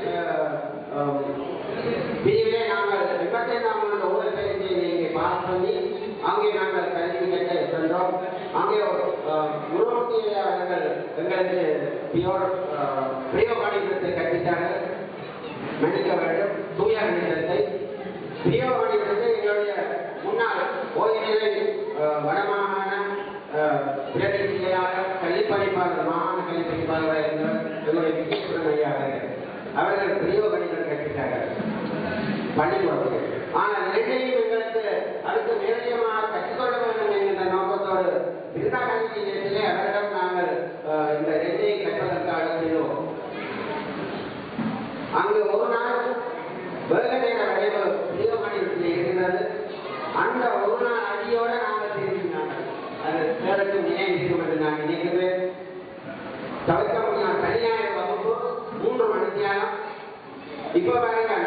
பிரிவிலே நாங்கள் 85ஆம் ஆண்டு ஊழல் பயிற்சியை இங்கே பாஸ் பண்ணி அங்கே நாங்கள் கல்வி கற்க சென்றோம். அங்கே குருமூர்த்தி அவர்கள் எங்களுக்கு பிரியோ கணிதத்தை கற்பித்தார்கள். மன்னிக்க வேண்டும், தூய கணிதத்தை. பிரியோ கணிதத்தை எங்களுடைய முன்னாள் ஓய்நிலை வடமாகாண பிரதி செயலாளர் கல்விப்பணிப்பாளர், மாகாண கல்விப்பணிப்பாளராக இருந்தவர் எங்களுடைய விஜயசுரன் ஐயா அவர்கள் பிரியோ கணிதம் கற்பித்தார்கள் பள்ளிக்கூடத்தில். ஆனால் இரண்டையும் எங்களுக்கு அதுக்கு மேலதிகமாக கற்றுக்கொள்ள வேண்டும் என்கின்ற நோக்கத்தோடு பிரிதா கல்வி நிலையத்திலே அவரிடம் நாங்கள் இந்த இரண்டையை கற்பதற்காக செய்தோம். அங்கு ஒரு நாள் வேக நேர விளைவு பிரியோ கணிதத்தில் இருக்கின்றது. அந்த ஒரு நாள் அடியோடு நாங்கள் திரும்பினாங்க. அது பேருக்கு நினைவு இருக்கும் என்று நான் நினைக்கிறேன். தவிர்க்க முடியும். சனியாயிரம் வகுப்பு 3 மணி நேரம். இப்ப பாருங்க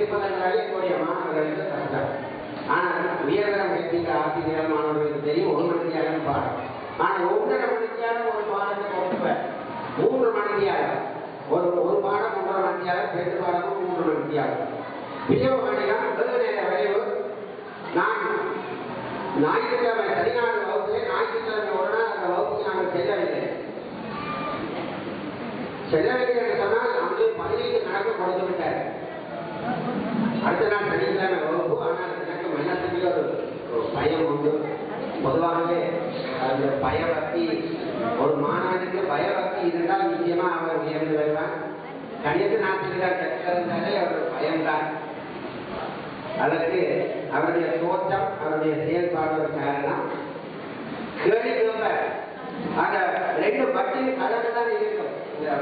இருப்பதனாலே என்னுடைய மாணவர்களுக்கு கஷ்டம். ஆனால் உயர்தரம் வைக்கின்ற ஆசிரியர் மாணவர்களுக்கு தெரியும் 1 மணித்தியாலும் பாடம். ஆனால் 1.5 மணித்தியாலும் ஒரு பாடத்தை கொடுப்பேன். 3 மணித்தியாலும் ஒரு பாடம் 1.5 மணித்தியாலும் 2 பாடமும் 3 மணித்தியாலும் விநியோக மணிதான் வெகு நேர விளைவு. நான் ஞாயிற்றுக்கிழமை 14 வகுப்பிலே ஞாயிற்றுக்கிழமை ஒரு நாள் அந்த வகுப்புக்கு நாங்கள் செல்லவில்லை என்று சொன்னால் அங்கு 15 கணக்கு கொடுத்து விட்டார். அடுத்த நாள் சனிக்கிழமை வகுப்பு. ஆனால் எனக்கு மனசுக்கு ஒரு பயம் உண்டு. பொதுவாகவே அந்த பயபக்தி ஒரு மாணவனுக்கு பயபக்தி இருந்தால் நிச்சயமா அவர் உயர்ந்து வருவான். கணித நாட்கள் கற்கிறதாலே ஒரு பயம்தான். அதற்கு அவருடைய தோற்றம் அவருடைய செயல்பாடு ஒரு காரணம். கேள்வி கேட்பார். அந்த 2 பட்டின் கலந்து தான் இருக்கும்.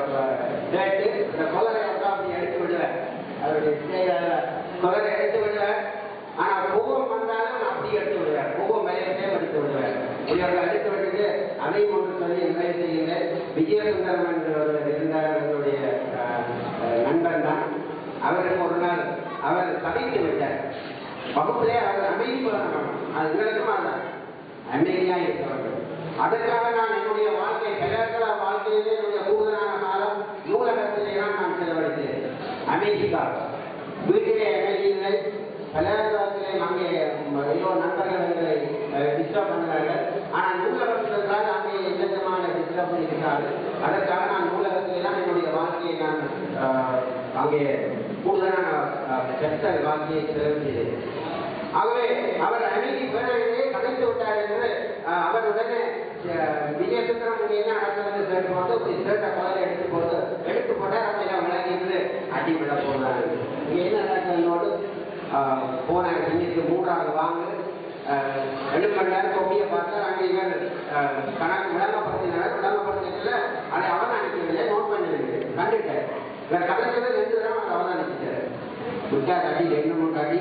இந்த கொலரை அப்படி எடுத்து விடுவார். அவருடைய கொலரை எடுத்து விடுவார். ஆனால் கோபம் வந்தாலும் அப்படி எடுத்து விடுவார். கோபம் பயத்தையும் எடுத்து விடுவார். இவர்கள் எடுத்து விட்டுட்டு அதையும் ஒன்று சொல்லி நிறைவு செய்கிறேன். விஜயசுந்தரம் என்று ஒருவர் இருந்தார். அவர்களுடைய நண்பன் தான். அவருக்கு ஒரு நாள் அவர் தவித்து விட்டார். வகுப்பிலே அவர் அமைதி வழங்கணும். அது எங்களுக்கும் அதுதான் அமைதியாக இருக்க வேண்டும். அதற்காக நான் என்னுடைய வாழ்க்கை கலாச்சார வாழ்க்கையிலே என்னுடைய கூடுதலான காலம் நூலகத்திலே தான் நான் செலவழித்தேன். அமைதிக்காக வீட்டிலே அமைதி இல்லை. கலாச்சாரத்திலே அங்கே ஏதோ நண்பர்கள் டிஸ்டர்ப் பண்ணுறார்கள். ஆனால் நூலகத்தில் இருந்தால் அங்கே எந்த விதமான டிஸ்டர்ப் இருக்கிறார்கள். அதற்காக நான் நூலகத்திலே தான் என்னுடைய வாழ்க்கையை நான் அங்கே கூடுதலான பெற்ற வாழ்க்கையை செலவு செய்தேன். ஆகவே அவர் அமைதி பேரவையிலே கலைத்து விட்டார் என்று அவர் உடனே விஜயசுந்தரம் என்ன நடக்கிறது சேர்த்து போட்டு சேர்த்த குழந்தை எடுத்து போட்டு அப்படிலாம் விளங்கிட்டு அடிவிட போனார். இங்கே என்ன நடக்கிறதோடு போனார். இன்னைக்கு 3வது வாங்க 2 மணி நேரம் தொப்பியை பார்த்தா அங்கே இவர் கணக்கு விளங்கப்படுத்தினார். அதை அவதானிக்கவில்லை. நோட் பண்ணிவிட்டு கண்டுட்டார். இவர் கலைச்சதை 2 தடவை அதை அவதானிச்சிட்டார். விட்டார் அடி 2-3 அடி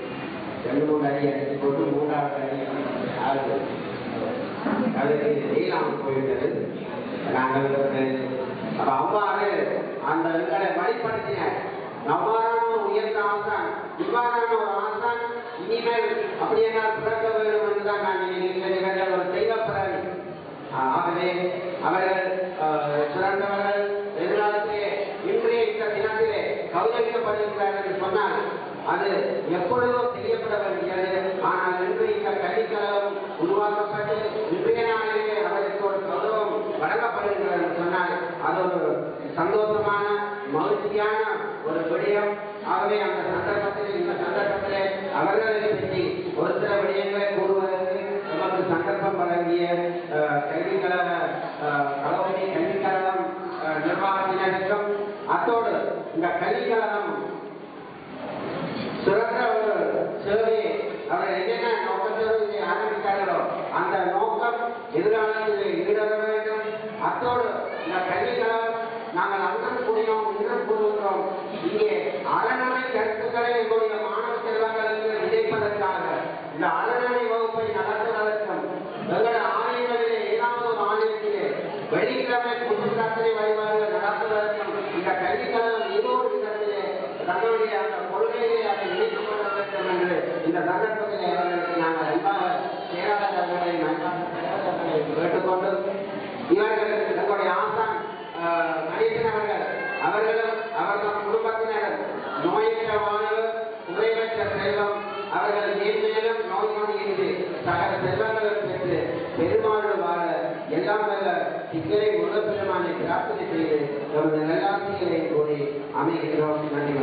அடித்து போட்டு 3வது அடி அதுக்கு நீளாமல் போய்விட்டது. நாங்கள் அவ்வாறு அந்த எங்களை வழிபடுத்தினார். அவ்வாறான ஒரு உயர்ந்த ஆசான், இவ்வாறான ஒரு ஆசான் இனிமேல் அப்படி என்றால் பிறக்க வேண்டும் என்றுதான் நான் நினைக்கிறேன். இவர்கள் ஒரு தெய்வ பிறவி. ஆகவே அவர்கள் சிறந்தவர்கள். எதிர்காலத்திலே இன்றைய இந்த தினத்திலே கௌரவிக்கப்படுகிறார்கள் என்று சொன்னால் அது எப்பொழுதோ தெரியப்பட வேண்டியது. ஆனால் இன்று இந்த கல்விக்கழகம் உருவாக்கப்பட்டு இன்றைய நாளிலே அவருக்கு ஒரு கௌரவம் வழங்கப்படுகிறது என்று சொன்னால் அது ஒரு சந்தோஷமான மகிழ்ச்சியான ஒரு விடயம். ஆகவே அந்த சந்தர்ப்பத்திலே அவர்களை பற்றி ஒரு சில விடயங்களை கூறுவதற்கு நமக்கு சந்தர்ப்பம் வழங்கிய கல்விக்கழக கல்விக்கழகம் நிர்வாகத்தினருக்கும் அத்தோடு இந்த கல்விக்கழகம் சிறந்த ஒரு சேவையை அவர் என்னென்ன நோக்கத்தோடு ஆரம்பித்தார்களோ அந்த நோக்கம் எதிர்காலத்தில் ஈடற வேண்டும். அத்தோடு இந்த கல்விக்கழகம் நாங்கள் அன்றும் கூடினோம் இன்றும் கூறுகின்றோம். இங்கே அறநடை கருத்துக்களை எங்களுடைய மாணவ செல்வங்களுக்கு விதைப்பதற்காக இந்த அறநடை வகுப்பை நடத்துவதற்கும் எங்களுடைய ஆலயங்களிலே ஏதாவது ஒரு ஆலயத்திலே வெள்ளிக்கிழமை புதுப்பிரார்த்தனை வழிபாடுகள் நடத்துவதற்கும் இந்த கல்விக்கழகம் ஏதோ ஒரு விதத்திலே தங்களுடைய அந்த கொள்கையை அதை இணைத்துக் கொள்ள வேண்டும் என்று இந்த சந்தர்ப்பத்திலே அவர்களுக்கு நாங்கள் அன்பாக செயலாளர்களை கேட்டுக்கொண்டு இவர்கள் தங்களுடைய ஆசான் கணேசன் அவர்களும் அவர்கள் குடும்பத்தினர் நோயற்ற வாழ்வு குறைவற்ற செல்வம் அவர்கள் மேன்மேலும் நோய் நொடியின்றி சகல செல்வங்களும் பெற்று பெருமாள் வாழ எல்லாம் வல்ல இக்கரை முருகப்பெருமானை பிரார்த்தனை செய்து நமது நல்லாசிகளை கூறி அமைகிறோம். நன்றி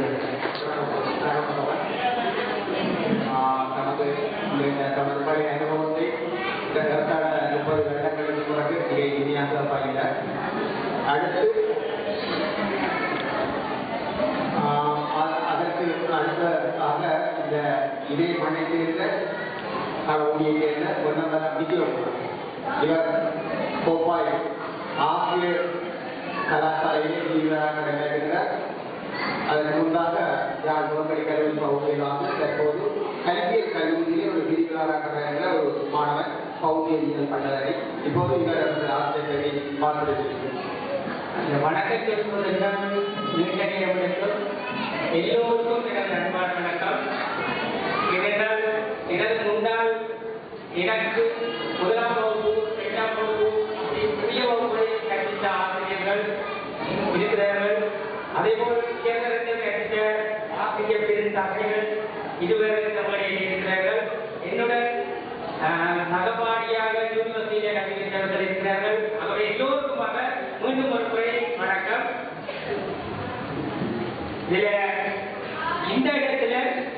நமது பழைய அனுபவத்தை 30 வருடங்களுக்கு பிறகு மிக இனியாக பகிர்ந்தார். அடுத்து அதற்கு அடுத்ததாக இந்த இதே மண்ணை சேர்ந்த ஊழியை சேர்ந்த பொன்னம்பல விஜயகுமார். இவர் கோப்பாய் ஆசிரியர் கலாசாலையிலே விரிவாக நடைபெறுகிறார். அதற்கு முன்பாக யாழ் முகமடி கல்வி பகுதியிலாக தற்போது கல்வியல் கல்லூரியிலே ஒரு விரிவாக நடைபெறுகிற ஒரு மாணவர் பகுதியியல் பட்டதாரி. இப்போது இவர் ஆசிரியர்களை பார்த்து வணக்கத்தை சொல்வதற்கு எல்லோருக்கும் எனது அன்பான வணக்கம். ஏனென்றால் எனது முன்னால் எனக்கு முதலாம் வகுப்பு, இரண்டாம் வகுப்பு, புதிய வகுப்பை கற்பித்த ஆசிரியர்கள் இருக்கிறார்கள். அதேபோல் கேந்திரத்தில் கற்பித்த ஆசிரியர் பெருந்தகைகள் இருவரை நம்மளிடையே இருக்கிறார்கள். என்னுடன் சகபாடியாக யூனிவர்சிட்டியில கற்பித்தவர்கள் இருக்கிறார்கள். அவர்கள் எல்லோருக்குமாக மீண்டும் ஒரு முறை வணக்கம். இதுல இந்த இடத்துல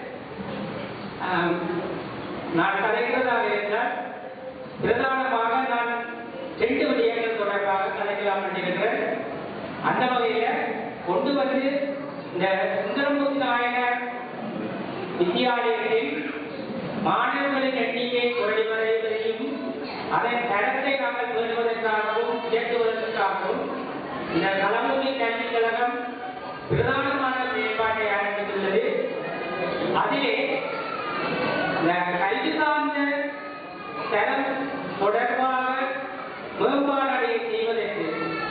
நான் கதைக்கிறதாக இருந்தால் பிரதானமாக நான் 2 விடயங்கள் தொடர்பாக கதைக்கலாம் நினைக்கிறேன். அந்த வகையில கொண்டு வந்து இந்த சுந்தரமூர்த்தி நாயனார் வித்தியாலயத்தில் மாணவர்களின் எண்ணிக்கை குறைவதையும் அதன் தரத்தை நாங்கள் பெறுவதற்காகவும் உயர்த்துவதற்காகவும் இந்த கலமுறை கல்விக் கழகம் பிரதானமான செயல்பாட்டை ஆரம்பித்துள்ளது. அதிலே கல்வி சார்ந்த தரம் தொடர்பாக மேம்பாடுகளை செய்வதற்கு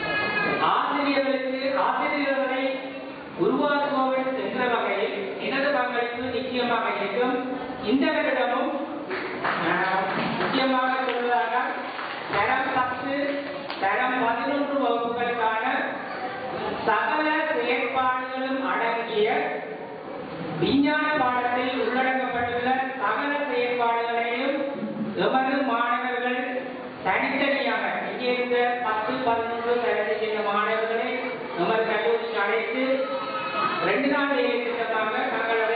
ஆசிரியர்களை உருவாக்குபவர்கள் என்ற வகையில் எனது பங்களிப்பு நிச்சயமாக இருக்கும். இந்த வருடமும் முக்கியமாக சொல்வதாக தரம் 10, தரம் 11 வகுப்புகளுக்கான சகல செயற்பாடுகளும் அடங்கிய விஞ்ஞான பாடத்தில் உள்ளடக்கப்பட்டுள்ள சகல செயற்பாடுகளையும் எமது மாணவர்கள் தனித்தனியாக இங்கிருந்த 10, 11 தரத்தைச் சேர்ந்த மாணவர்களை எமது கல்லூரிக்கு அழைத்து 2 நாள் வேலை திட்டமாக தங்களோட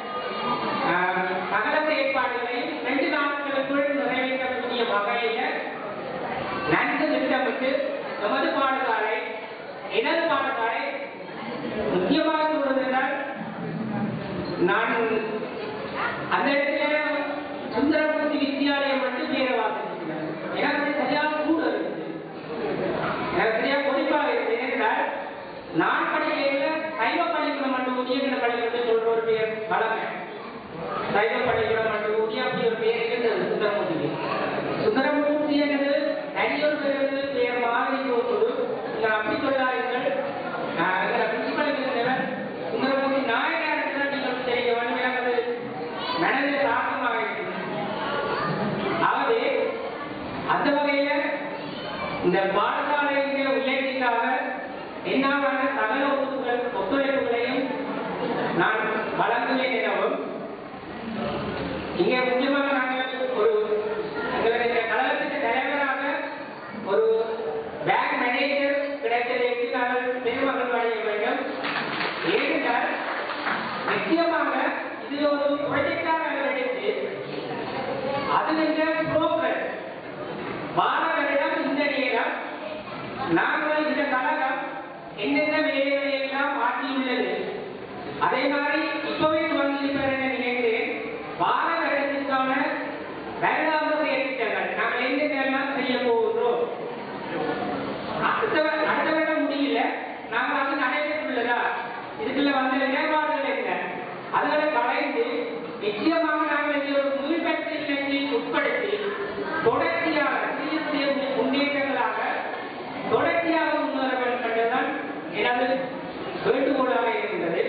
சகல செயற்பாடுகளையும் 2 நாட்களுக்குள் நிறைவேற்றக்கூடிய வகையில் நன்கு திட்டமிட்டு எமது பாடசாலை எனது பாடசாலை முக்கியமாக சொல்வதென்றால் நான் அந்த இடத்துல சுந்தரமூர்த்தி வித்தியாலயம் மட்டும் பேர வாசிக்கிறேன். எனக்கு சரியாக கூட இருக்குது, எனக்கு சரியாக குறிப்பாக இருக்குது. என்றால் நான் படிக்கையில சைவ பள்ளிக்கூடம் மட்டும் உயர்ந்த பள்ளிக்கூடத்தை சொல்ற ஒரு பேர் வளமை. சைவ பள்ளிக்கூடம் மட்டும் உரிய அப்படி ஒரு பேர் இருந்தது சுந்தரமூர்த்திக்கு. சுந்தரமூர்த்தி என்பது தனியொரு பெயர் மாதிரி போது அப்படி சொல்லாதீர்கள். பிரின்சிபல் இருந்தவர் சுந்தரமூர்த்தி நாயனார் நீங்கள் தெரிய வேண்டும். எனக்கு மனதில் தாக்கமாக இருக்கிறது. ஆகவே அந்த வகையில இந்த பாடசாலையினுடைய உயர்ச்சிக்காக என்னாலான சகல ஒத்துழைப்புகளையும் நான் வழங்குவேன் எனவும் இங்கே முக்கியமாக நாங்கள் ஒரு எங்களுடைய கழகத்துக்கு தலைவராக ஒரு பேங்க் மேனேஜர் கிடைத்ததற்கு நாங்கள் பெருமக்கள் அடைய வேண்டும். ஏனென்றால் நிச்சயமாக இது ஒரு ப்ரொஜெக்டாக எடுத்து அதில் புரோக்கர் மாணவரிடம் இந்த நேரம் நாங்கள் இந்த கழகம் என்னென்ன வேலைகளை எல்லாம் மாற்றியுள்ளது அதே மாதிரி இப்பவே துவங்கியிருப்பார் என நினைக்கிறேன். வார வருடத்திற்கான வருடாந்திர திட்டங்கள் நாங்கள் என்னென்னலாம் செய்ய போகின்றோம். அடுத்த வருடம் முடியல, நாங்கள் அது நடைபெற்றுள்ளதா, இதுக்குள்ள வந்த நிலைப்பாடுகள் என்ன, அதுகளை கலைந்து நிச்சயமாக நாங்கள் ஒரு முன்கட்டத்தில் உட்படுத்தி தொடர்ச்சியாக சிறிய முன்னேற்றங்களாக தொடர்ச்சியாக முன்னேற வேண்டும் என்றுதான் எனது வேண்டுகோளாக இருக்கின்றது.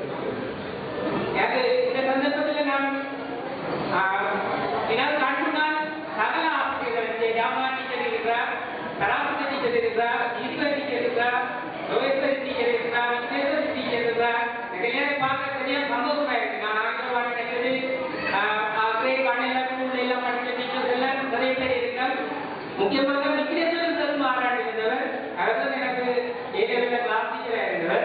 இந்த சந்தர்ப்பத்தில் நான் என்னால் கண்முன்னால் சகல ஆசிரியர்கள் ஜாமா டீச்சர் இருக்கிறார், கலாபதி டீச்சர் இருக்கிறார், ஈஸ்வர் டீச்சர் இருக்கிறார், ரோஹேஸ்வரி டீச்சர் இருக்கிறார், விக்னேஸ்வரி டீச்சர் இருக்கிறார். எல்லாரும் பார்க்க சரியா சந்தோஷமா இருக்கு. நான் ஆங்கிலவாணி நினைக்கிறது கிரேட் 1 எல்லாம் படித்த டீச்சர்ஸ் எல்லாம் நிறைய பேர் இருக்கார். முக்கியமாக விக்னேஸ்வரன் சார் மாறாடி இருந்தவர், அவர் எனக்கு ஏழு கிளாஸ் டீச்சராக இருந்தவர்.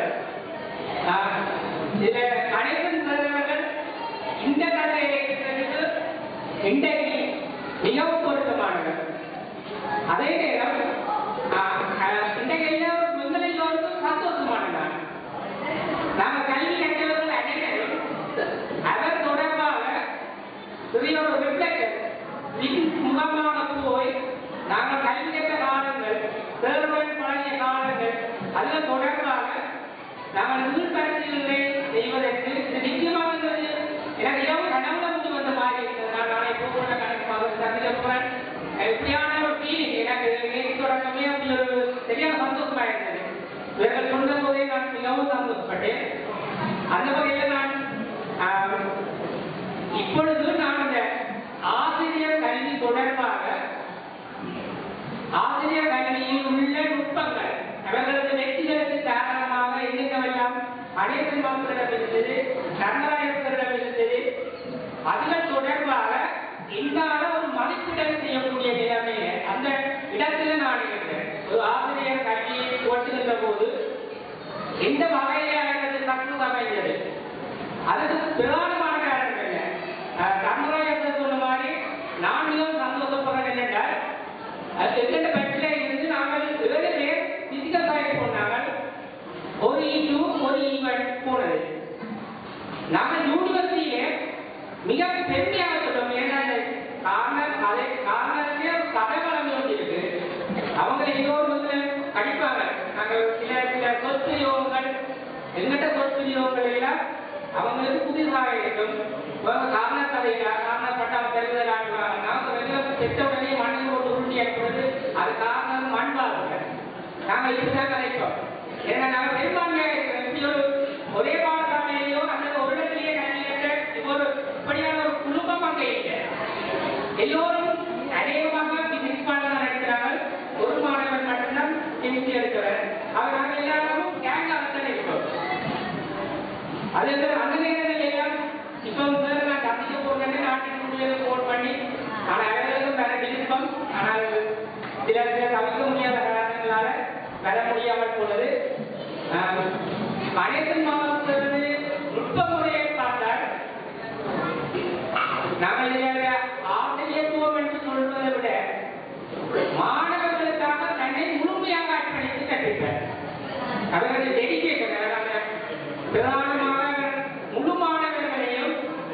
இதுல கணேசன் சார் அவர்கள் இந்த கதையை இன்றைக்கு மிகவும் பொருத்தமானவர். அதே நேரம் இன்றைக்கு எல்லோருக்கும் சந்தோஷமானவர். நாங்கள் கல்வி கற்றவர்கள் அனைவரும் அவர் தொடர்பாக சிறிய ஒரு ரிஃப்ளெக்ஷன் முகமாக போய் நாங்கள் கல்வி கற்ற காலங்கள், தேர்வுகள் பழகிய காலங்கள் அல்ல தொடர்பாக நாங்கள் நூல் பரிசீலனை செய்வதற்கு இது நிச்சயமாக எனக்கு இரவு கனவுல கொண்டு வந்த மாதிரி இருந்தது. நான் நாளை போகிற கணக்கு சந்திக்க போறேன். இப்படியான ஒரு ஃபீலிங் எனக்கு நேற்று தொடக்கமே அப்படி ஒரு சரியான சந்தோஷமா இருந்தது. இவர்கள் சொன்ன போதே நான் மிகவும் சந்தோஷப்பட்டேன். அந்த வகையில் நான் இப்பொழுது நான் இந்த ஆசிரியர் கல்வி தொடர்பாக ஆசிரியர் கல்வியில் உள்ள நுட்பங்கள் அவர்களது வெற்றிகளுக்கு காரணமாக என்னென்னவெல்லாம் அனைத்து மக்களிடம் இருந்தது, கர்நாடகத்திடம் இருந்தது, அதில் தொடர்பாக என்னால ஒரு மதிப்பீடு செய்யக்கூடிய நிலைமையில அந்த இடத்துல நான் இருக்கிறேன். ஒரு ஆசிரியர் கல்வியை ஓட்டுகின்ற போது எந்த வகையில எனக்கு கற்று அமைந்தது, அதுக்கு பிரதானமான காரணம் என்ன? கர்நாடகத்தை சொன்ன மாதிரி நான் மிகவும் சந்தோஷப்படுறேன். என்னென்றால் எந்த பட்சில இருந்து நாங்கள் 7 பேர் பிசிக்கல் சயின்ஸ் போனாங்க. ஒரு இஷ்யூ ஒரு ஈவெண்ட் போனது. நாங்கள் யூனிவர்சிட்டியிலே மிக பெருமையாக சொல்றோம். ஏன்னா காரணமே கதை வளம் இருக்கு. அவங்க இன்னொரு வந்து படிப்பாங்க. நாங்கள் சில சொத்து யோகங்கள் எங்கிட்ட சொத்து யோகங்கள் எல்லாம் அவங்களுக்கு புதிதாக இருக்கும். காரண கதையில காரணப்பட்டால் பெறுதல் ஆடுவாங்க. நாங்கள் செத்தவுடனே மண்ணில் ஒரு உருட்டி அனுப்புறது அது காரணம் மண்பாங்க. நாங்கள் இப்படிதான் கதைப்போம். ஏன்னா நாங்கள் பெரும்பான்மையாக இருக்கிறோம். ஒரே பாடசாலையிலோ அல்லது ஒரு இடத்திலேயே கல்வியற்ற ஒரு இப்படியான ஒரு குடும்பம் அங்கே இல்லை. எல்லோரும் அநேகமாக பிசிக்ஸ் பாடம் நடக்கிறார்கள். ஒரு மாணவன் மட்டும்தான் கெமிஸ்ட்ரி எடுக்கிறார். அவர் நாங்கள் எல்லாரும் கேங்காகத்தான் இருக்கிறோம். அது அந்த நேரங்கள் எல்லாம் இப்போ நான் கண்டிக்க போகிறேன்னு நாட்டுக்கு போன் பண்ணி ஆனால் அவர்களுக்கும் வேற விருப்பம். ஆனால் சில தவிர்க்க முடியாத காரணங்களால வர முடியாமல் போனது. அனைத்து மாவட்டத்திலிருந்து நுட்ப முறையை பார்த்தால் நாங்கள் ஆசிரியத்துவம் என்று சொல்வதை விட மாணவர்களுக்காக தன்னை முழுமையாக அர்ப்பணித்து கற்பித்தார். அவர்களது டெடிகேஷன் பிரதானமாக முழு மாணவர்களையும்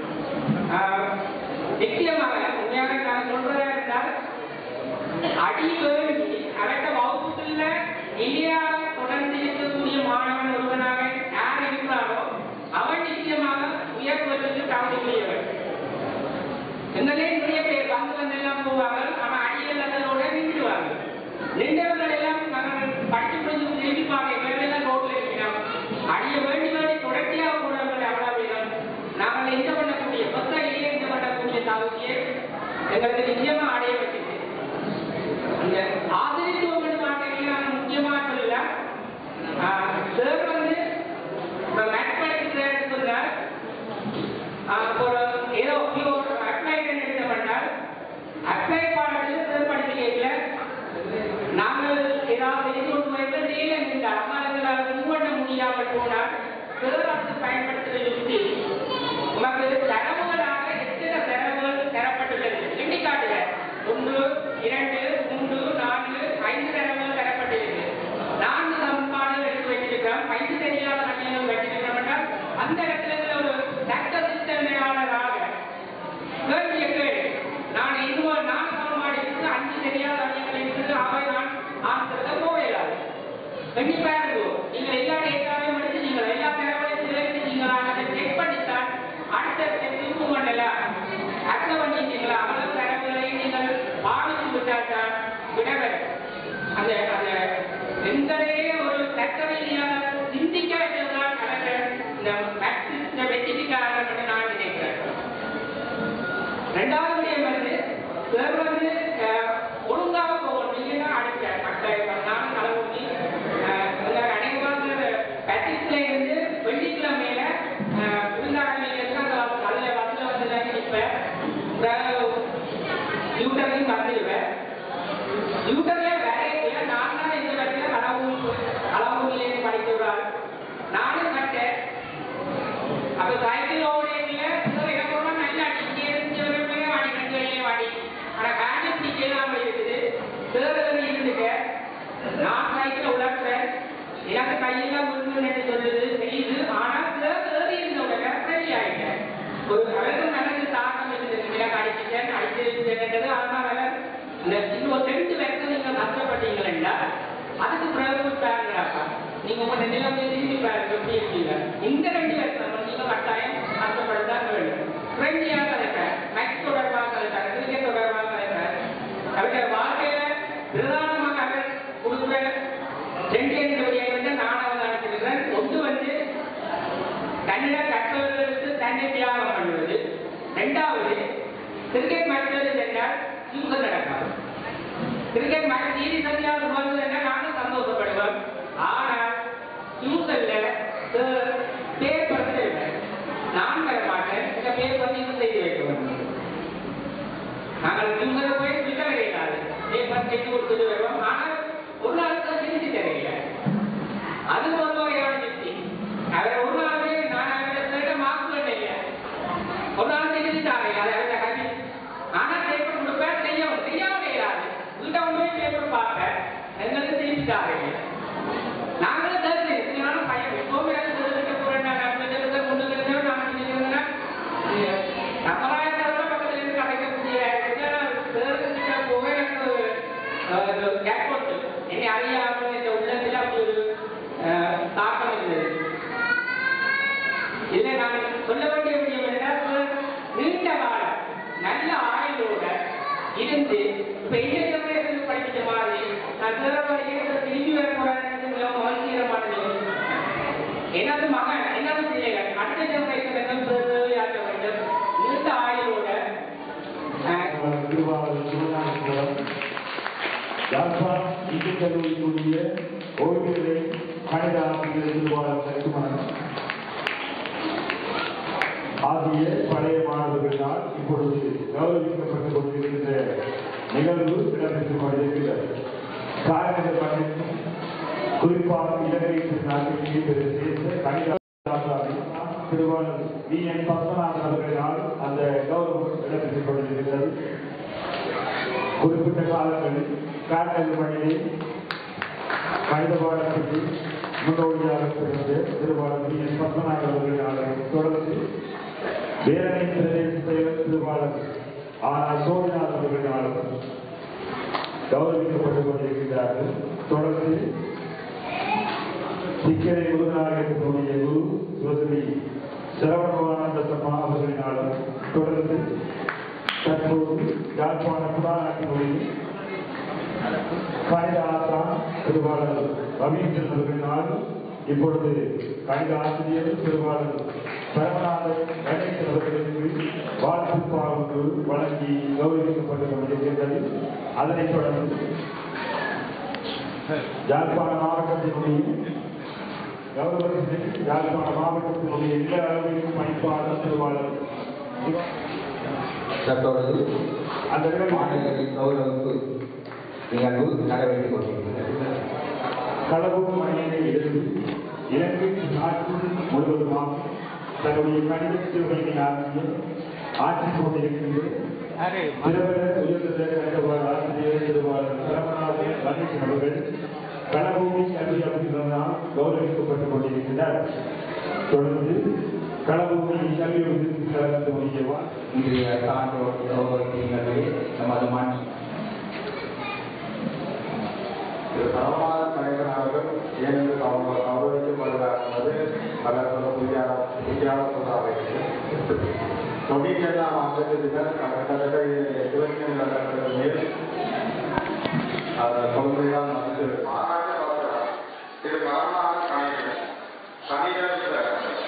நிச்சயமாக உண்மையாக நான் சொல்றதா இருந்தால் அடி வேண்டி அவர்கிட்ட வகுப்புக்குள்ள நிலையாக தொடர்ந்து இருக்கக்கூடிய மாணவன் ஒருவனாக யார் இருக்கிறாரோ அவன் நிச்சயமாக உயர்வதற்கு தகுதியுடையவர். எங்களே நிறைய பேர் வந்தெல்லாம் போவார்கள். ஆனால் அடியில் அதனோட நின்றுவார்கள். நின்றவர்கள் எல்லாம் நாங்கள் படித்து முடிஞ்சு திரும்பி பார்க்க எல்லாம் ரோட்ல இருக்கிறோம். அடிய வேண்டி வேண்டி தொடர்ச்சியாக போனவர்கள் அவ்வளவு வேணும். நாங்கள் எந்த பண்ணக்கூடிய பத்திரிகையே எந்த பண்ணக்கூடிய தகுதியை எங்களுக்கு நிச்சயமா அடைய வச்சிருக்கு. அந்த ஆசிரியத்துவம் என்று பார்த்தீங்கன்னா முக்கியமாக சொல்லல சார் வந்து மேக்ஸ் படிக்கிறார் சொன்னார். ஒரு ஏதோ அப்ளை என்ன பண்ணால் அப்ளை பாடத்தில் சார் படிக்க கேட்கல. நாங்கள் ஏதாவது எதிர்கொண்டு வைப்பது நேரில் இருந்தால் அம்மாங்களால் மூவ் பண்ண முடியாமல் போனால் சார் அதுக்கு பயன்படுத்துகிற யுக்தி உமக்கு தரவுகளாக எத்தனை தரவுகள் தரப்பட்டுள்ளது எண்ணி காட்டுக. 1, 2, 3, 4, 5 தரவுகள் தரப்பட்டுள்ளது. 4 சமன்பாடுகள் எடுத்து வைத்திருக்கிறோம். 5 தெரியாத கணிதங்கள் வைத்திருக்கிறோம் என்றால் அந்த இடத்துல ஒரு தக்க சிந்தனையாளராக கேள்வியை கேள்வி நான் 4 சமன்பாடு இருக்கு 5 தெரியாத கணிதங்கள் இருக்கு அவை நான் ஆன்சர்ல போயிடாது. கண்டிப்பாக நீங்கள் எல்லா டேட்டாவையும் எடுத்து நீங்கள் எல்லா தரவுகளையும் சேர்த்து நீங்கள் அதை செக் பண்ணித்தான் அடுத்த திருப்பு பண்ணல அர்த்தம் பண்ணிட்டீங்களா அவ்வளவு தரவுகளை நீங்கள் பாவித்து விட்டால்தான் விடவர் அந்த எங்களே ஒரு தக்கவையான சிந்திக்க வேண்டியதுதான் கடந்த இந்த வெற்றிக்கு காரணம் என்று நான் நினைக்கிறேன். 2வது விடயம் வந்து சார் வந்து ஒழுங்காக போகணும். நீங்க அடிச்ச கட்டாயம் நானும் கலவூட்டி அனைவரும் பேட்டிஸ்ல இருந்து வெள்ளிக்கிழமையில விருந்தாளிகளுக்கு அந்த அதில் பஸ்ல வந்து நிற்பேன். யூட்டர்லையும் வந்துடுவேன். யூட்டர்ல வேற நான் தான் இந்த இடத்துல அளவூரிலேருந்து படிக்கிறாள். நானும் கட்டேன். அப்ப சைக்கிள் ஓடையில என்ன நல்லா அடிக்கிறே வாடி கண்களிலே வாடி ஆனால் காரணம் பிடிக்கலாம் இருக்குது. சேரல் இருந்துக்க நான் சைக்கிள் உழக்கிறேன். எனக்கு கையெல்லாம் முருங்கன்னு சொல்லுது தெரியுது. ஆனால் சேரி இருந்தவுடனே ரெடி ஆயிட்டேன். ஒரு அவருக்கும் நல்லது தாக்கம் இருந்தது. எனக்கு அடிச்சுட்டேன் அடிச்சிருந்தது. அதனால இந்த இன்னும் 2 வருஷம் நீங்க கஷ்டப்பட்டீங்களா அதுக்கு பிறகு பாருங்கப்பா நீங்க உங்க நிலைமை திரும்பி பாருங்க எப்படி இருக்கீங்க. இந்த 2 வருஷம் நீங்க கட்டாயம் கஷ்டப்படத்தான் வேண்டும். ஃப்ரெண்ட்லியாக கலைப்பேன். மேக்ஸ் தொடர்பாக கலைப்பேன். கிரிக்கெட் தொடர்பாக கலைப்பேன். அவருடைய வாழ்க்கையில பிரதானமாக அவர் கொடுக்குற 2 நான் அவதானிச்சிருக்கிறேன். ஒன்று வந்து தன்னிடம் கற்பவர்களுக்கு தன்னை தியாகம் பண்ணுவது. இரண்டாவது, கிரிக்கெட் மேட்ச் என்றால் டியூசன் நடக்காது. கிரிக்கெட் மேட்ச் டிவி சந்தியாக வருவது என்றால் நானும் சந்தோஷப்படுவோம். ஆனால் டியூசன்ல பேர் படுத்த நான் பெற மாட்டேன். இந்த பேர் பதிவு செய்து வைக்க வேண்டும். நாங்கள் டியூசனை போய் விட்ட கிடையாது. பேப்பர் செய்து கொடுத்துட்டு வருவோம். ஆனால் ஒரு நாளுக்கு சிரிச்சு தெரியல. அது ஒரு வகையான திருப்தி. அவர் ஒரு நாளே நான் அவர்கிட்ட மார்க் பண்ணல. ஒரு நாள் தெரிஞ்சுட்டாங்க அதை அவர்கிட்ட கல்வி. ஆனால் பேப்பர் கொடுப்பேன் செய்யாமல் கிடையாது. வீட்டை ஒன்றே பேப்பர் பார்ப்பேன். எங்களுக்கு தெரிஞ்சுட்டாங்க. நாங்களும் தெரிஞ்சு பையன் எப்பவுமே தெரிஞ்சுக்க போறேன். முன்னுக்கு இருந்தவன் நான் செஞ்சுக்கிறேன்னா நம்மளாயிரத்தோட பக்கத்துல இருந்து கிடைக்கக்கூடிய போக எனக்கு கேட்பட்டு என்னை அறியாமல் இந்த உள்ளத்தில் அப்படி ஒரு தாக்கம் இருந்தது. இல்லை நான் சொல்ல வேண்டிய விஷயம் என்றால் நீண்ட காலம் நல்ல ஆயுளோட இருந்து இப்ப இந்த ஜெனரேஷன் படிக்கிற மாதிரி நான் திரும்பி வர போறேன் அவசியமானது. எனது மகன் எனது பிள்ளைகள் அடுத்த ஜெனரேஷன் ஆக்க வேண்டும். நீண்ட ஆயுளோட யாழ்ப்பாணம் இந்து கல்லூரிக்குரிய ஓய்வுகளை கணித ஆசிரியர் திருவாளர் சற்றுமணன் ஆகிய பழைய மாணவர்களால் இப்பொழுது கௌரவிக்கப்பட்டுக் கொண்டிருக்கின்ற நிகழ்வு இடம்பெற்றுக் கொண்டிருக்கிறது. காரணங்கள் பணிக்கும் குறிப்பாக இலங்கை திருநாட்டிற்கு சேர்ந்த கணித திருவாளர் V.N. பத்மநாதன் அவர்களால் அந்த கௌரவம் இடம்பெற்றுக் கொண்டிருக்கிறது. குறிப்பிட்ட காலங்களில் காரணங்கள் பணியை கணித பாடத்திற்கு முன்னோடியாக இருந்த திருவாளர் V.N. பத்மநாதன் அவர்களால் தொடர்ந்து வேரணை பிரதேச செயலர் திருவாளர் சோழநாதன் அவர்களால் கௌரவிக்கப்பட்டுக் கொண்டிருக்கிறார்கள். தொடர்ந்து சிக்கரை முருகனாக குரு சுவசரி சரவணவானந்த சர்மா அவர்களினாலும் தொடர்ந்து தற்போது யாழ்ப்பாண புராணத்தினுடைய கணித ஆசான் திருவாளர் ரவீந்திரன் அவர்களினாலும் இப்பொழுது கணித ஆசிரியர் திருவாளர் பரமநாதன் கணேசன் அவர்களுக்கு வாழ்த்து பாவங்கள் வழங்கி கௌரவிக்கப்பட்டுக் கொண்டிருக்கின்றது. அதனைத் தொடர்ந்து யாழ்ப்பாண மாவட்டத்தினுடைய கௌரவத்தில் யாழ்ப்பாண மாவட்டத்தினுடைய எல்லா அளவிலும் பணிப்பாளர் திருவாளர் தற்பொழுது அந்த மாநிலங்களின் கௌரவத்து நிகழ்வு நடைபெற்றுக் கொண்டிருக்கிறது. களவும் மணியை எழுந்து இலங்கை நாட்டு முழுவதுமாக தன்னுடைய கணிதத்துறையின் ஆற்றிக் கொண்டிருக்கின்ற திருவள்ளுவர் உயர்ந்த கணிதவாளர் ஆசிரியர் திருவாளர் பரமநாதன் கணேசன் அவர்கள் களபூமி கல்வி அமைப்பினால் கௌரவிக்கப்பட்டுக் கொண்டிருக்கிறார். தொடர்ந்து களபூமி கல்வி அமைப்பினுடைய இன்றைய சான்றோர் கௌரவத்தினர்களே நமது மாற்றி பரமநாதன் கணேசன் அவர்கள் ஏனென்று கௌரவிக்கப்படுவார் என்பது பலர் புதியாக தொண்ணூற்றி ஏழாம் ஆண்டுக்கு கிட்டத்தட்ட 25 வருடங்களுக்கு மேல் கொள்கையால் வந்து திரு பரமநாதன் கணேசன் கணித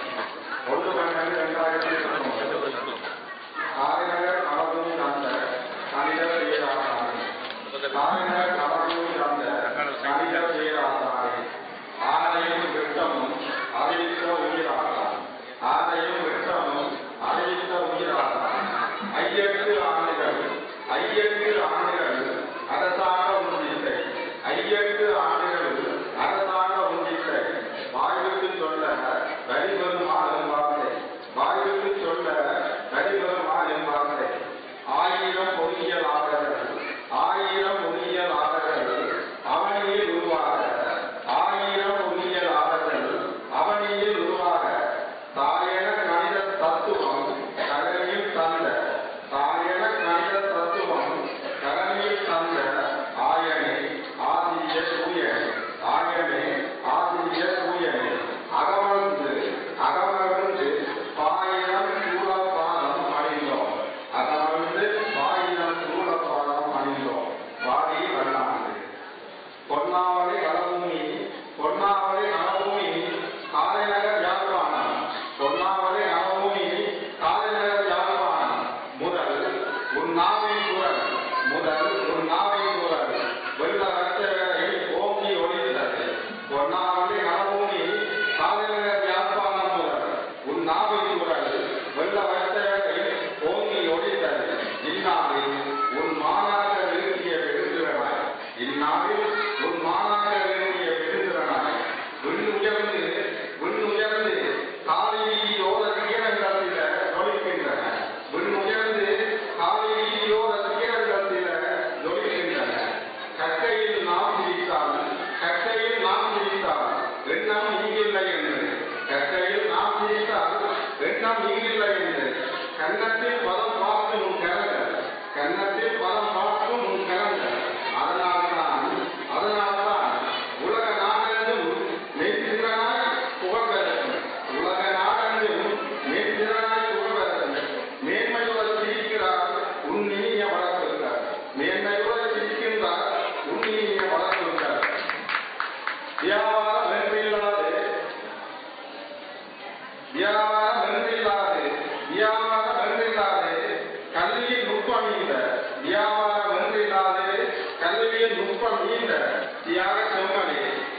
1/12/2019 ஆரியநகர் நவபூமி சார்ந்த கணித பேராசாரி ஆரியநகர் நவபூமி சார்ந்த கணித பேராசாரி ஆணையும் வெட்டமும் அறிவித்த உயிராசார் ஆணையும் வெட்டமும் அறிவித்த உயிராசார் 5 ஆண்டுகள் அரசாங்க உண்டித்தை 5 ஆண்டுகள் அரசாங்க உண்டித்தை வாய்வுக்கு சொல்ல வரிபெறுமா என்பார்களே வாய்வுக்கு சொல்ல வரிபெறுமா என்பார்களே 1000 பொறியியலாளர்கள் அவனியில் உருவாக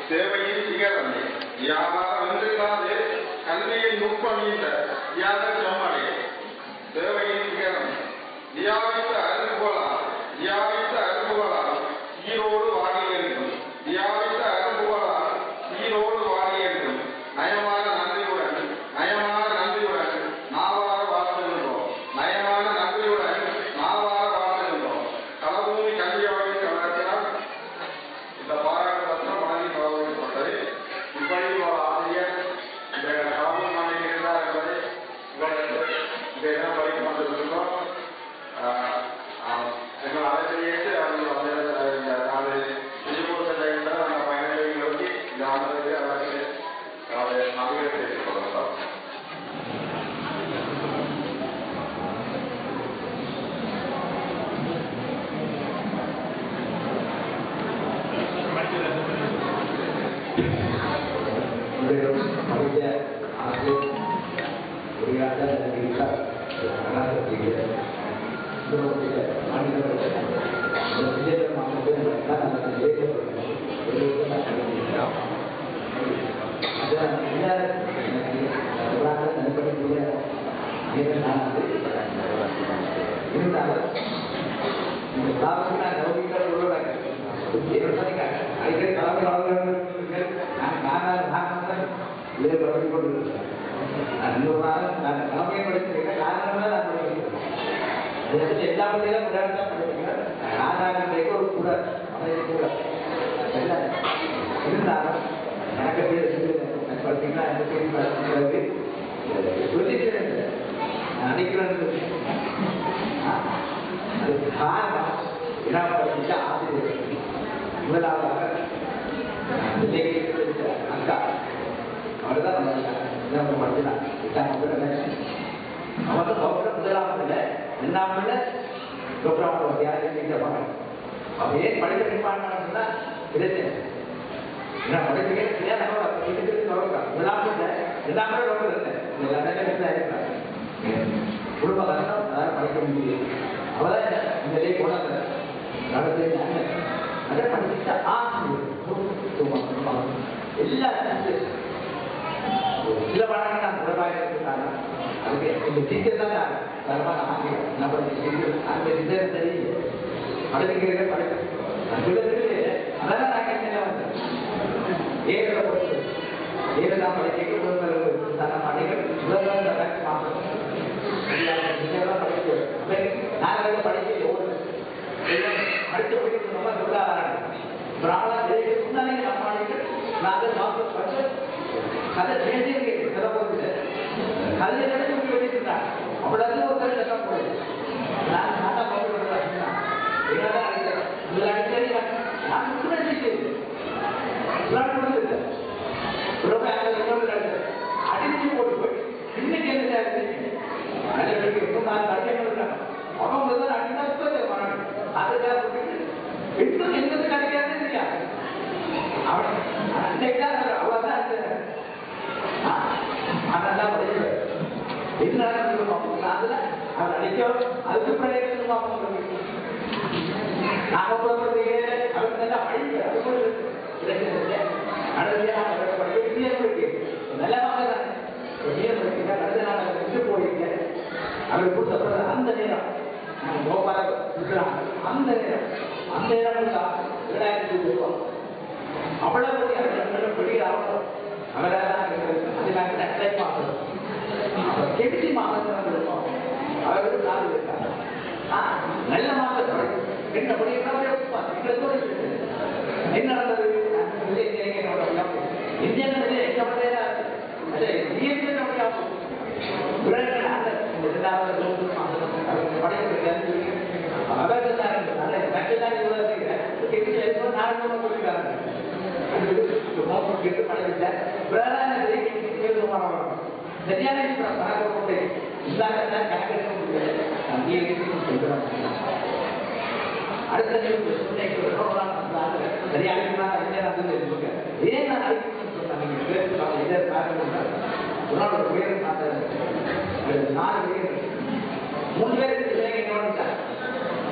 சேவையின் சிகரமே வியாபாரம் என்றில்லாது கல்வியின் நுட்பமீந்த தியாக சொம்மடே சேவையின் சிகரம் வியாபித்த அரும்புகளால் ஈரோடு வாடியிருக்கும் வியாபித்த அரும்புகளால் ஈரோடு வாடியிருக்கும் நயமான நன்றியுடன் நாவார வாழ்த்துகின்றோம் களபூமி கல்வியாளர்கள் கழகத்தினால் இந்த பாராட்டு பத்திரம் வழங்கி கௌரவிக்கப்பட்டது. இப்படி ஒரு ஆசிரியர் இந்த களபூமி மாநிலம் இருந்தார் என்பதை உங்களுக்கு இந்த இடம் படித்து கொண்டிருக்கிறோம். எங்கள் அழைப்பை ஏற்று அவர்கள் நாலு விழிப்புணர்வு அந்த பயணங்களுக்கு இந்த ஆண்டுகளுக்கு அவருக்கு நம்பிக்கை தெரிவித்துக் கொள்ளலாம்.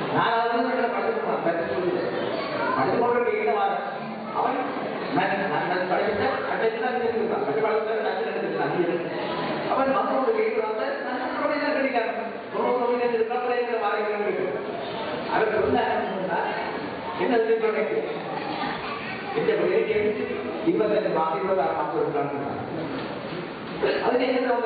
அவன் அவன் மக்களோட கேட்கிறாங்க கிடைக்காது அவர் சொன்னார் என்ன சொல்றேன் இந்த பிள்ளையை கேட்டு 25 மாதம் 26 மாதம் இருக்காங்க அதுக்கு என்ன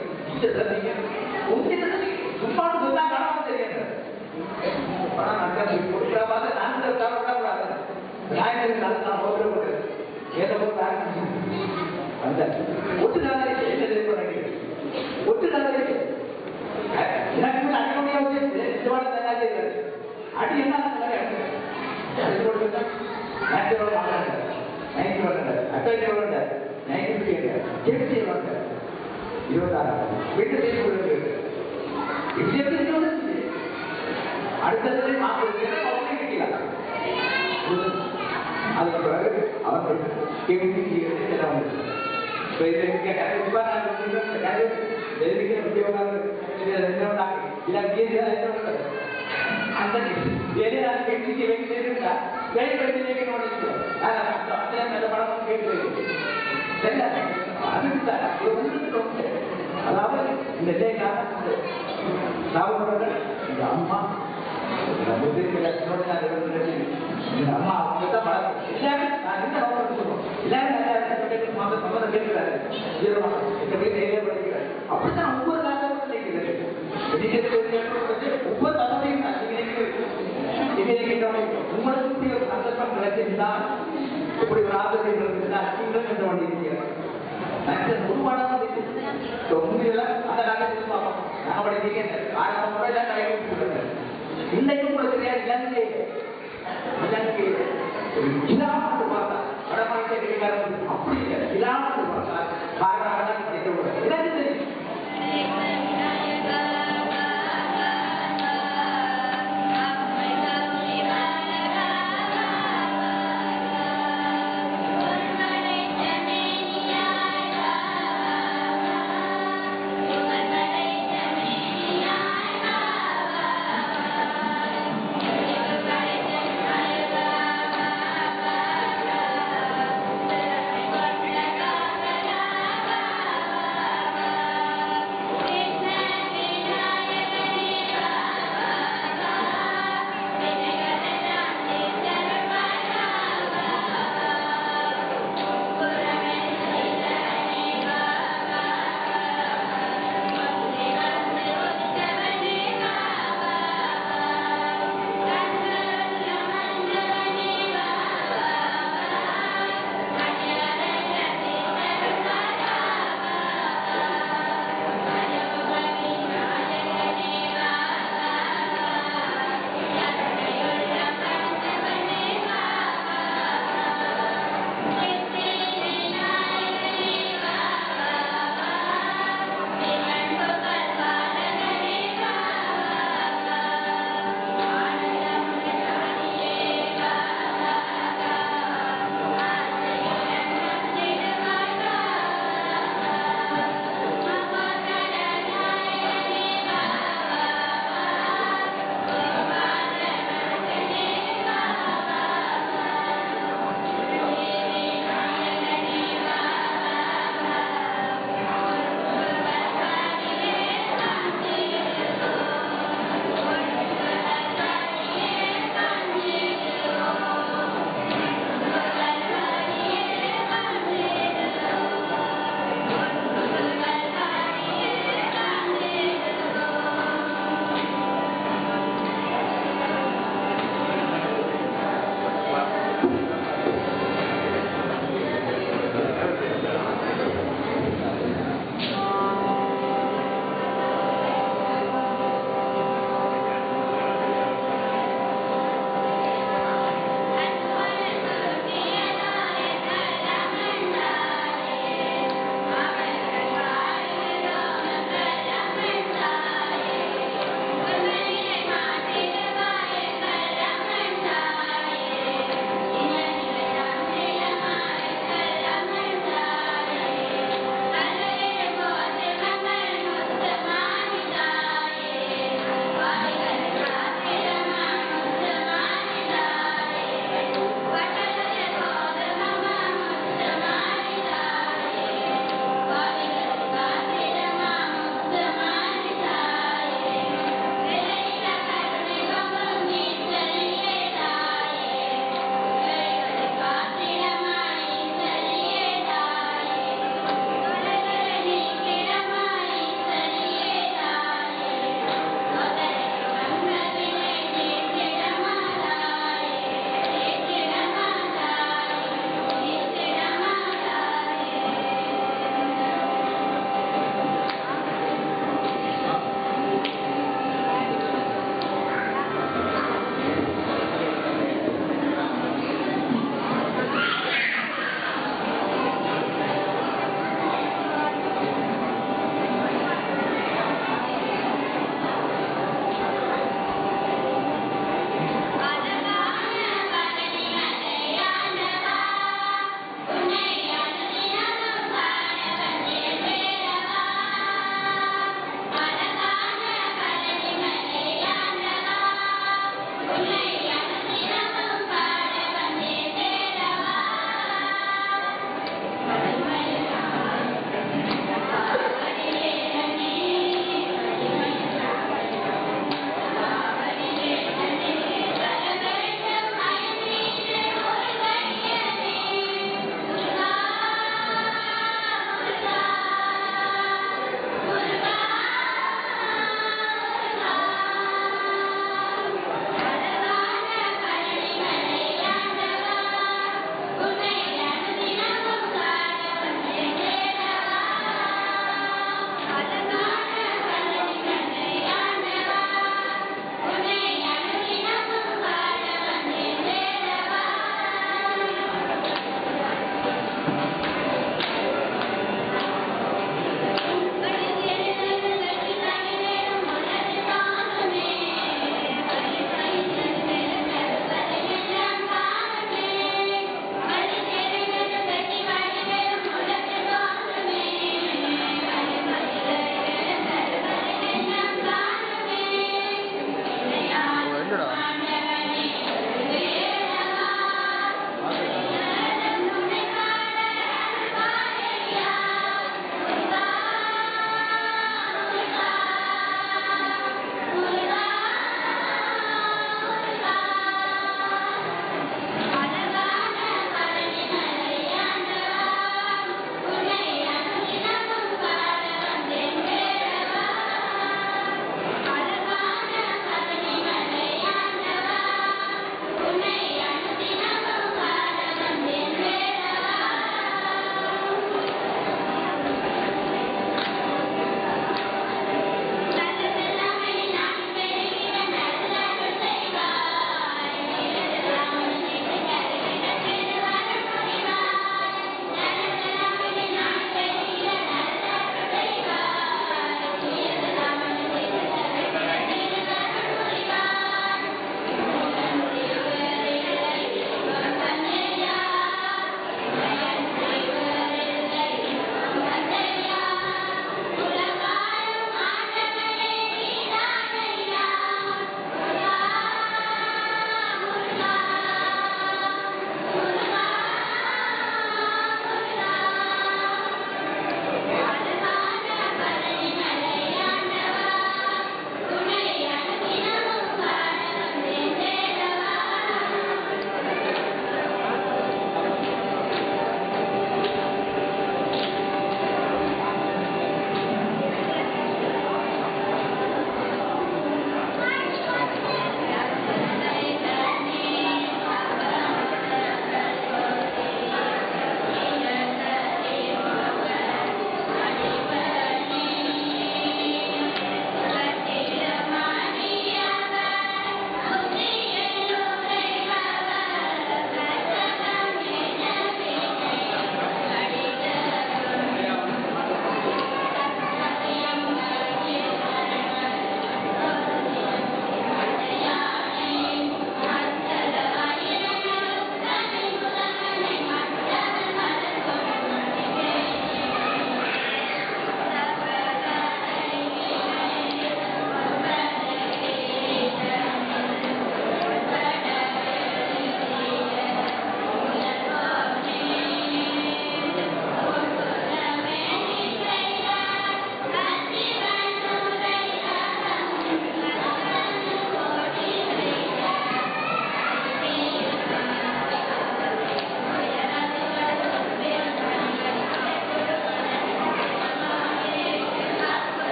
சும்மா சொன்னா காணாம தெரியாது பணம் நடக்காது கொடுக்காத நான் தரப்படக்கூடாது நியாயத்திற்கு நான் போட்டு ஏதோ அந்த ஒட்டுக்காத என்ன தெரியும் ஒட்டுக்காத எனக்கு அடிக்கடியாக அடி என்ன அடுத்தது அதுக்கு பிறகு அவர்கள் அதாவது இந்த இந்த அம்மா அம்மா அவங்க அப்படித்தான் ஒவ்வொரு காலமும் ஒவ்வொரு தலைமையும் உங்களுக்கு ஒரு சந்தர்ப்பம் கிடைச்சிருந்தால் இப்படி ஒரு ஆபத்தில் இருந்தால் நீங்களும் என்ற வேண்டியிருக்கிறேன் உருவான அந்த காலத்தில் பார்ப்போம் நான் படிக்க இன்னைக்கும் கூட தெரியாது இலங்கை இல்லாமல் பார்த்தா வடமாநில கிடைக்காது அப்படி இல்லை இல்லாமல் பார்த்தா பாரதான் எனக்கு தெரியும் Bye.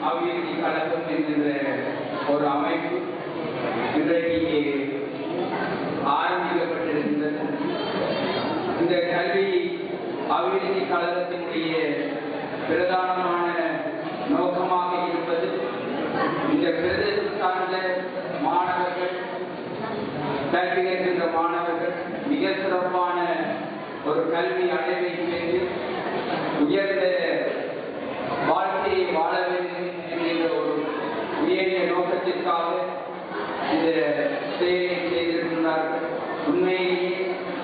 அபிவிருத்தி கழகம் என்கின்ற ஒரு அமைப்பு இன்றைக்கு ஆரம்பிக்கப்பட்டிருக்கின்றது. இந்த கல்வி அபிவிருத்தி கழகத்தினுடைய பிரதானமான நோக்கமாக இருப்பது இந்த பிரதேசம் சார்ந்த மாணவர்கள், கல்வி கற்கின்ற மாணவர்கள் மிக சிறப்பான ஒரு கல்வி அடைவை பெற்று உயர்ந்த வாழ்க்கையை வாழ வேண்டும் என்கின்ற ஒரு உயரிய நோக்கத்திற்காக இந்த செயலை செய்திருக்கிறார்கள். உண்மையிலேயே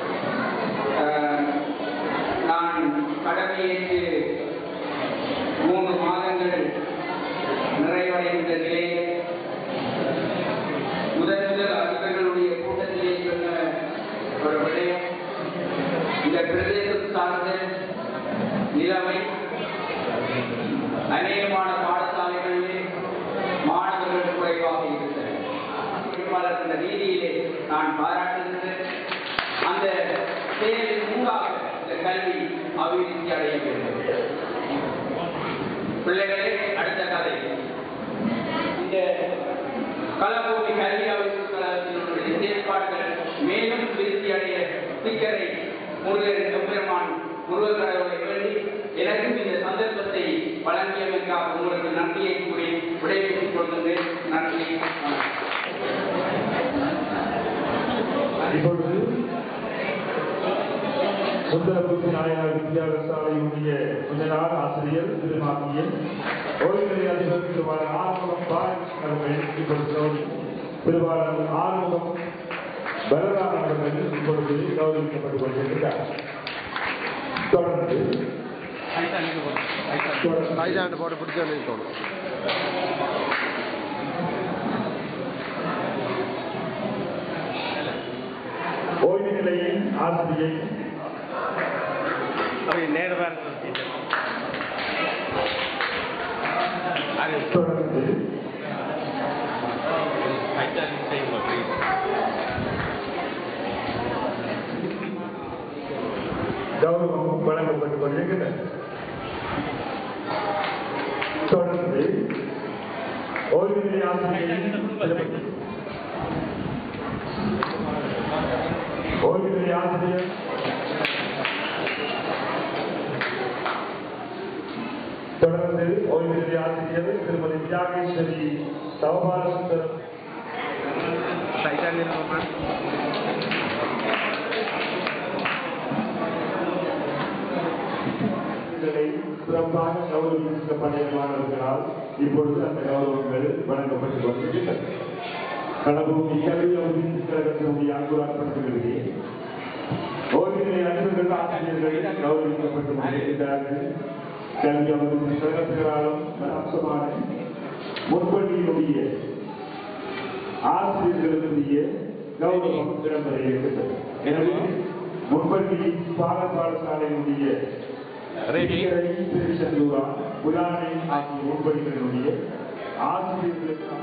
நான் கடமையேற்று 3 மாதங்கள் நிறைவடைந்த நிலையில் முதல் அதிபர்களுடைய கூட்டத்திலே சொன்ன ஒரு விடயம், இந்த பிரதேசம் சார்ந்த நிலைமை அநேகமான பாடசாலைகளிலே மாணவர்கள் குறைவாக இருக்கிறது. என்ற ரீதியிலே நான் பாராட்டுகின்றேன். அந்த செயலின் ஊடாக இந்த கல்வி அபிவிருத்தி அடைய வேண்டும். பிள்ளைகளே, அடுத்த கதை. இந்த களபூமி கல்வி அபிவிருத்தி கழகத்தினுடைய செயற்பாடுகள் மேலும் விருத்தி அடைய சிக்கரை முருகன் முருகக்கடவுளை வேண்டி எனக்கும் இந்த சந்தர்ப்பத்தை வழங்கியமைக்காக உங்களுக்கு நன்றியை கூறி விடைபெற்றுக் கொள்கின்றேன். நன்றி. இப்பொழுது சுந்தரபுத்தி நாயனார் வித்யாசாலையுடைய கொஞ்ச நாள் ஆசிரியர் திருமாக்கியன் ஓய்வுநிலை அதிபர் திருவாளர் ஆறுமுகம் பாலகிருஷ்ணன் அவர்கள் இப்பொழுது திருவாளர் ஆறுமுகம் பலராமன் அவர்கள் இப்பொழுது கௌரவிக்கப்பட்டுக் கொண்டிருக்கிறார். தொடர்ந்து போட்டு பிடிச்ச ஓய்வு நிலையின் ஆசிரியை தொடர்ந்து கௌரவம் வழங்கப்பட்டுக் கொண்டிருக்கின்றன. தொடர்ந்து ஓய்வு நிலை ஆசிரியர் தொடர்ந்து ஓய்வு நிலை ஆசிரியர் திருமதி தியாகேஸ்வரி சவபாலசுந்தரம் சிறப்பாக கௌரவிக்கப்பட்ட மாணவர்களால் இப்பொழுது அந்த கௌரவங்கள் வழங்கப்பட்டுக் கொண்டிருக்கின்றன. களபூமி கல்வி அபிவிருத்தி கழகத்தினுடைய அங்குராட்படுத்துகிறது. ஓய்வு நிலை அதிபர்கள் ஆசிரியர்கள் கௌரவிக்கப்பட்டு கொண்டிருக்கிறார்கள். கல்வி அபிவிருத்தி கழகத்தினாலும் அம்சமான முன்பள்ளியினுடைய ஆசிரியர்களுடைய கௌரவம் இடம்பெற இருக்கிறது. எனவே முன்பள்ளி பாடசாலையினுடைய திருச்செந்தூரா புலானை ஆகிய முன்பள்ளிகளுடைய ஆசிரியர்களுக்கான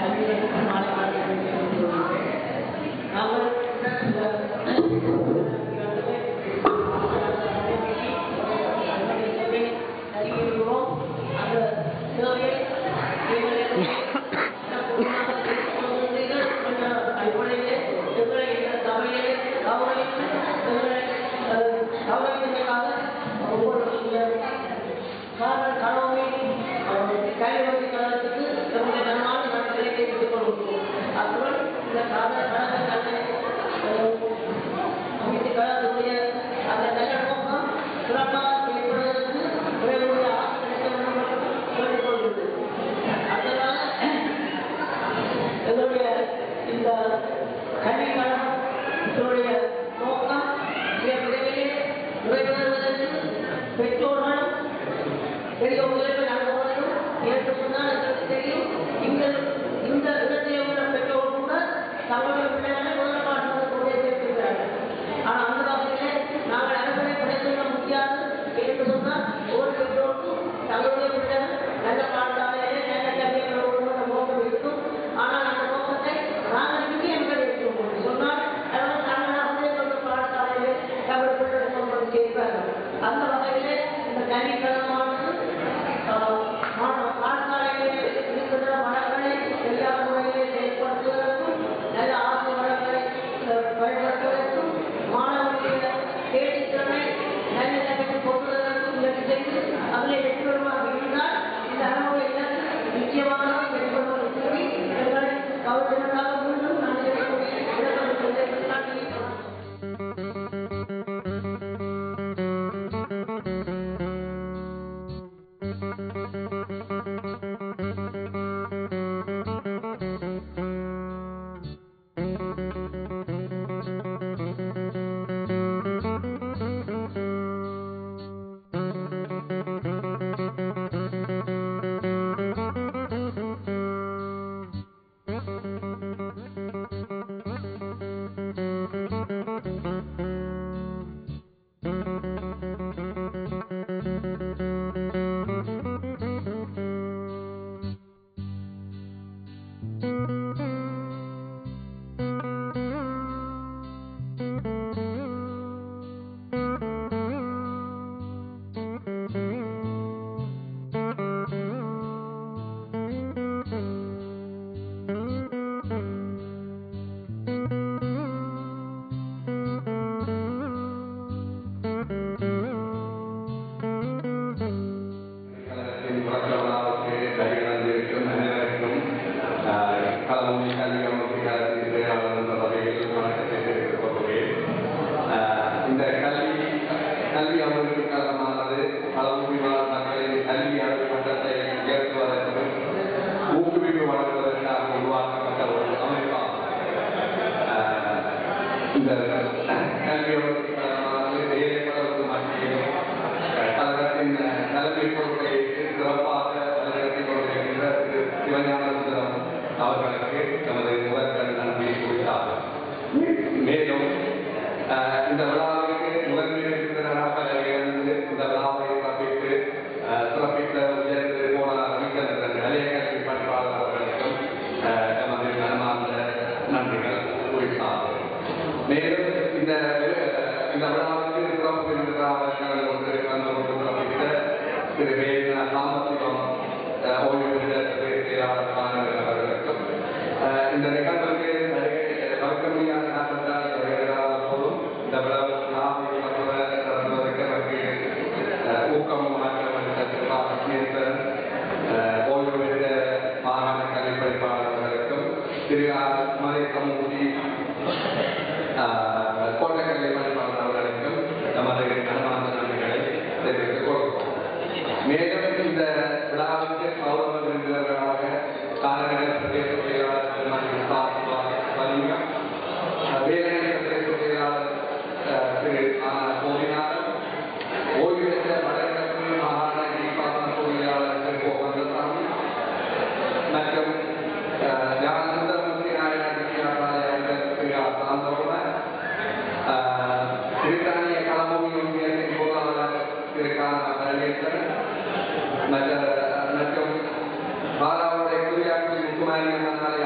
Macam para orang kuliah di hukuman yang mana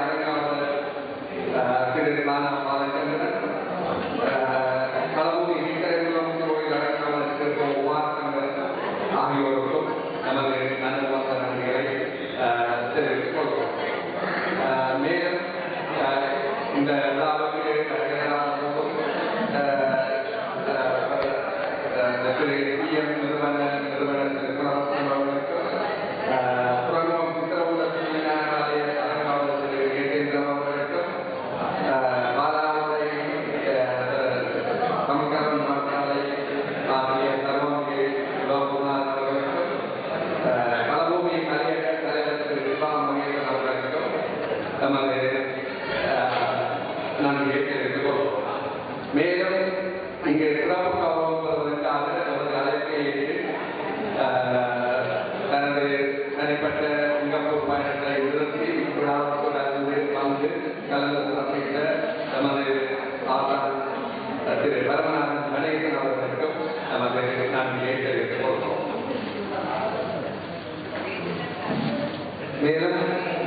ஆகியோருக்கும் நமது நலவாக்க நன்றிகளை தெரிவித்துக் கொள்வோம். மேலும் இந்த விழாவுக்கு மேலும் இங்கே சிறப்பு கௌரவம் பெறுவதற்காக நமது அழைப்பை ஏற்று தனது தனிப்பட்ட சிங்கப்பூர் பயணத்தை நிறுத்தி விழாவுக்கு வந்து கலந்து சிறப்பித்த நமது ஆசான் திரு பரமநாதன் கணேசன் அவர்களுக்கும் நமது நன்றியை தெரிவித்துக் கொள்கிறோம். மேலும்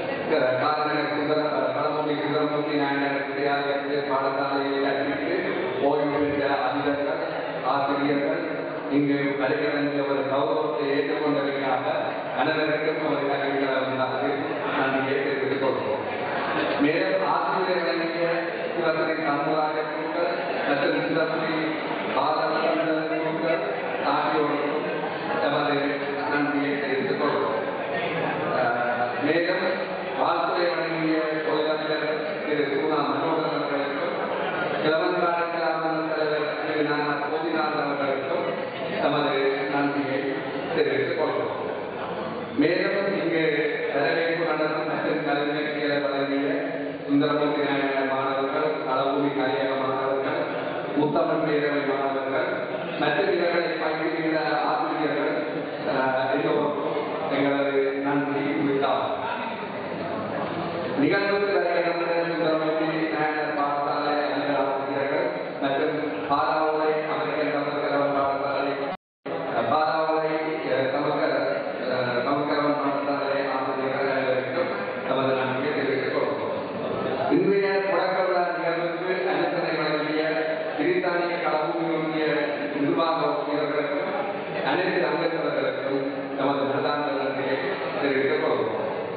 களமுடி சுந்தரமூர்த்தி நாயனர் வித்தியாலயத்து பாடசாலையை கற்பித்து ஓய்வு பெற்ற அதிபர்கள் ஆசிரியர்கள் இங்கு வருகின்ற ஒரு கௌரவத்தை ஏற்றுக்கொண்டதற்காக அனைவருக்கும் ஒரு கல்விகளை நன்றியை தெரிவித்துக் கொள்கிறோம். மேலும் ஆசிரியர் வழங்கிய சிவசரி சமுதாய குழுக்கள் மற்றும் சிவசரி பாதங்கள் குழுக்கள் ஆகியோருக்கும் நமது நன்றியை தெரிவித்துக் கொள்கிறோம். மேலும் வாழ்த்துறை வழங்கிய தொழிலதிபர் திரு சூனா மனோகரன் அவர்களுக்கும் கிழவன்கார கிராம தலைவர் திரு நானா கோபிநாதன் அவர்களுக்கும் தமது நன்றியை தெரிவித்துக் கொள்கிறோம். மேலும் இங்கு வரவேற்பு நடனம் மற்றும் கல்வி நிகழ்ச்சிகளை வழங்கிய சுந்தரமூர்த்தி நாயனர் மாணவர்கள், களபூமி கலையக மாணவர்கள், முத்தமிழ் பேரவை மாணவர்கள் மற்றும் இவர்களை பயிற்சிக்கிற ஆசிரியர்கள் எல்லோருக்கும் எங்களது நன்றி குறித்தார். நிகழ்வுக்கு வருகின்ற சுந்தரமூர்த்தி நாயனர் பாடசாலை ஆசிரியர்கள் மற்றும் பாலாவுரை அமெரிக்கன் சமஸ்கரவன் பாடசாலை பாலாவுரை சமஸ்கரவன் பாடசாலை ஆசிரியர்கள் அனைவருக்கும் நமது நன்றியை தெரிவித்துக் கொள்கிறோம். இன்றைய தொடக்க விழா நிகழ்வுக்கு அனுசரணை வழங்கிய பிரித்தானிய களபூமி ஒன்றிய நிர்வாக உறுப்பினர்களுக்கும் அனைத்து அங்கத்தவர்களுக்கும் நமது பிரதான நன்றியை தெரிவித்துக் கொள்கிறோம்.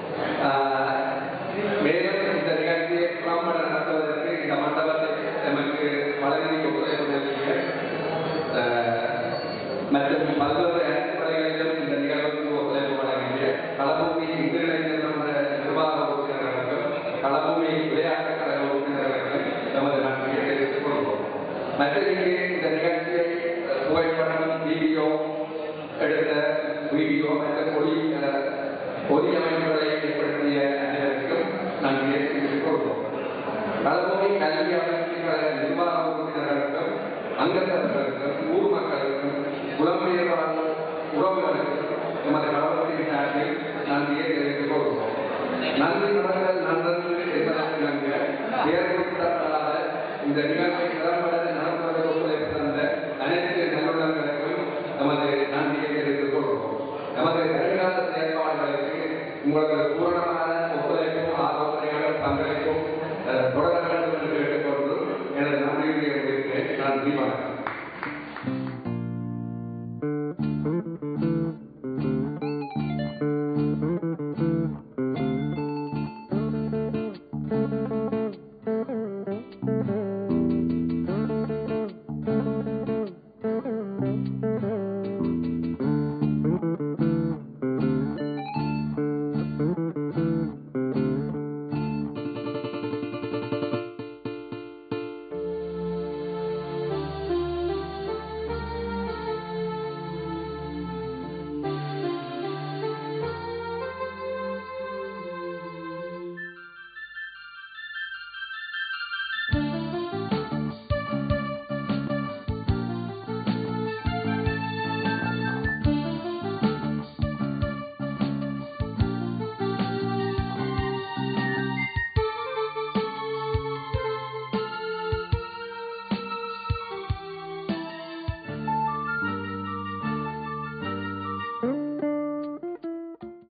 மேலும் இந்த நிகழ்ச்சியை புறம்பட நடத்துவதற்கு இந்த மண்டபத்தை நமக்கு வழங்கி ஒத்துழைப்பு மற்றும் பல்வேறு அடிப்படைகளிலும் இந்த நிகழ்வுக்கு ஒத்துழைப்பு வழங்கிய களபூமி இங்கிலாந்து நிர்வாக உறுப்பினர்களுக்கும் களபூமி விளையாட்டுக் கழக உறுப்பினர்களுக்கும் நமது நன்றியை தெரிவித்துக் கொள்வோம். மற்றும் இங்கே இந்த நிகழ்ச்சியை புகைப்படம் வீடியோ எடுத்த வீடியோ மற்றும் ஒலி அமைப்புகளை ஏற்படுத்திய அனைவருக்கும் நன்றியை தெரிவித்துக் கொள்வோம். களபூமி கல்வி அமைப்புகள நிர்வாக உறுப்பினர்களுக்கும் அங்கத்தவர்களுக்கும் ஊர் மக்களுக்கும் புலம்பெயர்வாளர் உறவுகளுக்கும் எமது களபூமி சார்பில் நன்றியை தெரிவித்துக் கொள்வோம். நன்றி மடங்கள் நன்றன்று என்பதற்கு பெயர் குறிப்பிடப்படாத இந்த நிகழ்வை திறம்பட நடத்துவதற்கு ஒத்துழைப்பு தந்த அனைத்து நல்லுள்ளங்களுக்கும் நமது நன்றியை தெரிவித்துக் கொள்வோம். நமது வருங்கால செயற்பாடுகளுக்கு உங்களுக்கு பூரணமான ஒத்துழைப்பும் ஆலோசனைகளும் பங்களிப்பும் தொடர வேண்டும் என்று கேட்டுக்கொண்டு எனது நன்றியை முடித்து நன்றி வணக்கம்.